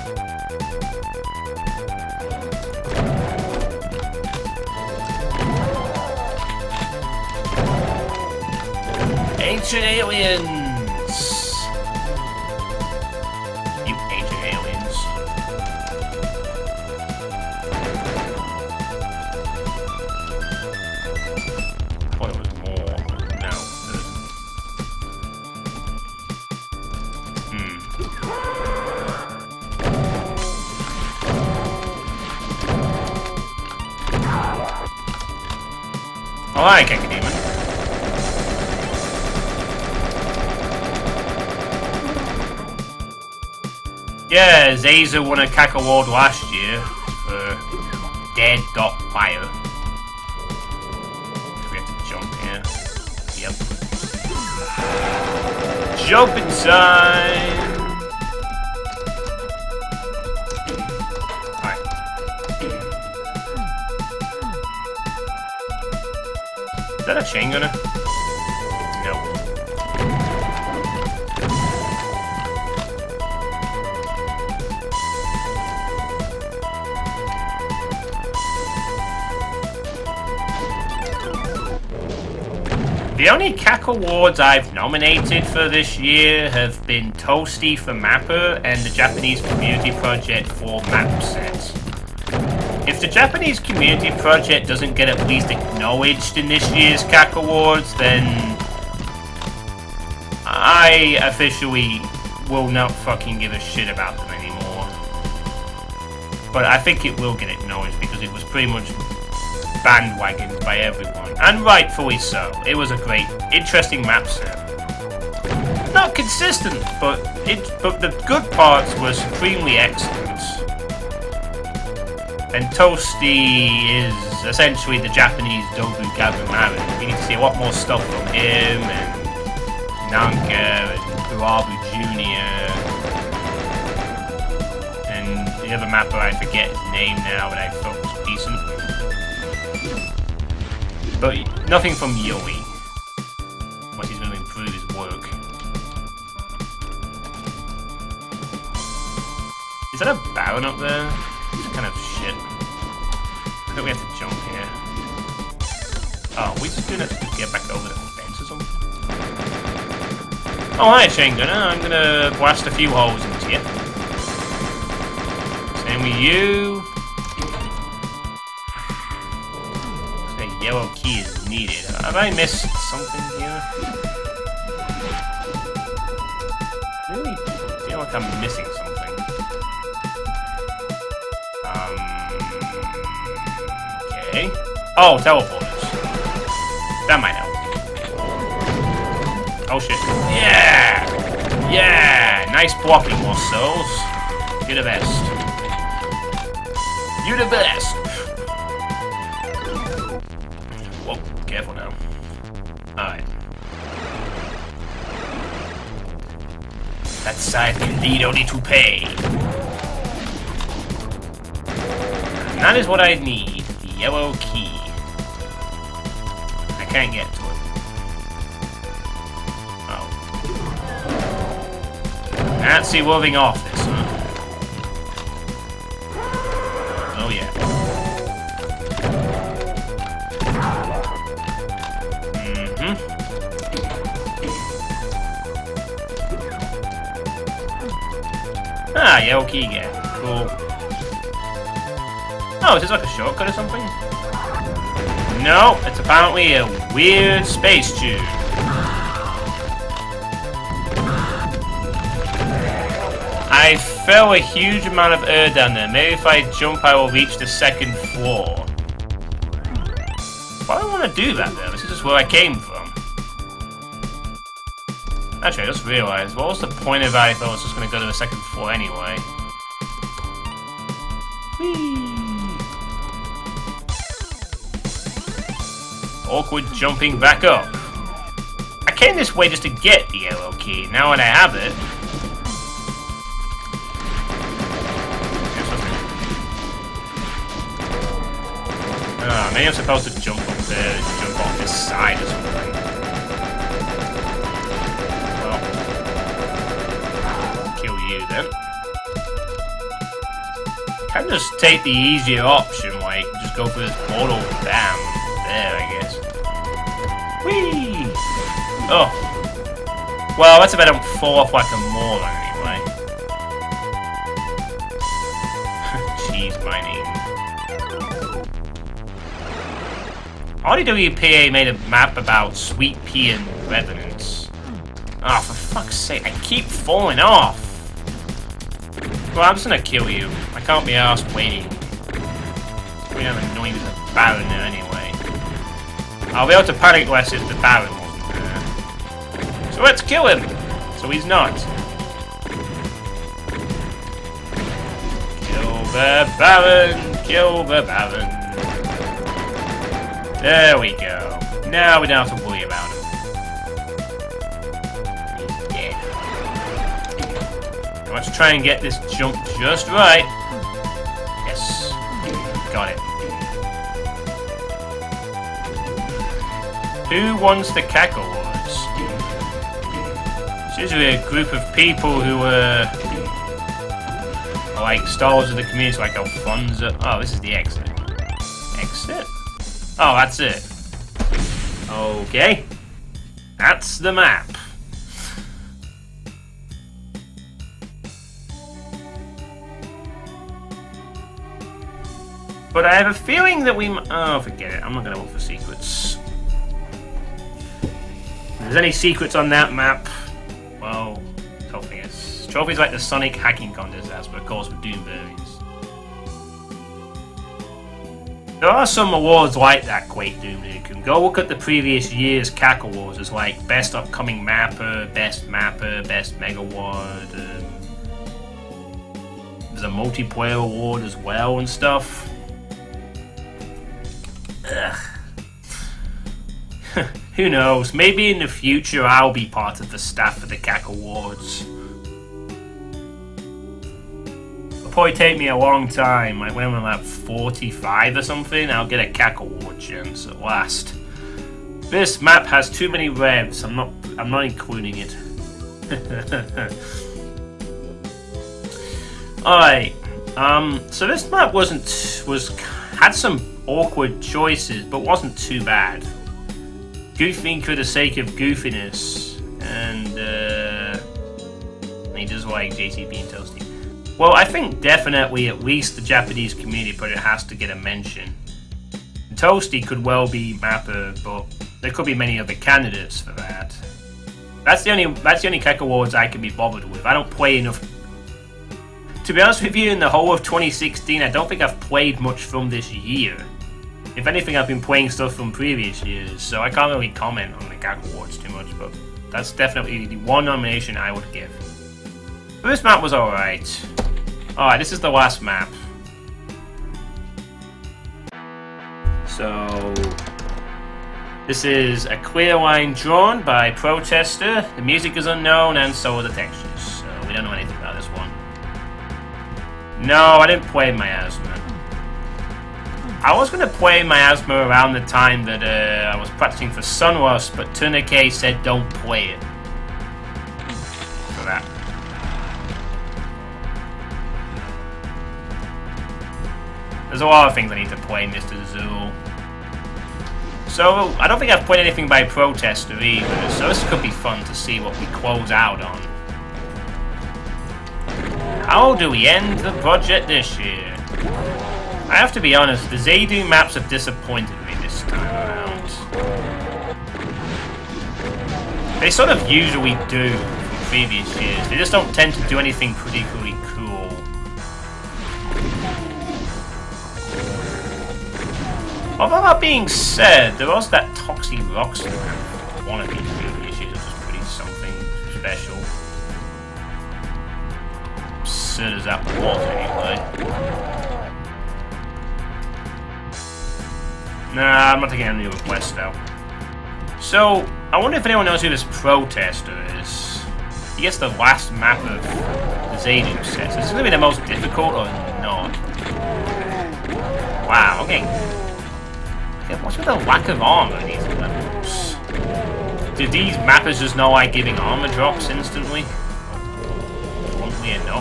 Ancient aliens! You ancient aliens. I thought it was more. No, there isn't. Hmm. Oh, hi, Cacodemon. Yeah, Zaza won a C A C award last year for Dead Dot Fire. We have to jump here. Yep. Jumping time! Alright. Is that a chain gunner? No. The only C A C awards I've nominated for this year have been Toasty for Mapper and the Japanese Community Project for Map Sets. If the Japanese Community Project doesn't get at least acknowledged in this year's C A C awards, then I officially will not fucking give a shit about them anymore. But I think it will get acknowledged because it was pretty much bandwagoned by everyone, and rightfully so. It was a great, interesting map set. Not consistent, but it, but the good parts were supremely excellent. And Toasty is essentially the Japanese Dobu Gabumaru. We need to see a lot more stuff from him, and Nanka, and Kurabu Junior And the other mapper, I forget his name now, but I thought was decent. But nothing from Yui. Unless he's going to improve his work. Is that a Baron up there? It's kind of shit. I think we have to jump here. Oh, we just gonna get back over the fence or something? Oh, hi, Chain Gunner. I'm gonna blast a few holes into you. Same with you. Yellow key is needed. Have I missed something here? I really feel like I'm missing something. Um. Okay. Oh, teleporters. That might help. Oh shit. Yeah! Yeah! Nice blocking, Lost Souls. You're the best. You're the best! Whoa, careful now. Alright. That side can lead only to pain. And that is what I need. The yellow key. I can't get to it. Oh. Nazi moving off this, huh? Oh yeah. Ah, yellow key again. Cool. Oh, is this like a shortcut or something? No, it's apparently a weird space tube. I fell a huge amount of air down there. Maybe if I jump I will reach the second floor. Why do I want to do that though? This is just where I came from. Actually, I just realised, what was the point of that if I was just going to go to the second floor anyway? Whee! Awkward jumping back up. I came this way just to get the yellow key. Now when I have it... Oh, maybe I'm supposed to jump up there, jump off this side or something. Then. Can just take the easier option, like just go for this portal, bam, there, I guess. Whee! Oh, well, that's if I don't fall off like a moron anyway. Cheese mining. R D W P A made a map about Suitepee and Revenants. Oh, for fuck's sake! I keep falling off. Well, I'm just gonna kill you. I can't be arsed waiting. We have annoying with the Baron there anyway. I'll be able to panic less if the Baron wasn't there. So let's kill him! So he's not. Kill the Baron! Kill the Baron! There we go. Now we don't have to worry about him. let's try and get this jump just right. Yes. Got it. Who wants the Cackle Wars? It's usually a group of people who uh, are like stars of the community, like Alfonso. Oh, this is the exit. Exit? Oh, that's it. Okay. That's the map. But I have a feeling that we... Oh, forget it. I'm not going to look for secrets. If there's any secrets on that map, well, trophies. Trophies like the Sonic hacking contest has, but of course with Doom variants. There are some awards like that, Quake Doom. You can go look at the previous year's Cackle Wars. There's like Best Upcoming Mapper, Best Mapper, Best Mega Award. Um, there's a Multiplayer Award as well and stuff. Ugh. Who knows? Maybe in the future I'll be part of the staff of the Cackle Awards. It'll probably take me a long time. Like when I'm like forty-five or something, I'll get a Cackle Award chance at last. This map has too many revs. I'm not. I'm not including it. All right. Um. So this map wasn't was had some awkward choices, but wasn't too bad. Goofing for the sake of goofiness, and uh, he does like J C B and Toasty. Well, I think definitely at least the Japanese community project has to get a mention. Toasty could well be Mapper, but there could be many other candidates for that. That's the only that's the only Cackle Awards I can be bothered with. I don't play enough. To be honest with you, in the whole of twenty sixteen, I don't think I've played much from this year. If anything, I've been playing stuff from previous years, so I can't really comment on the Cackle Awards too much, but that's definitely the one nomination I would give. But this map was alright. Alright, this is the last map. So, this is a clear line drawn by Protester. The music is unknown, and so are the textures, so we don't know anything about this one. No, I didn't play Miasma. I was going to play Miasma around the time that uh, I was practicing for Sunrust, but Tourniquet said don't play it. For that. There's a lot of things I need to play, Mister Zool. So, I don't think I've played anything by Protester either, so this could be fun to see what we close out on. How do we end the project this year? I have to be honest, the Zaydu maps have disappointed me this time around. They sort of usually do from previous years. They just don't tend to do anything particularly cool. Although that being said, there was that Toxic Rocks map, one of these previous years, which was pretty something special. Absurd as that was anyway. Nah, I'm not taking any requests though. So, I wonder if anyone knows who this Protester is. He gets the last map of the Zaydu set. So is this going to be the most difficult or not? Wow, okay. What's with the lack of armor in these levels? Do these mappers just not like giving armor drops instantly? Oddly enough.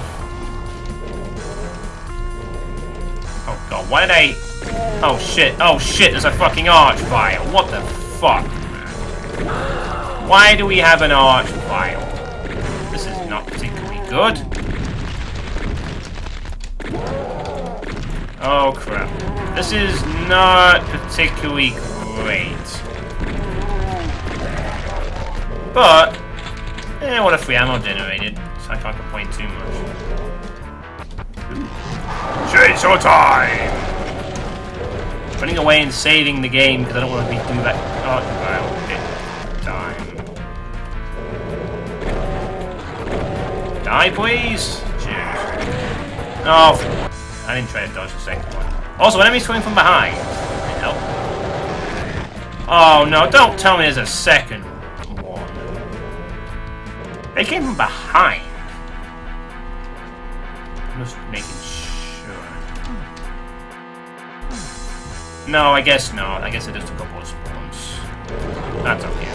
Oh god, why did I... Oh shit, oh shit, there's a fucking arch file. What the fuck, man? Why do we have an arch file? This is not particularly good. Oh crap. This is not particularly great. But, eh, what a free ammo generated, so I can't complain too much. Chainsaw time! Running away and saving the game because I don't want to be doing that art file bit time. Die, please! Cheers. Oh, I didn't try to dodge the second one. Also, enemies coming from behind. Help. Oh no, don't tell me there's a second one. They came from behind. Just making sure. No, I guess not. I guess it just a couple of spawns. That's okay.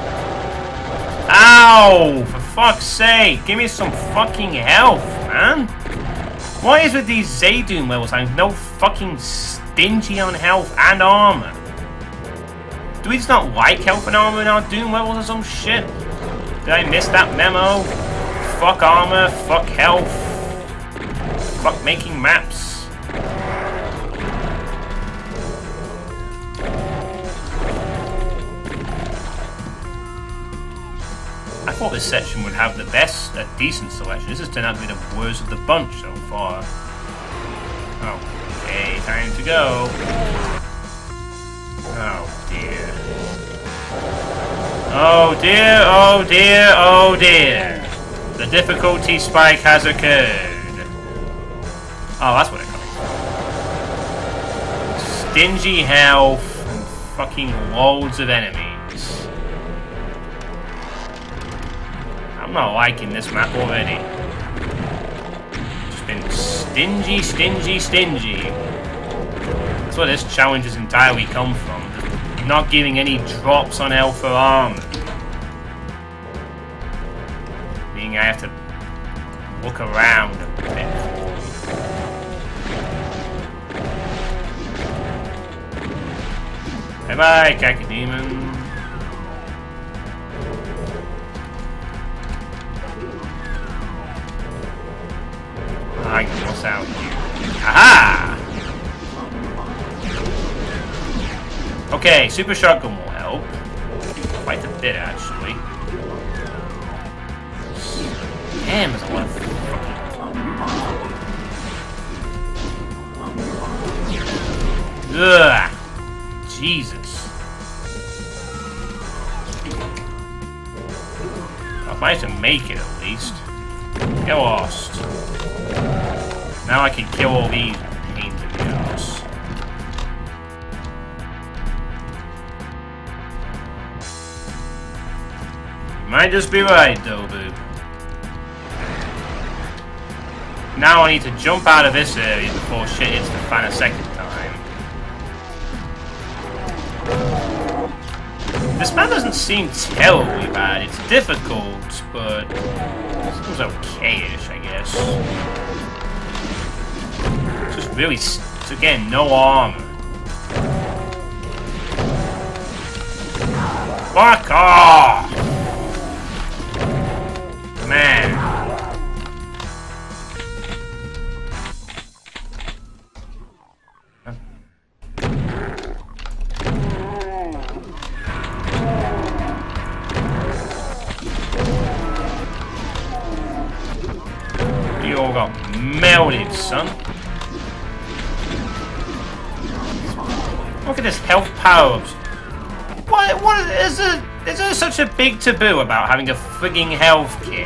Ow! For fuck's sake! Give me some fucking health, man! What is with these Zaydoom levels? I'm no fucking stingy on health and armor. Do we just not like health and armor in our Doom levels or some shit? Did I miss that memo? Fuck armor, fuck health, fuck making maps. I thought this section would have the best, a decent selection. This has turned out to be the worst of the bunch so far. Oh, okay, time to go. Oh dear. Oh dear, oh dear, oh dear. The difficulty spike has occurred. Oh, that's what it comes from. Stingy health and fucking loads of enemies. I'm not liking this map already. Just been stingy, stingy, stingy. That's where this challenge has entirely come from. Just not giving any drops on health or armor. Meaning I have to look around a bit. Bye bye, Cacodemon. I can what's out here. Aha! Okay, super shotgun will help. Quite a bit actually. Damn, there's a lot of fucking... Ugh! Jesus. I managed to make it at least. Get lost. Now I can kill all these pains in the ass. You might just be right, though, boo. Now I need to jump out of this area before shit hits the fan a second time. This map doesn't seem terribly bad. It's difficult, but it seems okay-ish, I guess. It's just really, it's, again, no armor. Fuck off! Man. You all got melted, son. Look at this health power-ups. What, what is there, is there such a big taboo about having a frigging health kit?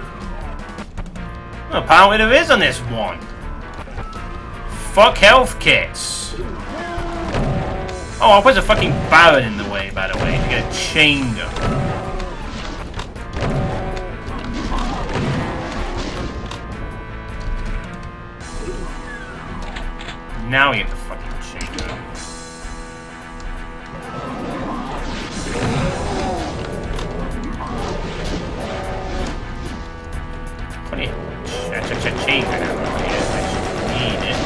Well, apparently there is on this one. Fuck health kits. Oh, I'll put a fucking Baron in the way, by the way, to get a chain gun. Now we get the fucking chain gun. Plenty of chain gun out here. I should need it.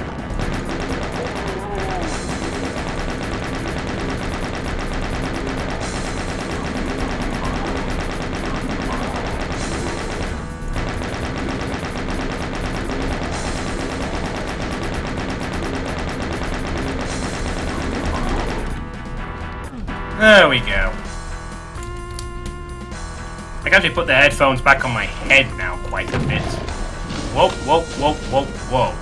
There we go. I can actually put the headphones back on my head now quite a bit. Whoa, whoa, whoa, whoa, whoa.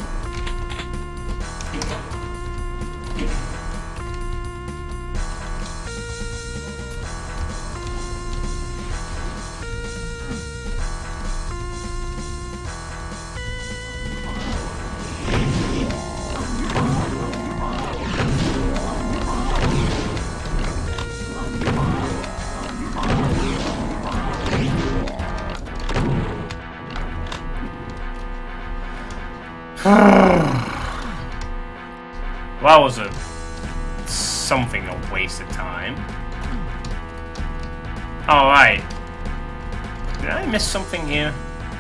That was a something a waste of time. Alright. Did I miss something here?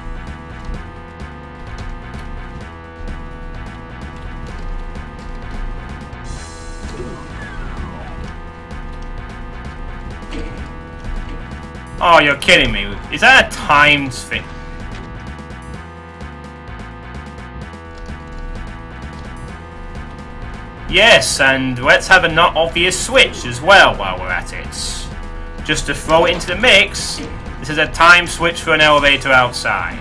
Oh, you're kidding me. Is that a timed thing? Yes, and let's have a not obvious switch as well while we're at it. Just to throw it into the mix, this is a time switch for an elevator outside.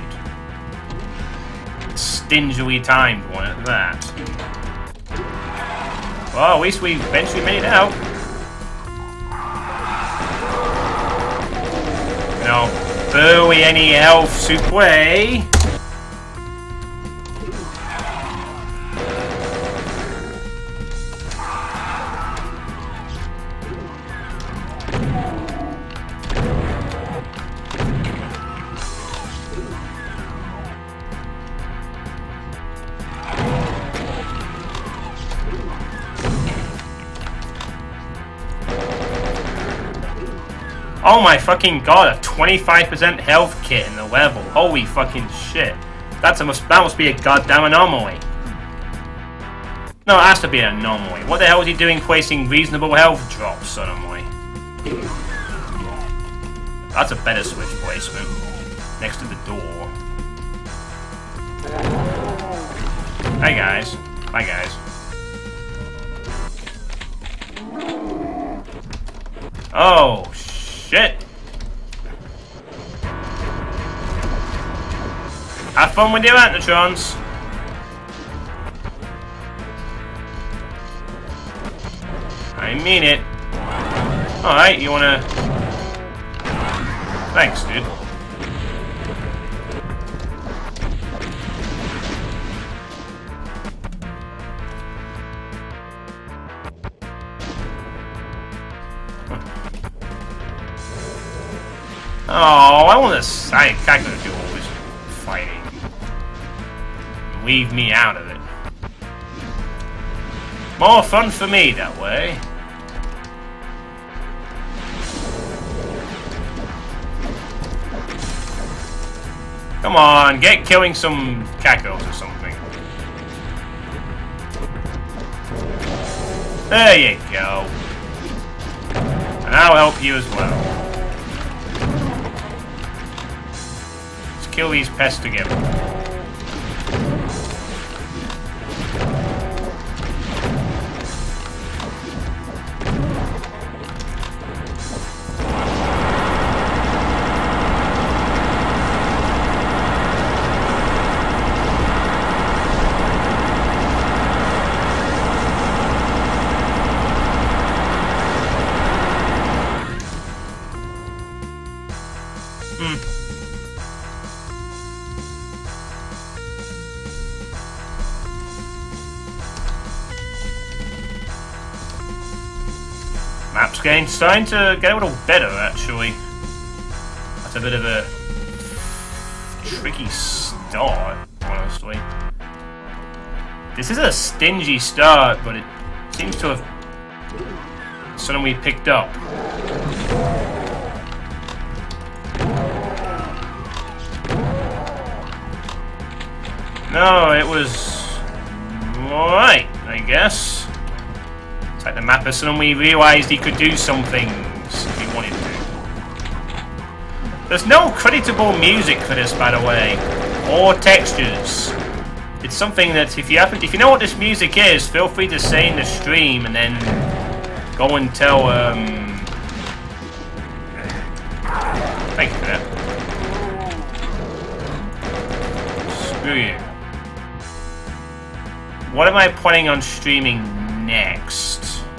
Stingily timed one at that. Well, at least we eventually made it out. No, barely any health, Suitepee. Oh my fucking god, a twenty-five percent health kit in the level. Holy fucking shit. That's a must, that must be a goddamn anomaly. No, it has to be an anomaly. What the hell is he doing placing reasonable health drops suddenly? That's a better switch placement. Next to the door. Hi guys. Bye guys. Oh, shit. Have fun with your Antitrons. I mean it. Alright, you wanna... Thanks, dude. Oh, I want to. I can't gonna do all this fighting. Leave me out of it. More fun for me that way. Come on, get killing some cacos or something. There you go. And I'll help you as well. Kill these pests together. Hmm. Map's getting starting to get a little better, actually. That's a bit of a tricky start, honestly. This is a stingy start, but it seems to have suddenly picked up. No, it was alright, I guess. It's like the mapper suddenly realised he could do some things if he wanted to. There's no creditable music for this, by the way, or textures. It's something that if you happen, if you know what this music is, feel free to say in the stream and then go and tell. Um... Thank you for that. Screw you. What am I planning on streaming next?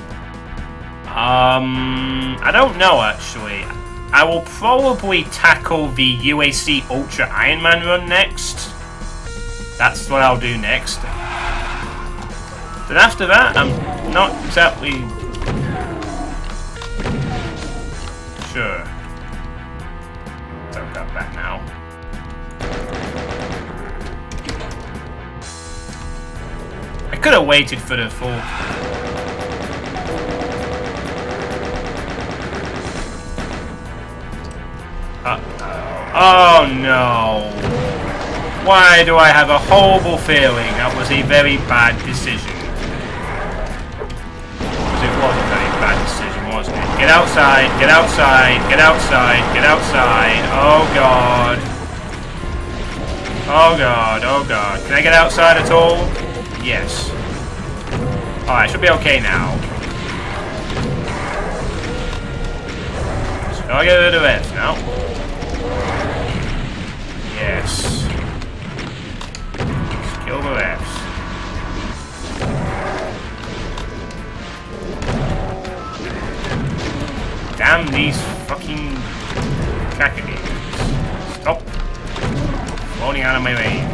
Um, I don't know actually. I will probably tackle the U A C Ultra Iron Man run next. That's what I'll do next. Then after that, I'm not exactly sure. Don't got that now. could have waited for the full. Uh-oh. Oh no. Why do I have a horrible feeling that was a very bad decision? Because it was a very bad decision, wasn't it? Get outside, get outside, get outside, get outside. Oh god. Oh god, oh god. Can I get outside at all? Yes. Alright, should be okay now. So I get rid of the rest now. Yes. Kill the refs. Damn these fucking cacodemons. Stop floating out of my range.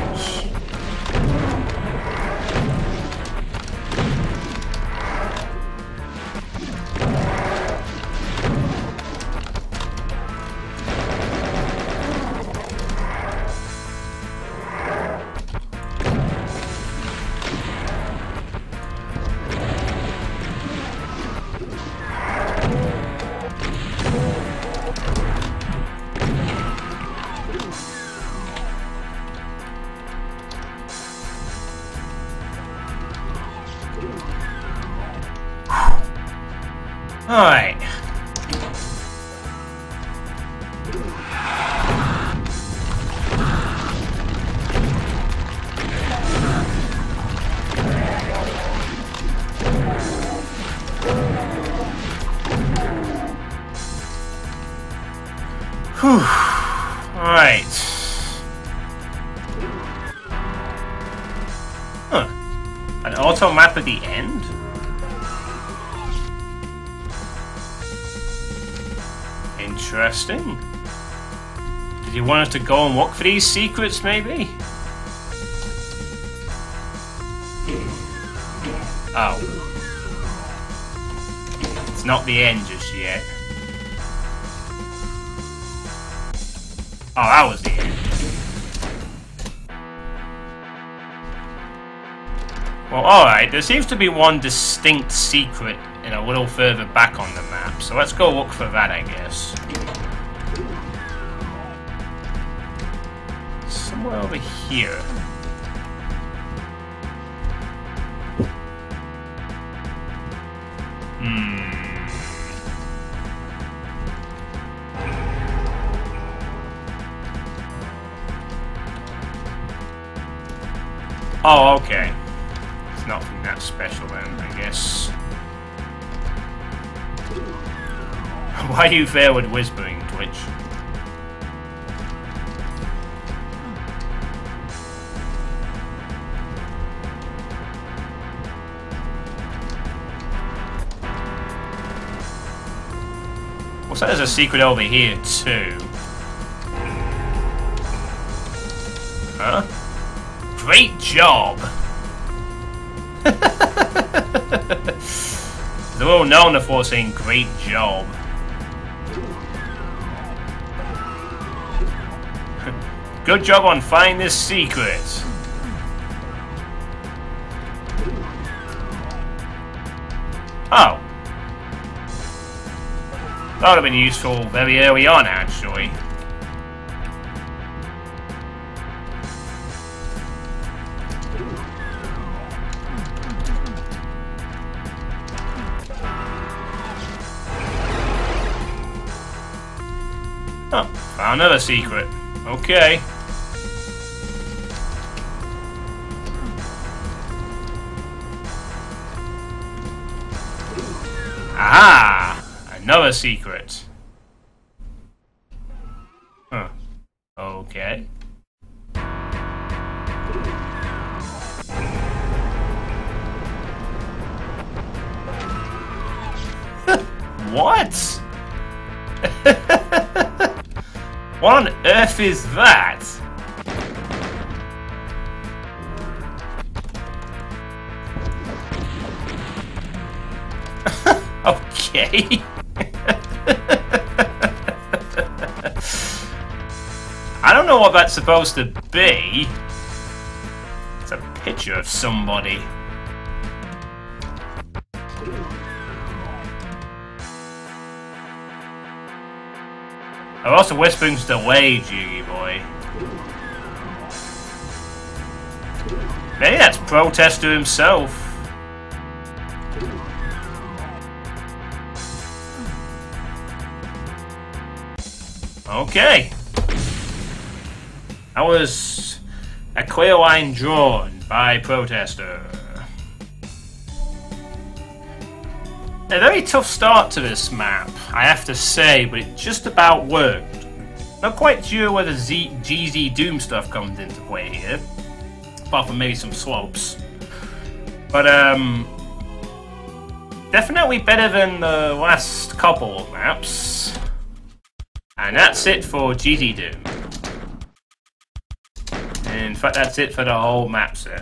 Alright. Whew. Alright. Huh. An auto map at the end? Interesting. Did you want us to go and look for these secrets, maybe? Oh. It's not the end just yet. Oh, that was the end. Well, alright, there seems to be one distinct secret in a little further back on the map, so let's go look for that, I guess. Somewhere over here. Hmm. Oh, okay. It's nothing that special then, I guess. Why do you fail with whispering, Twitch? Looks like there's a secret over here too. Huh? Great job! They're all known for saying great job. Good job on finding this secret. Oh. That would have been useful very early on, actually. Oh, found another secret. Okay. Aha! Another secret. Huh. Okay. What? What on earth is that? Okay. I don't know what that's supposed to be. It's a picture of somebody. Oh, also Whispering's delayed, Jiggy boy. Maybe that's Protester himself. Okay. That was a clear line drawn by Protester. A very tough start to this map, I have to say, but it just about worked. Not quite sure whether Z G Z Doom stuff comes into play here, apart from maybe some slopes. But um, definitely better than the last couple of maps. And that's it for G Z Doom. In fact, that's it for the whole map set.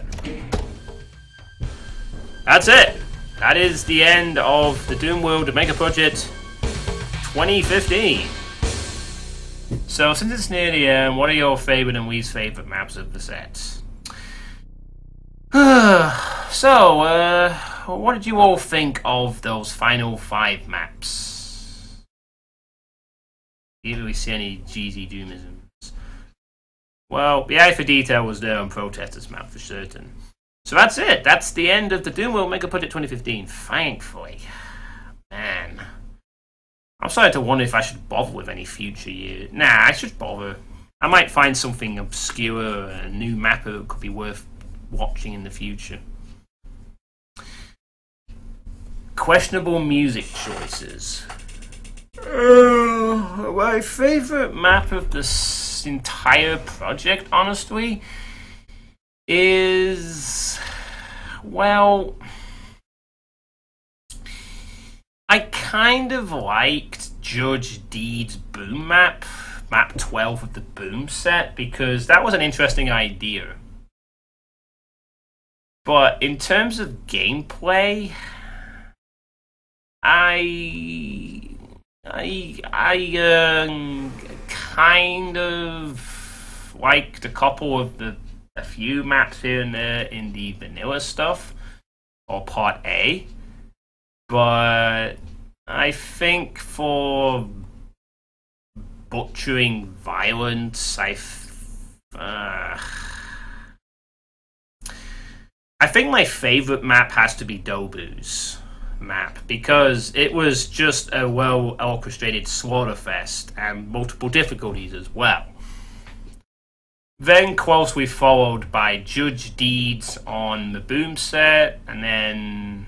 That's it! That is the end of the Doomworld Mega Project twenty fifteen. So, since it's near the end, what are your favourite and least favourite maps of the set? So, uh, what did you all think of those final five maps? Did we see any G Z Doomisms? Well, the eye for detail was there on Protester's map for certain. So that's it. That's the end of the Doomworld Mega Project twenty fifteen. Thankfully. Man. I'm starting to wonder if I should bother with any future year. Nah, I should bother. I might find something obscure, a new map that could be worth watching in the future. Questionable music choices. Uh, my favourite map of this entire project, honestly, is, well, I kind of liked Judge Deed's Boom map, map twelve of the Boom set, because that was an interesting idea. But in terms of gameplay, I, I, I um, kind of liked a couple of the a few maps here and there in the vanilla stuff, or part A, but I think for butchering violence, I, uh, I think my favorite map has to be Dobu's map, because it was just a well orchestrated slaughterfest and multiple difficulties as well. Then closely followed by Judge Deeds on the Boom set, and then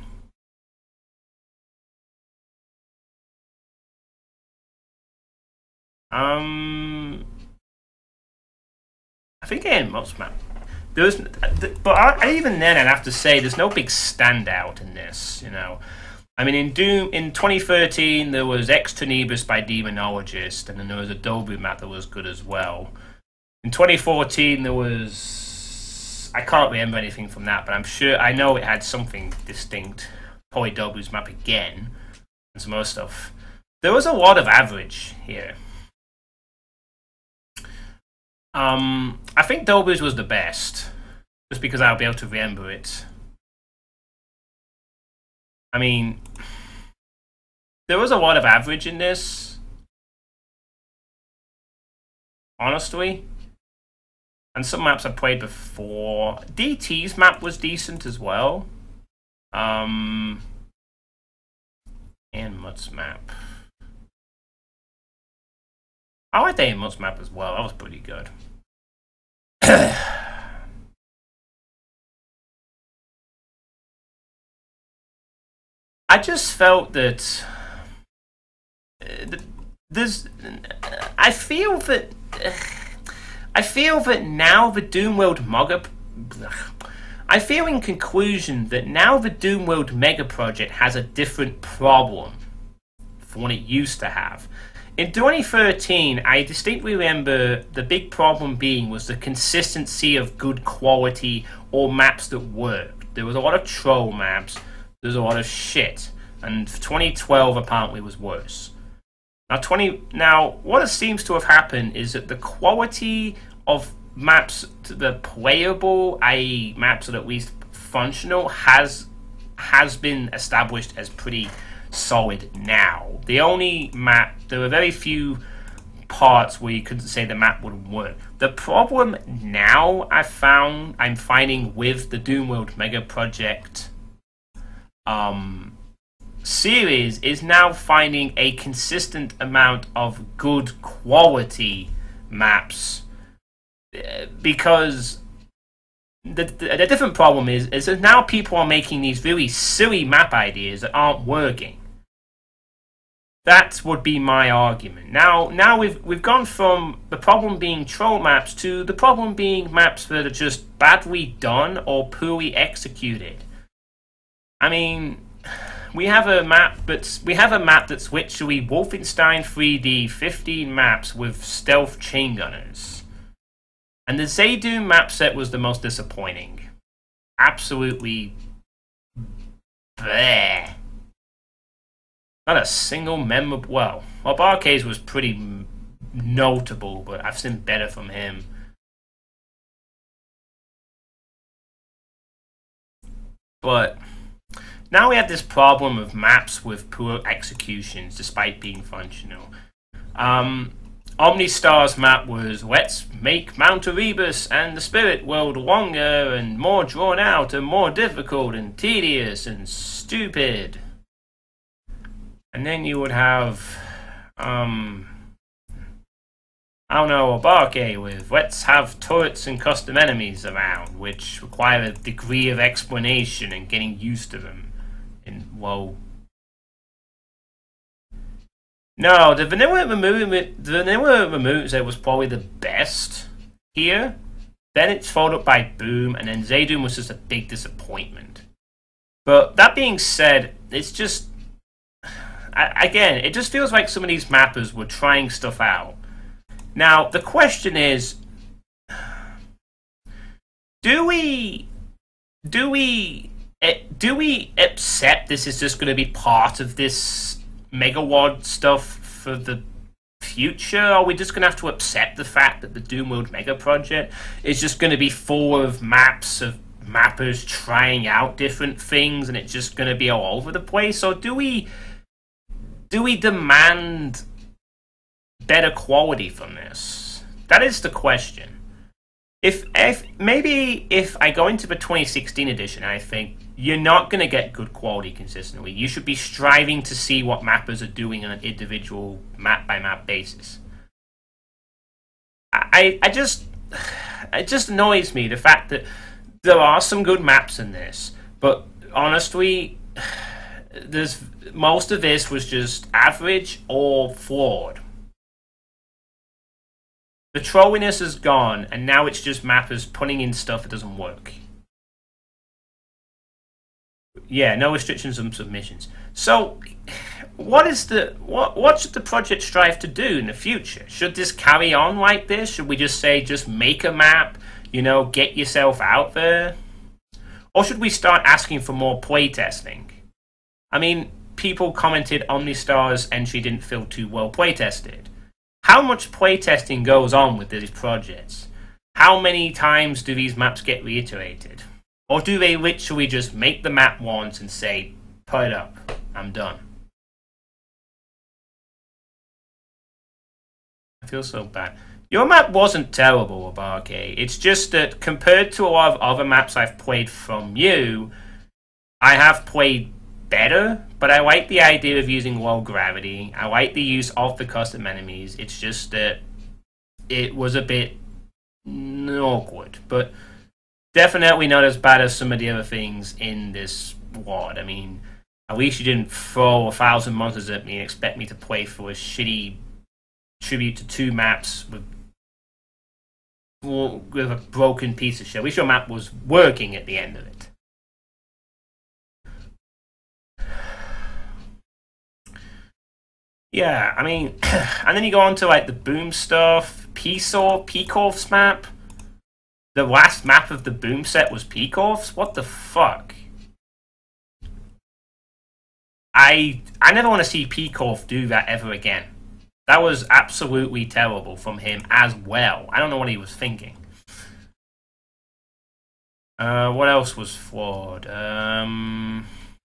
um, I think Ian Mutt's map. There's, but I, even then, I'd have to say there's no big standout in this. You know, I mean, in Doom in twenty thirteen there was Extranibus by Demonologist, and then there was a Dobu map that was good as well. In twenty fourteen, there was... I can't remember anything from that, but I'm sure... I know it had something distinct. Probably Dobu's map again, and some other stuff. There was a lot of average here. Um, I think Dobu's was the best, just because I'll be able to remember it. I mean... There was a lot of average in this. Honestly. And some maps I played before. D T's map was decent as well. Um, and Mutt's map. I liked Ian Mutt's map as well. That was pretty good. I just felt that uh, there's. I feel that. Uh, I feel that now the Doomworld Mega... I feel in conclusion that now the Doomworld Mega Project has a different problem from what it used to have. In twenty thirteen, I distinctly remember the big problem being was the consistency of good quality or maps that worked. There was a lot of troll maps, there was a lot of shit, and twenty twelve apparently was worse. Now, twenty now, what seems to have happened is that the quality of maps to the playable, that is maps that are at least functional, has has been established as pretty solid now. The only map, there are very few parts where you couldn't say the map wouldn't work. The problem now I found I'm finding with the Doomworld Mega Project um, series is now finding a consistent amount of good quality maps, because the, the, the different problem is is that now people are making these really silly map ideas that aren't working. That would be my argument. Now, now we've we've gone from the problem being troll maps to the problem being maps that are just badly done or poorly executed. I mean, we have a map that's we have a map that's literally Wolfenstein three D fifteen maps with stealth chain gunners, and the Zaydoom map set was the most disappointing. Absolutely, bleh. Not a single memorable. Well, well, Barcades was pretty notable, but I've seen better from him. But now we have this problem of maps with poor executions, despite being functional. Um, Omnistar's map was let's make Mount Erebus and the Spirit World longer and more drawn out and more difficult and tedious and stupid. And then you would have, um, I don't know, a Barcade with let's have turrets and custom enemies around, which require a degree of explanation and getting used to them. And, well, no, the vanilla remove, the vanilla remove that was probably the best here. Then it's followed up by Boom, and then Zaydoom was just a big disappointment. But that being said, it's just, again, it just feels like some of these mappers were trying stuff out. Now, the question is, do we, do we, do we accept this is just going to be part of this Megawad stuff for the future? Are we just going to have to accept the fact that the Doomworld Mega Project is just going to be full of maps of mappers trying out different things, and it's just going to be all over the place? Or do we... Do we demand better quality from this? That is the question. If, if maybe if I go into the twenty sixteen edition, I think you're not going to get good quality consistently. You should be striving to see what mappers are doing on an individual map by map basis. I I just it just annoys me the fact that there are some good maps in this, but honestly, there's most of this was just average or flawed. The trolliness is gone, and now it's just mappers putting in stuff that doesn't work. Yeah, no restrictions on submissions. So, what is the what? What should the project strive to do in the future? Should this carry on like this? Should we just say, just make a map? You know, get yourself out there, or should we start asking for more playtesting? I mean, people commented Omnistar's entry didn't feel too well playtested. How much playtesting goes on with these projects? How many times do these maps get reiterated? Or do they literally just make the map once and say, put it up, I'm done? I feel so bad. Your map wasn't terrible, Abarke. It's just that compared to a lot of other maps I've played from you, I have played better, but I like the idea of using low gravity. I like the use of the custom enemies. It's just that it was a bit awkward, but definitely not as bad as some of the other things in this wad. I mean, at least you didn't throw a thousand monsters at me and expect me to play for a shitty tribute to two maps with, with a broken piece of shit. At least your map was working at the end of it. Yeah, I mean, and then you go on to like the Boom stuff, Peasaw, Peakorf's map. The last map of the Boom set was Peakorf's? What the fuck? I I never want to see Peakorf do that ever again. That was absolutely terrible from him as well. I don't know what he was thinking. Uh, what else was flawed? Um...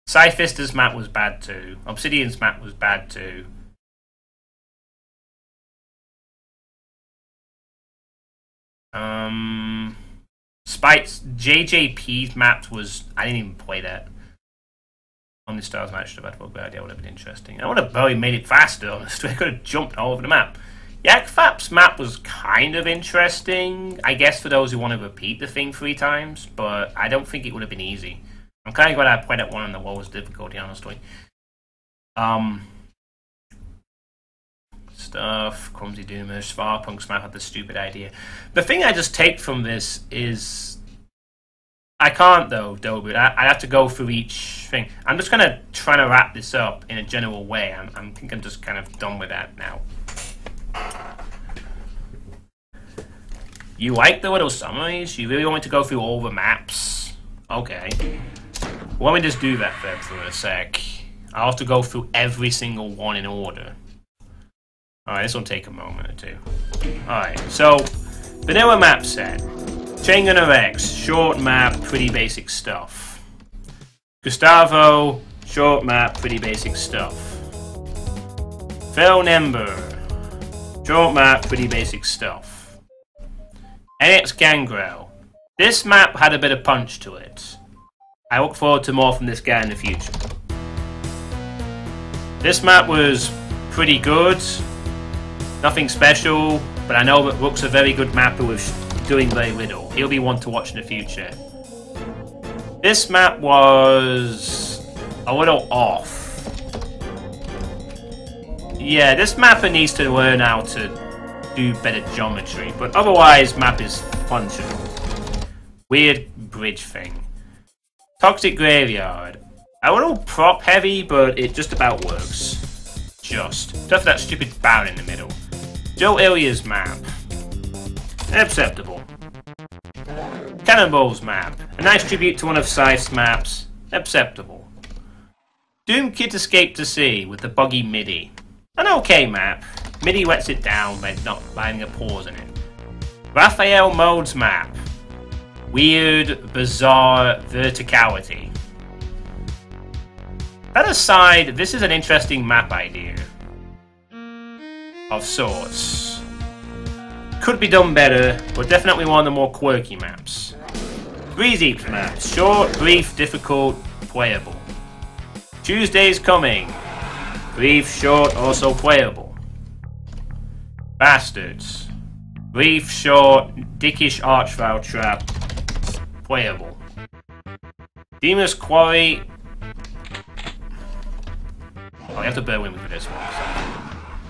Scythister's map was bad too. Obsidian's map was bad too. Um, Spite's J J P's map was... I didn't even play that. On the Stars match, should have had a good idea. Would have been interesting. I would have probably made it faster, honestly. I could have jumped all over the map. Yakfap's map was kind of interesting, I guess, for those who want to repeat the thing three times, but I don't think it would have been easy. I'm kind of glad I played that one on the lowest difficulty, honestly. Um, stuff, Clumsy Doomer, Svarpunk's map had the stupid idea. The thing I just take from this is... I can't, though, Dobu. I, I have to go through each thing. I'm just going to try to wrap this up in a general way. I'm, I'm, I think I'm just kind of done with that now. You like the little summaries? You really want me to go through all the maps? Okay. Well, let me just do that then for a sec. I'll have to go through every single one in order. Alright, this will take a moment or two. Alright, so, vanilla map set. Chain Gunner X, short map, pretty basic stuff. Gustavo, short map, pretty basic stuff. Fell Ember, short map, pretty basic stuff. N X Gangrel. This map had a bit of punch to it. I look forward to more from this guy in the future. This map was pretty good. Nothing special, but I know that Rook's a very good mapper with doing very little. He'll be one to watch in the future. This map was a little off. Yeah, this mapper needs to learn how to do better geometry, but otherwise map is functional. Weird bridge thing. Toxic Graveyard. A little prop heavy, but it just about works. Just. Except for that stupid Baron in the middle. Joe Ilya's map. Acceptable. Cannonball's map. A nice tribute to one of Scythe's maps. Acceptable. Doom Kid Escape to Sea with the buggy MIDI. An okay map. MIDI lets it down by not having a pause in it. Raphael Mode's map. Weird, bizarre verticality. That aside, this is an interesting map idea. Of sorts. Could be done better, but definitely one of the more quirky maps. Breezeep's map. Short, brief, difficult, playable. Tuesday's Coming. Brief, short, also playable. Bastards. Brief, short, dickish archvile trap. Playable. Demon's Quarry. Oh, you have to bear with me for this one. So.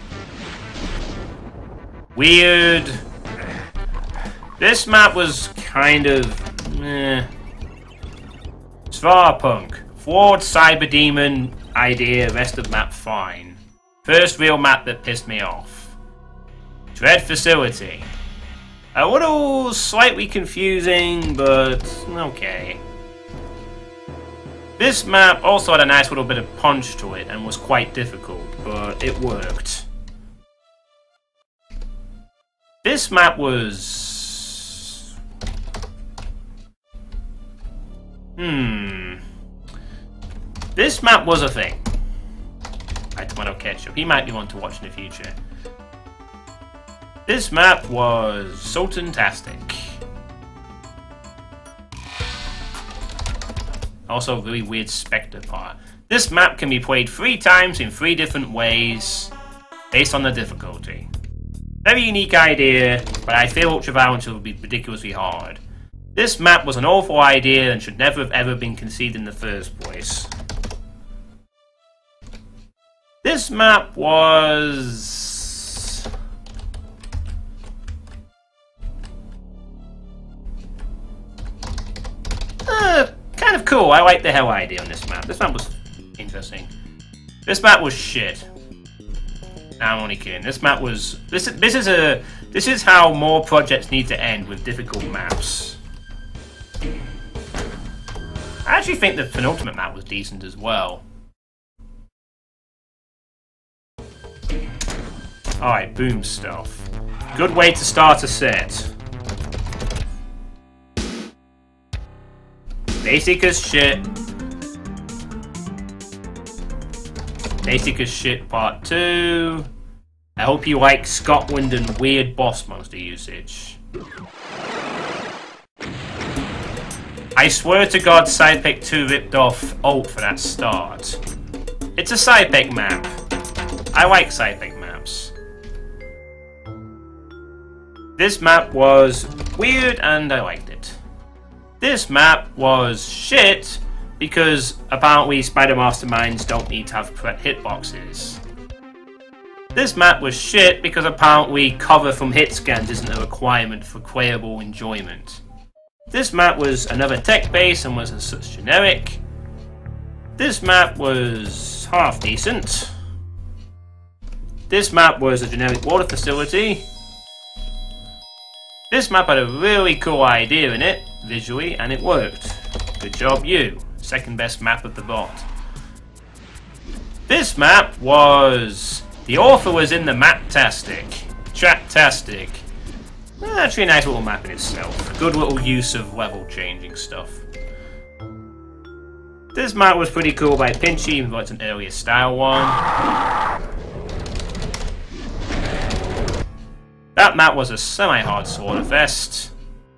Weird. This map was kind of... eh. Svarpunk. Flawed Cyber Demon idea, rest of map fine. First real map that pissed me off. Dread Facility. A little slightly confusing, but okay. This map also had a nice little bit of punch to it and was quite difficult, but it worked. This map was... Hmm... This map was a thing. By Tomato Ketchup. He might be one to watch in the future. This map was Sultan-tastic. Also, really weird Spectre part. This map can be played three times in three different ways, based on the difficulty. Very unique idea, but I feel Ultraviolence will be ridiculously hard. This map was an awful idea and should never have ever been conceived in the first place. This map was... Uh, kind of cool. I like the hell idea on this map. This map was interesting. This map was shit. Nah, I'm only kidding. This map was... This is, this is a... This is how more projects need to end, with difficult maps. I actually think the penultimate map was decent as well. Alright, boom stuff. Good way to start a set. Basic as shit. Basic as Shit Part two. I hope you like Scotland and weird boss monster usage. I swear to God, Suitepee two ripped off Alt for that start. It's a Suitepee map. I like Suitepee maps. This map was weird and I liked it. This map was shit because apparently Spider Masterminds don't need to have correct hitboxes. This map was shit because apparently cover from hit scans isn't a requirement for playable enjoyment. This map was another tech base and was as such generic. This map was half decent. This map was a generic water facility. This map had a really cool idea in it, visually, and it worked. Good job you. Second best map of the bot. This map was... The author was in the map-tastic. Chat-tastic. Actually a nice little map in itself. Good little use of level changing stuff. This map was pretty cool by Pinchy, even though it's an earlier style one. That map was a semi-hard sword fest.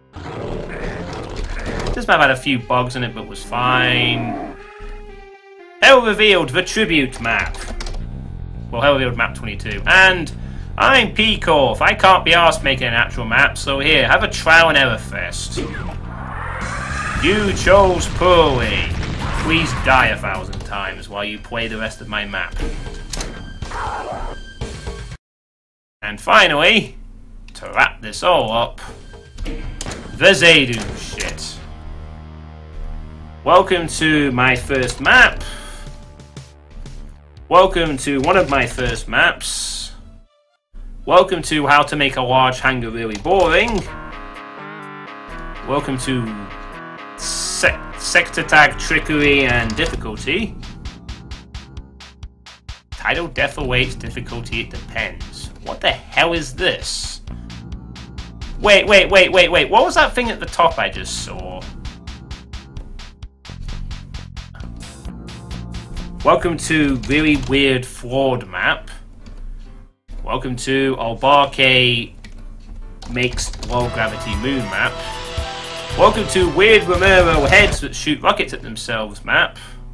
This map had a few bugs in it, but was fine. Hell Revealed, the Tribute map. Well, Hell Revealed map twenty-two. And I'm Peacorf. I can't be asked making an actual map, so here, have a trial and error fest. You chose poorly. Please die a thousand times while you play the rest of my map. And finally, to wrap this all up, the Zaydu shit. Welcome to my first map. Welcome to one of my first maps. Welcome to how to make a large hangar really boring. Welcome to se sector tag trickery and difficulty. Title death awaits, difficulty it depends. What the hell is this? Wait, wait, wait, wait, wait. What was that thing at the top I just saw? Welcome to really weird flawed map. Welcome to Albarke makes low gravity moon map. Welcome to weird Romero heads that shoot rockets at themselves map.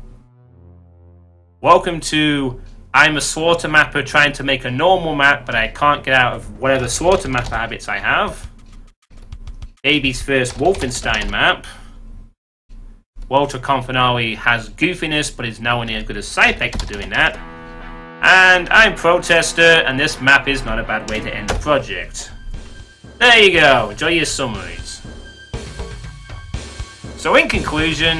Welcome to I'm a slaughter mapper trying to make a normal map, but I can't get out of whatever slaughter mapper habits I have. Baby's first Wolfenstein map. Walter Confinari has goofiness, but is nowhere near as good as Suitepee for doing that. And I'm Protester, and this map is not a bad way to end the project. There you go, enjoy your summaries. So in conclusion,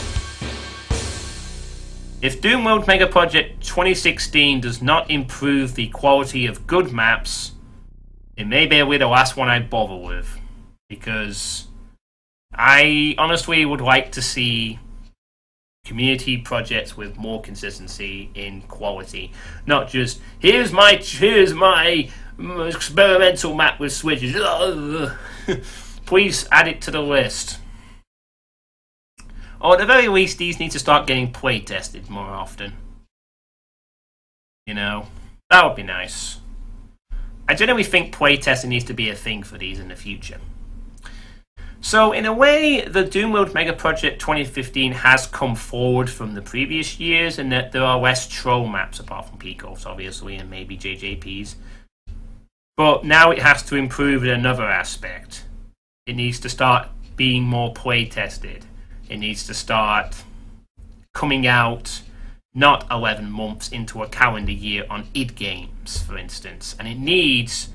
if Doomworld Mega Project twenty sixteen does not improve the quality of good maps, it may be the last one I bother with. Because I honestly would like to see community projects with more consistency in quality, not just here's my here's my experimental map with switches. Please add it to the list. Or at the very least, these need to start getting play tested more often. You know, that would be nice. I generally think play testing needs to be a thing for these in the future. So in a way, the Doomworld Mega Project twenty fifteen has come forward from the previous years in that there are less troll maps apart from Peacorf's obviously and maybe J J P's. But now it has to improve in another aspect. It needs to start being more play tested. It needs to start coming out not eleven months into a calendar year on id Games, for instance. And it needs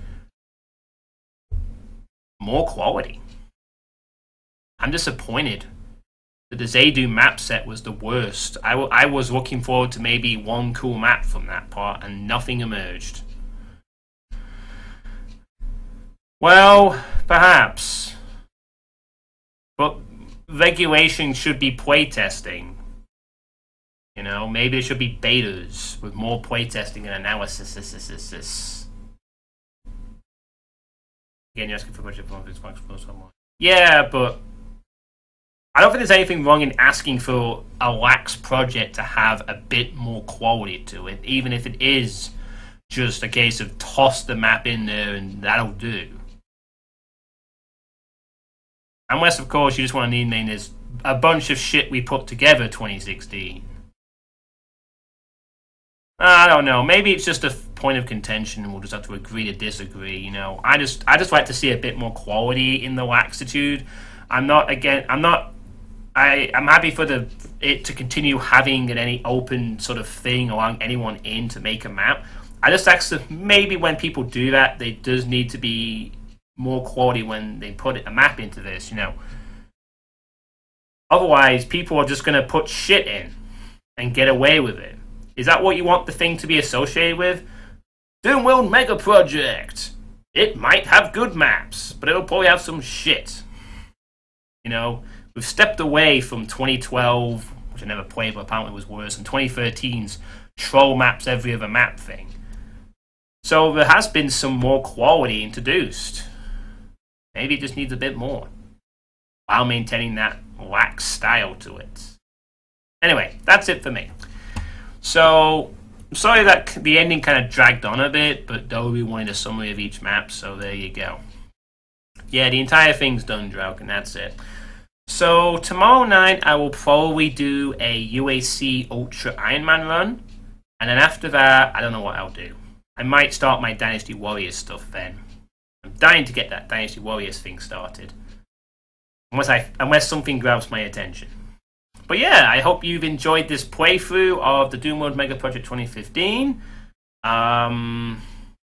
more quality. I'm disappointed that the Zaydu map set was the worst. I, w I was looking forward to maybe one cool map from that part, and nothing emerged. Well, perhaps. But regulation should be playtesting. You know, maybe it should be betas with more playtesting and analysis. Again, you're asking for a budget for Xbox Plus. Yeah, but I don't think there's anything wrong in asking for a lax project to have a bit more quality to it, even if it is just a case of toss the map in there and that'll do. Unless, of course, you just want to name this a bunch of shit we put together twenty sixteen. I don't know. Maybe it's just a point of contention and we'll just have to agree to disagree, you know. I just I just like to see a bit more quality in the laxitude. I'm not, again, I'm not... I, I'm happy for the it to continue having an any open sort of thing, allowing anyone in to make a map. I just actually, maybe when people do that, there does need to be more quality when they put a map into this, you know. Otherwise, people are just going to put shit in and get away with it. Is that what you want the thing to be associated with? Doomworld Mega Project! It might have good maps, but it'll probably have some shit. You know, we've stepped away from twenty twelve, which I never played, but apparently was worse, and twenty thirteen's troll maps every other map thing. So there has been some more quality introduced. Maybe it just needs a bit more, while maintaining that lax style to it. Anyway, that's it for me. So, I'm sorry that the ending kind of dragged on a bit, but Dobie wanted a summary of each map, so there you go. Yeah, the entire thing's done, Drauk, and that's it. So, tomorrow night I will probably do a U A C Ultra Iron Man run, and then after that, I don't know what I'll do. I might start my Dynasty Warriors stuff then. I'm dying to get that Dynasty Warriors thing started. Unless, I, unless something grabs my attention. But yeah, I hope you've enjoyed this playthrough of the Doomworld Mega Project twenty fifteen. Um,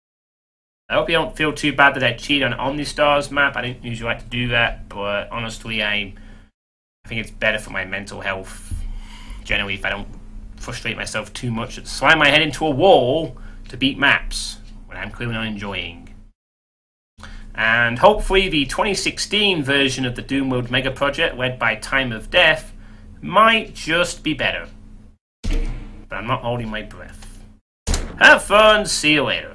I hope you don't feel too bad that I cheated on OmniStar's map. I don't usually like to do that, but honestly, I, I think it's better for my mental health. Generally, if I don't frustrate myself too much, and slam my head into a wall to beat maps, when I'm clearly not enjoying. And hopefully the twenty sixteen version of the Doomworld Mega Project, led by Time of Death, might just be better. But I'm not holding my breath. Have fun, see you later.